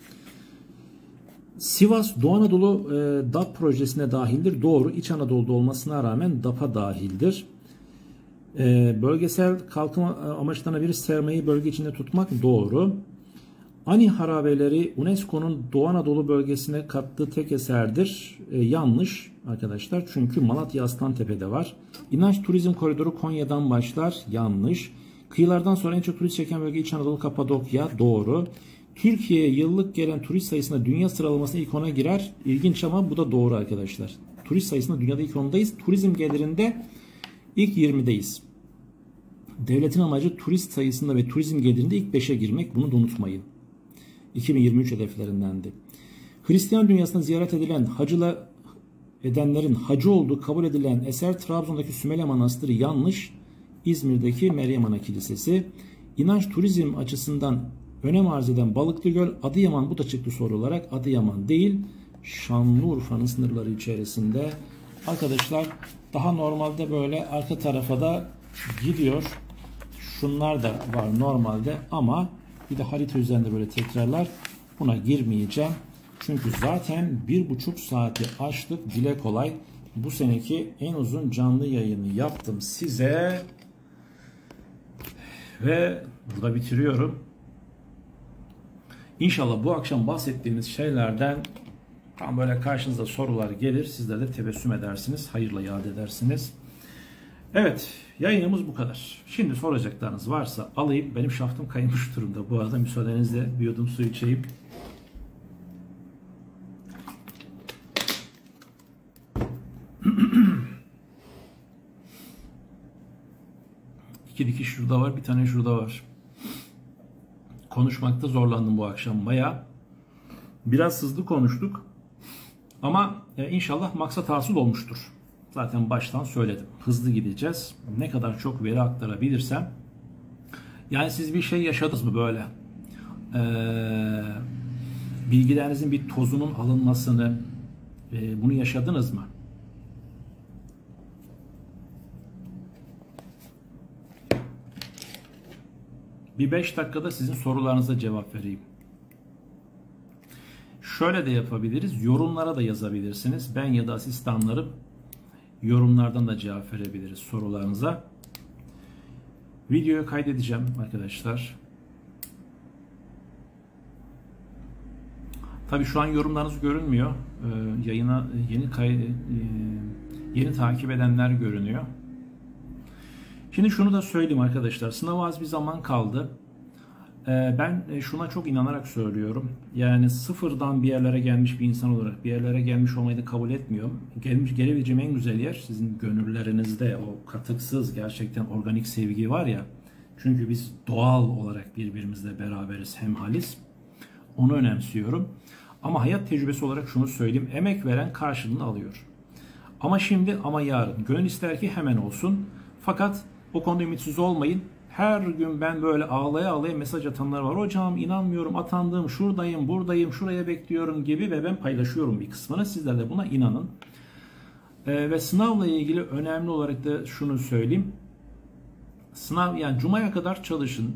Sivas Doğu Anadolu DAP projesine dahildir. Doğru. İç Anadolu'da olmasına rağmen DAP'a dahildir. Bölgesel kalkınma amaçlarına bir sermayeyi bölge içinde tutmak. Doğru. Ani harabeleri UNESCO'nun Doğu Anadolu bölgesine kattığı tek eserdir. Yanlış arkadaşlar. Çünkü Malatya Aslantepe'de var. İnanç Turizm Koridoru Konya'dan başlar. Yanlış. Kıyılardan sonra en çok turist çeken bölge İç Anadolu, Kapadokya. Doğru. Türkiye'ye yıllık gelen turist sayısında dünya sıralamasına ilk 10'a girer. İlginç ama bu da doğru arkadaşlar. Turist sayısında dünyada ilk 10'dayız. Turizm gelirinde ilk 20'deyiz. Devletin amacı turist sayısında ve turizm gelirinde ilk 5'e girmek. Bunu da unutmayın. 2023 hedeflerindendi. Hristiyan dünyasında ziyaret edilen edenlerin hacı olduğu kabul edilen eser Trabzon'daki Sümele Manastırı. Yanlış. İzmir'deki Meryem Ana Kilisesi. İnanç turizm açısından önem arz eden Balıklıgöl, Adıyaman, bu da çıktı soru olarak. Adıyaman değil, Şanlıurfa'nın sınırları içerisinde. Arkadaşlar, daha normalde böyle arka tarafa da gidiyor. Şunlar da var normalde ama bir de harita üzerinde böyle tekrarlar. Buna girmeyeceğim. Çünkü zaten 1,5 saati aştık. Dile kolay. Bu seneki en uzun canlı yayını yaptım size. Ve burada bitiriyorum. İnşallah bu akşam bahsettiğimiz şeylerden tam böyle karşınıza sorular gelir. Sizler de tebessüm edersiniz. Hayırla yad edersiniz. Evet, yayınımız bu kadar. Şimdi soracaklarınız varsa alayım. Benim şaftım kaymış durumda. Bu arada müsaadenizle bir yudum su içeyim. İki dikiş şurada var, bir tane şurada var. Konuşmakta zorlandım bu akşam bayağı. Biraz hızlı konuştuk. Ama inşallah maksat hasıl olmuştur. Zaten baştan söyledim. Hızlı gideceğiz. Ne kadar çok veri aktarabilirsem. Yani siz bir şey yaşadınız mı böyle? Bilgilerinizin bir tozunun alınmasını, bunu yaşadınız mı? Bir 5 dakikada sizin sorularınıza cevap vereyim. Şöyle de yapabiliriz. Yorumlara da yazabilirsiniz. Ben ya da asistanlarım yorumlardan da cevap verebiliriz sorularınıza. Videoyu kaydedeceğim arkadaşlar. Tabii şu an yorumlarınız görünmüyor. Yayına yeni takip edenler görünüyor. Şimdi şunu da söyleyeyim arkadaşlar. Sınava az bir zaman kaldı. Ben şuna çok inanarak söylüyorum. Yani sıfırdan bir yerlere gelmiş bir insan olarak bir yerlere gelmiş olmayı da kabul etmiyorum. Gelebileceğim en güzel yer sizin gönüllerinizde o katıksız gerçekten organik sevgi var ya. Çünkü biz doğal olarak birbirimizle beraberiz, hemhaliz. Onu önemsiyorum. Ama hayat tecrübesi olarak şunu söyleyeyim. Emek veren karşılığını alıyor. Ama şimdi ama yarın. Gönül ister ki hemen olsun. Fakat o konuda ümitsiz olmayın. Her gün ben böyle ağlaya ağlaya mesaj atanlar var. Hocam inanmıyorum, atandım, şuradayım, buradayım, şuraya bekliyorum gibi ve ben paylaşıyorum bir kısmını. Sizler de buna inanın. Ve sınavla ilgili önemli olarak da şunu söyleyeyim. Sınav yani Cuma'ya kadar çalışın.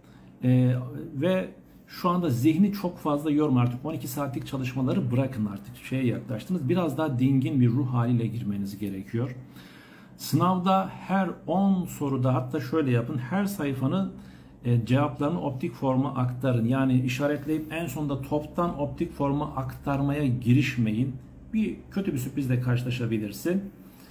Ve şu anda zihni çok fazla yorma artık. 12 saatlik çalışmaları bırakın artık. Şeye yaklaştınız. Biraz daha dingin bir ruh haliyle girmeniz gerekiyor. Sınavda her 10 soruda hatta şöyle yapın. Her sayfanın cevaplarını optik forma aktarın. Yani işaretleyip en sonunda toptan optik forma aktarmaya girişmeyin. Kötü bir sürprizle karşılaşabilirsin.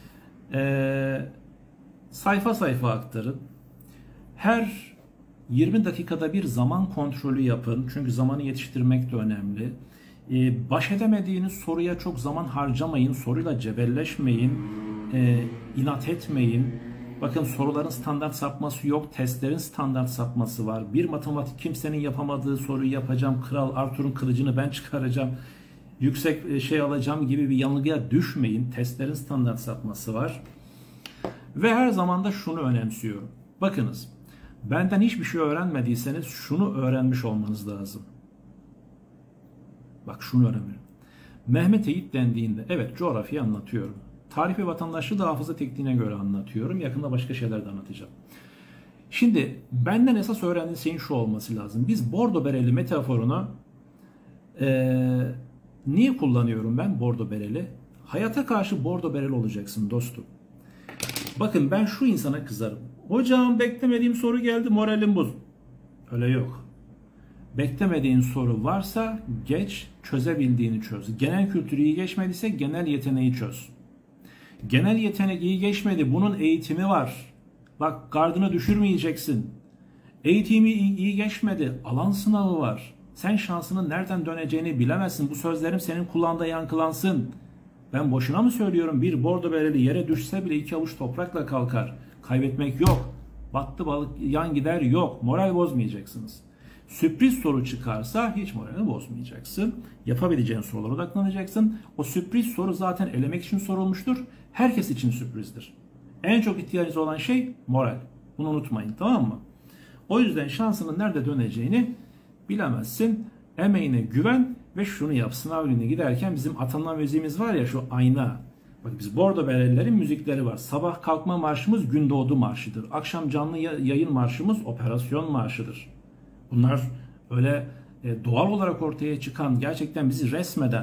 Sayfa sayfa aktarın. Her 20 dakikada bir zaman kontrolü yapın. Çünkü zamanı yetiştirmek de önemli. Baş edemediğiniz soruya çok zaman harcamayın. Soruyla cebelleşmeyin. İnat etmeyin. Bakın soruların standart sapması yok. Testlerin standart sapması var. Bir matematik kimsenin yapamadığı soruyu yapacağım. Kral Arthur'un kılıcını ben çıkaracağım. Yüksek şey alacağım gibi bir yanılgıya düşmeyin. Testlerin standart sapması var. Ve her zaman da şunu önemsiyorum. Bakınız. Benden hiçbir şey öğrenmediyseniz şunu öğrenmiş olmanız lazım. Bak şunu öğrenin. Mehmet Eğit dendiğinde evet coğrafyayı anlatıyorum. Tarih ve vatandaşlığı da hafıza tekniğine göre anlatıyorum. Yakında başka şeyler de anlatacağım. Şimdi benden esas öğrendiğiniz şeyin şu olması lazım. Biz bordo bereli metaforunu niye kullanıyorum ben bordo bereli? Hayata karşı bordo bereli olacaksın dostum. Bakın ben şu insana kızarım. Hocam beklemediğim soru geldi moralim bozuk. Öyle yok. Beklemediğin soru varsa geç, çözebildiğini çöz. Genel kültürü iyi geçmediyse genel yeteneği çöz. Genel yetenek iyi geçmedi. Bunun eğitimi var. Bak gardını düşürmeyeceksin. Eğitimi iyi geçmedi. Alan sınavı var. Sen şansının nereden döneceğini bilemezsin. Bu sözlerim senin kulağında yankılansın. Ben boşuna mı söylüyorum? Bir bordo bereli yere düşse bile 2 avuç toprakla kalkar. Kaybetmek yok. Battı balık yan gider yok. Moral bozmayacaksınız. Sürpriz soru çıkarsa hiç moralini bozmayacaksın. Yapabileceğin sorulara odaklanacaksın. O sürpriz soru zaten elemek için sorulmuştur. Herkes için sürprizdir. En çok ihtiyacınız olan şey moral. Bunu unutmayın, tamam mı? O yüzden şansının nerede döneceğini bilemezsin. Emeğine güven ve şunu yap. Sınav gününe giderken bizim atanma müziğimiz var ya şu ayna. Bak biz bordo berelilerin müzikleri var. Sabah kalkma marşımız Gündoğdu Marşı'dır. Akşam canlı yayın marşımız Operasyon Marşı'dır. Bunlar öyle doğal olarak ortaya çıkan, gerçekten bizi resmeden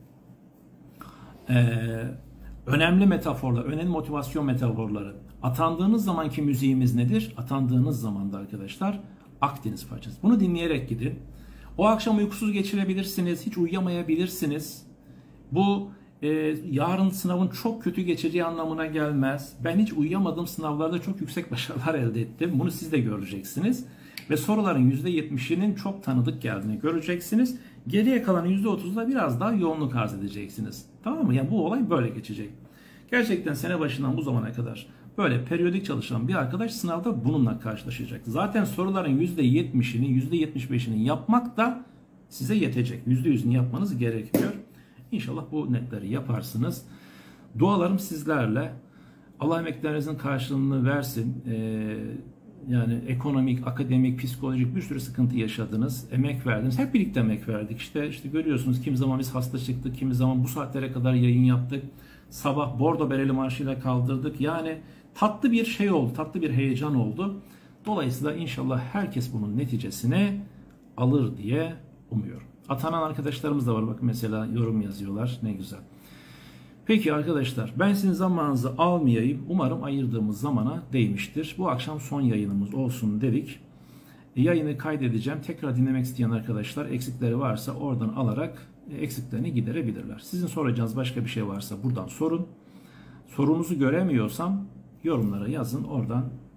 önemli metaforlar, önemli motivasyon metaforları. Atandığınız zamanki müziğimiz nedir? Atandığınız zaman da arkadaşlar Akdeniz parçası. Bunu dinleyerek gidin. O akşam uykusuz geçirebilirsiniz, hiç uyuyamayabilirsiniz. Bu yarın sınavın çok kötü geçeceği anlamına gelmez. Ben hiç uyuyamadığım sınavlarda çok yüksek başarılar elde ettim. Bunu siz de göreceksiniz. Ve soruların %70'inin çok tanıdık geldiğini göreceksiniz. Geriye kalan %30'da biraz daha yoğunluk arz edeceksiniz. Tamam mı? Yani bu olay böyle geçecek. Gerçekten sene başından bu zamana kadar böyle periyodik çalışan bir arkadaş sınavda bununla karşılaşacak. Zaten soruların %70'ini, %75'ini yapmak da size yetecek. %100'ünü yapmanız gerekiyor. İnşallah bu netleri yaparsınız. Dualarım sizlerle. Allah emeklerinizin karşılığını versin. Yani ekonomik, akademik, psikolojik bir sürü sıkıntı yaşadınız. Emek verdiniz. Hep birlikte emek verdik. İşte görüyorsunuz kimi zaman biz hasta çıktık, kimi zaman bu saatlere kadar yayın yaptık. Sabah bordo bereli marşıyla kaldırdık. Yani tatlı bir şey oldu, tatlı bir heyecan oldu. Dolayısıyla inşallah herkes bunun neticesini alır diye umuyorum. Atanan arkadaşlarımız da var. Bakın mesela yorum yazıyorlar. Ne güzel. Peki arkadaşlar ben sizin zamanınızı almayayım. Umarım ayırdığımız zamana değmiştir. Bu akşam son yayınımız olsun dedik. Yayını kaydedeceğim. Tekrar dinlemek isteyen arkadaşlar eksikleri varsa oradan alarak eksiklerini giderebilirler. Sizin soracağınız başka bir şey varsa buradan sorun. Sorunuzu göremiyorsam yorumlara yazın. Oradan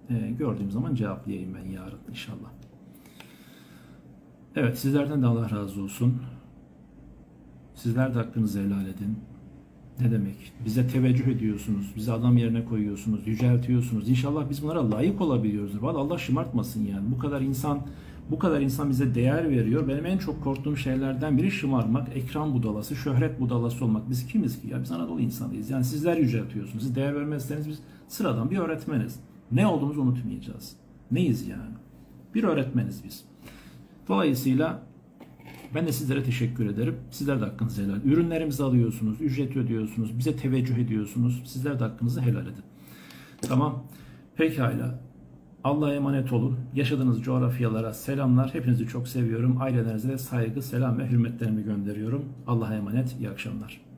gördüğüm zaman cevaplayayım ben yarın inşallah. Evet, sizlerden de Allah razı olsun. Sizler de hakkınızı helal edin. Ne demek? Bize teveccüh ediyorsunuz. Bizi adam yerine koyuyorsunuz. Yüceltiyorsunuz. İnşallah biz bunlara layık olabiliyoruz. Vallahi Allah şımartmasın yani. Bu kadar insan bize değer veriyor. Benim en çok korktuğum şeylerden biri şımarmak, ekran budalası, şöhret budalası olmak. Biz kimiz ki ya? Biz Anadolu insanıyız. Yani sizler yüceltiyorsunuz. Siz değer vermezseniz biz sıradan bir öğretmeniz. Ne olduğumuzu unutmayacağız. Neyiz yani? Bir öğretmeniz biz. Dolayısıyla ben de sizlere teşekkür ederim. Sizler de hakkınızı helal. Ürünlerimizi alıyorsunuz, ücret ödüyorsunuz, bize teveccüh ediyorsunuz. Sizler de hakkınızı helal edin. Tamam. Pekala. Allah'a emanet olun. Yaşadığınız coğrafyalara selamlar. Hepinizi çok seviyorum. Ailelerinize de saygı, selam ve hürmetlerimi gönderiyorum. Allah'a emanet. İyi akşamlar.